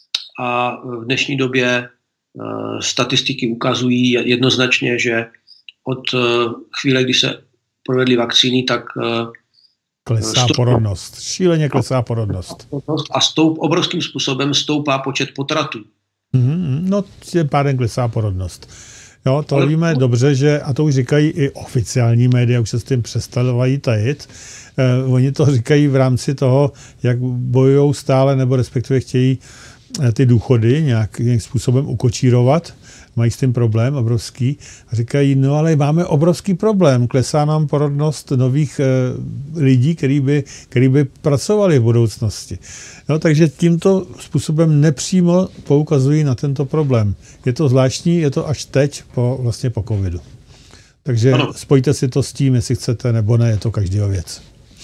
a v dnešní době uh, statistiky ukazují jednoznačně, že od uh, chvíle, kdy se provedly vakcíny, tak uh, klesá stoupá, porodnost. Šíleně klesá porodnost. A stoup, obrovským způsobem stoupá počet potratů. Mm-hmm. No, tím pádem klesá porodnost. Jo, to ale víme dobře, že, a to už říkají i oficiální média, už se s tím přestavovají tajit. Eh, oni to říkají v rámci toho, jak bojují stále, nebo respektive chtějí eh, ty důchody nějak, nějakým způsobem ukočírovat. Mají s tím problém obrovský. A říkají, no ale máme obrovský problém. Klesá nám porodnost nových eh, lidí, který by, který by pracovali v budoucnosti. No, takže tímto způsobem nepřímo poukazují na tento problém. Je to zvláštní, je to až teď, po, vlastně po covidu. Takže ano. Spojte si to s tím, jestli chcete, nebo ne, je to každého věc.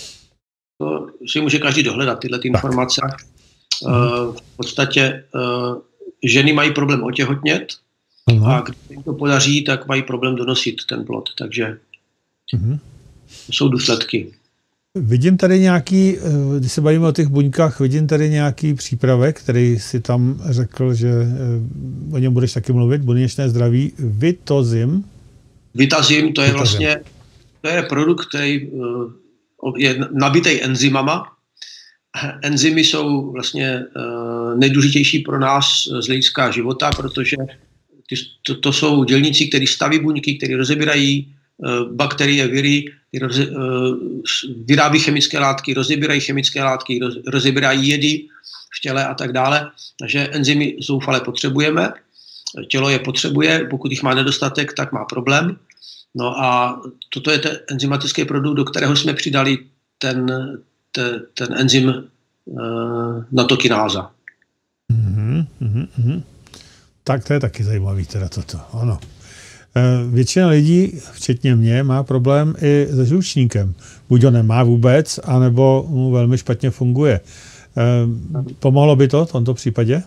To si může každý dohledat, tyhle ty informace. Uh, v podstatě uh, ženy mají problém otěhotnět, uh-huh. a když jim to podaří, tak mají problém donosit ten plod. Takže uh-huh. to jsou důsledky. Vidím tady nějaký, když se bavíme o těch buňkách, vidím tady nějaký přípravek, který si tam řekl, že o něm budeš taky mluvit, buněčné zdraví, Vitazim. Vitazim, to je Vitazim. vlastně to je produkt, který je nabitý enzymama enzymy jsou vlastně nejdůležitější pro nás z hlediska života, protože ty, to, to jsou dělníci, kteří staví buňky, kteří rozebírají bakterie, viry, roze, vyrábí chemické látky, rozebírají chemické látky, roz, rozebírají jedy v těle a tak dále. Takže enzymy zoufale potřebujeme, tělo je potřebuje, pokud jich má nedostatek, tak má problém. No a toto je ten enzymatický produkt, do kterého jsme přidali ten, ten, ten enzym uh, natokináza. Mm-hmm, mm-hmm. Tak to je taky zajímavý teda toto, ano. Většina lidí, včetně mě, má problém i se žlučníkem. Buď ho nemá vůbec, anebo mu velmi špatně funguje. Pomohlo by to v tomto případě?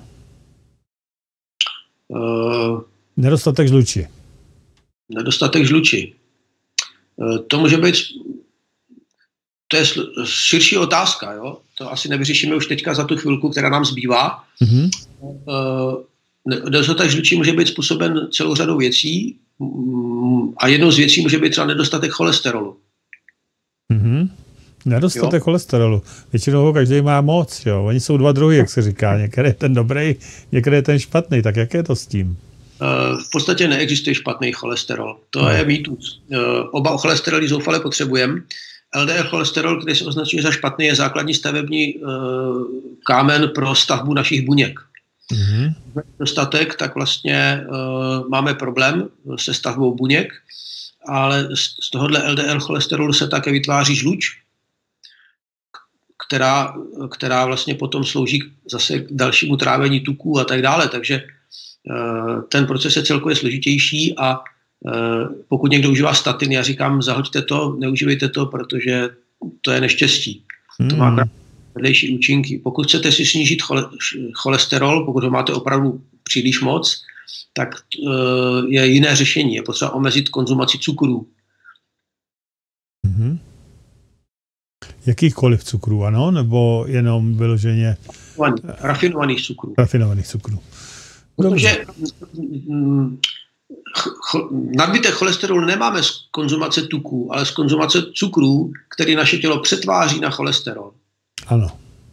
Uh, nedostatek žluči. Nedostatek žluči. Uh, to může být, to je širší otázka, jo? To asi nevyřešíme už teďka za tu chvilku, která nám zbývá. Mm-hmm. Uh, nedostatek žluči může být způsoben celou řadou věcí, a jednou z věcí může být třeba nedostatek cholesterolu. Mm-hmm. Nedostatek jo? cholesterolu. Většinou ho každý má moc. Jo? Oni jsou dva druhy, jak se říká. Některý je ten dobrý, některý je ten špatný. Tak jak je to s tím? Uh, v podstatě neexistuje špatný cholesterol. To no. je mýtus. Uh, oba cholesteroli zoufale potřebujeme. L D L cholesterol, který se označuje za špatný, je základní stavební uh, kámen pro stavbu našich buněk. Mm-hmm. Dostatek, tak vlastně uh, máme problém se stavbou buněk, ale z, z tohohle L D L cholesterolu se také vytváří žluč, která, která vlastně potom slouží zase k dalšímu trávení tuků a tak dále, takže uh, ten proces je celkově složitější a uh, pokud někdo užívá statin, já říkám, zahoďte to, neužívejte to, protože to je neštěstí. Mm-hmm. To má vedlejší účinky. Pokud chcete si snížit chole, cholesterol, pokud ho máte opravdu příliš moc, tak uh, je jiné řešení. Je potřeba omezit konzumaci cukrů. Mm-hmm. Jakýchkoliv cukrů, ano? Nebo jenom vyloženě... Rafinovaných cukrů. Rafinovaných cukrů. Protože ch- nadbytek cholesterolu nemáme z konzumace tuků, ale z konzumace cukrů, který naše tělo přetváří na cholesterol. Ano.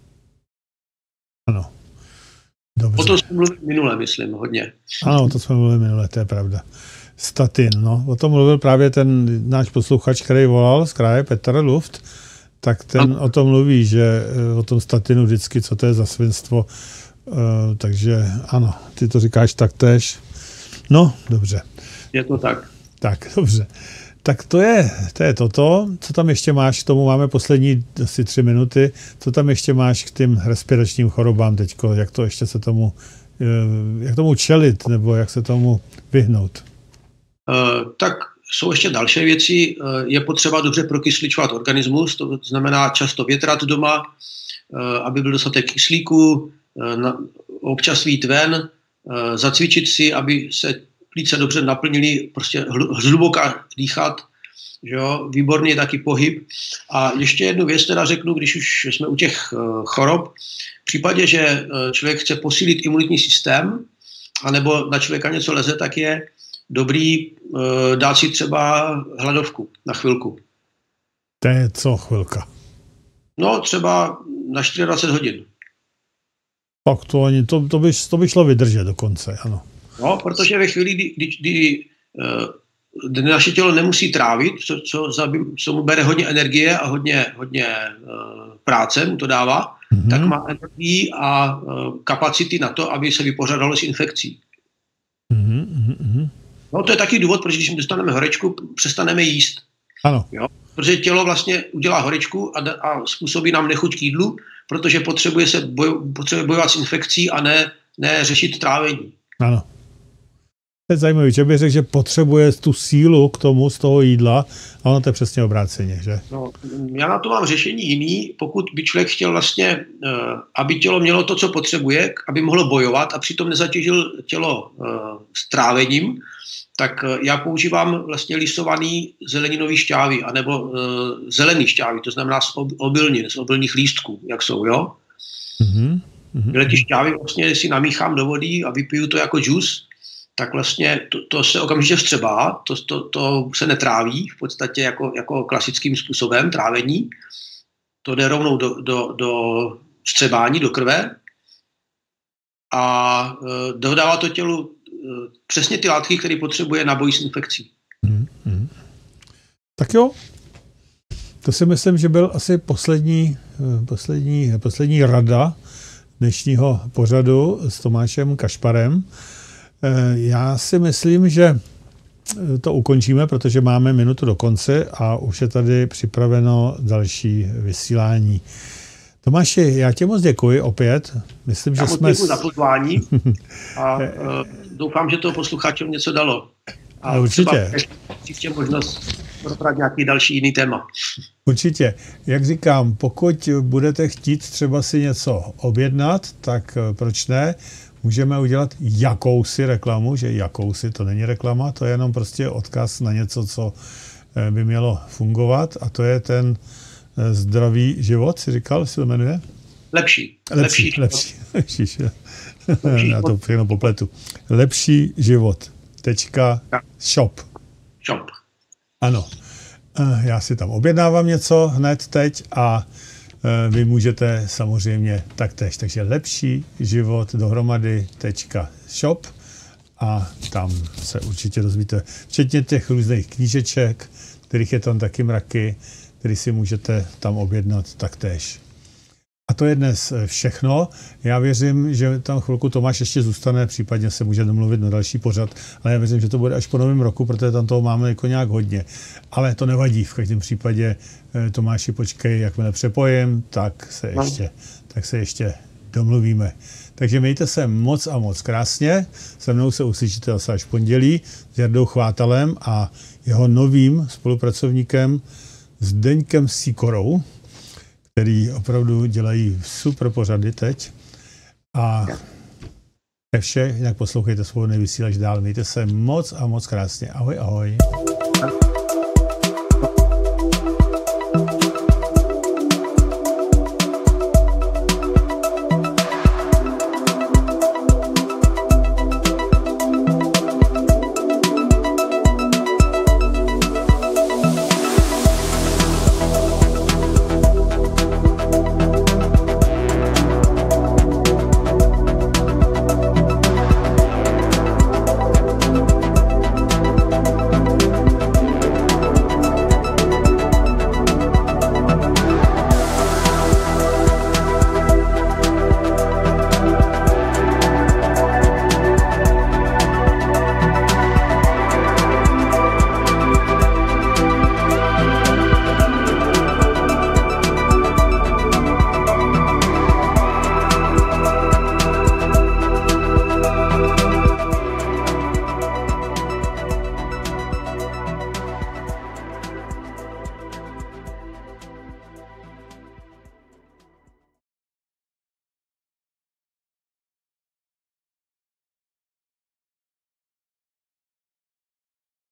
Ano. Dobře. O tom jsme mluvili minule, myslím, hodně. Ano, o tom jsme mluvili minule, to je pravda. Statin, no. O tom mluvil právě ten náš posluchač, který volal z kraje, Petr Luft, tak ten ano. o tom mluví, že o tom statinu vždycky, co to je za svinstvo. Uh, takže ano, ty to říkáš taktéž. No, dobře. Je to tak. Tak, dobře. Tak to je, to je toto. Co tam ještě máš k tomu? Máme poslední asi tři minuty. Co tam ještě máš k těm respiračním chorobám teďko? Jak to ještě se tomu, jak tomu čelit, nebo jak se tomu vyhnout? Uh, tak jsou ještě další věci. Uh, je potřeba dobře prokysličovat organismus, to znamená často větrat doma, uh, aby byl dostatek kyslíku, uh, na, občas vyjít ven, uh, zacvičit si, aby se plíce dobře naplnili, prostě zhluboka dýchat, že jo? Výborný je taky pohyb. A ještě jednu věc teda řeknu, když už jsme u těch uh, chorob, v případě, že uh, člověk chce posílit imunitní systém, anebo na člověka něco leze, tak je dobrý uh, dát si třeba hladovku na chvilku. To je co chvilka? No třeba na dvacet čtyři hodin. Tak to, ani, to, to, by, to by šlo vydržet dokonce, ano. No, protože ve chvíli, kdy, kdy, kdy, kdy naše tělo nemusí trávit, co, co, za, co mu bere hodně energie a hodně, hodně uh, práce mu to dává, mm-hmm. tak má energii a uh, kapacity na to, aby se vypořádalo s infekcí. Mm-hmm. No, to je taky důvod, proč když my dostaneme horečku, přestaneme jíst. Ano. Jo? Protože tělo vlastně udělá horečku a, a způsobí nám nechuť k jídlu, protože potřebuje, se boj, potřebuje bojovat s infekcí a ne, ne řešit trávení. Ano. To je zajímavé, že bych řekl, že potřebuje tu sílu k tomu z toho jídla a ono to je přesně obráceně, že? No, já na to mám řešení jiný, pokud by člověk chtěl vlastně, aby tělo mělo to, co potřebuje, aby mohlo bojovat a přitom nezatěžil tělo strávením, tak já používám vlastně lisovaný zeleninový šťávy, anebo zelený šťávy, to znamená z obilnin, z obilných lístků, jak jsou, jo? Mm-hmm. Tyhle ty šťávy vlastně si namíchám do vody a vypiju to jako džus, tak vlastně to, to se okamžitě vstřebá, to, to, to se netráví v podstatě jako, jako klasickým způsobem trávení to jde rovnou do, do, do střebání, do krve a e, dodává to tělu e, přesně ty látky, které potřebuje na boj s infekcí. Hmm, hmm. Tak jo, to si myslím, že byl asi poslední, poslední, poslední rada dnešního pořadu s Tomášem Kašparem. Já si myslím, že to ukončíme, protože máme minutu do konce a už je tady připraveno další vysílání. Tomáši, já tě moc děkuji opět. Myslím, já že jsme... děkuji za pozvání a uh, doufám, že to posluchačům něco dalo. A určitě. Příště možnost probrat nějaký další jiný téma. Určitě. Jak říkám, pokud budete chtít třeba si něco objednat, tak proč ne? Můžeme udělat jakousi reklamu, že jakousi, to není reklama, to je jenom prostě odkaz na něco, co by mělo fungovat a to je ten zdravý život, si říkal, si to jmenuje? Lepší. Lepší, lepší. lepší, lepší. lepší Já to všechno popletu. Lepší život. Tečka shop. Shop. Ano. Já si tam objednávám něco hned teď a vy můžete samozřejmě taktéž. Takže lepší život dohromady tečka shop a tam se určitě dozvíte. Včetně těch různých knížeček, kterých je tam taky mraky, který si můžete tam objednat taktéž. A to je dnes všechno. Já věřím, že tam chvilku Tomáš ještě zůstane, případně se může domluvit na další pořad, ale já věřím, že to bude až po novém roku, protože tam toho máme jako nějak hodně. Ale to nevadí, v každém případě Tomáši, počkej, jakmile přepojím, tak se ještě, tak se ještě domluvíme. Takže mějte se moc a moc krásně. Se mnou se uslyšíte zase až v pondělí s Jardou Chvátalem a jeho novým spolupracovníkem Zdeňkem Sikorou, který opravdu dělají super pořady teď. A to je vše, jinak poslouchejte Svobodný vysílač dál. Mějte se moc a moc krásně. Ahoj, ahoj.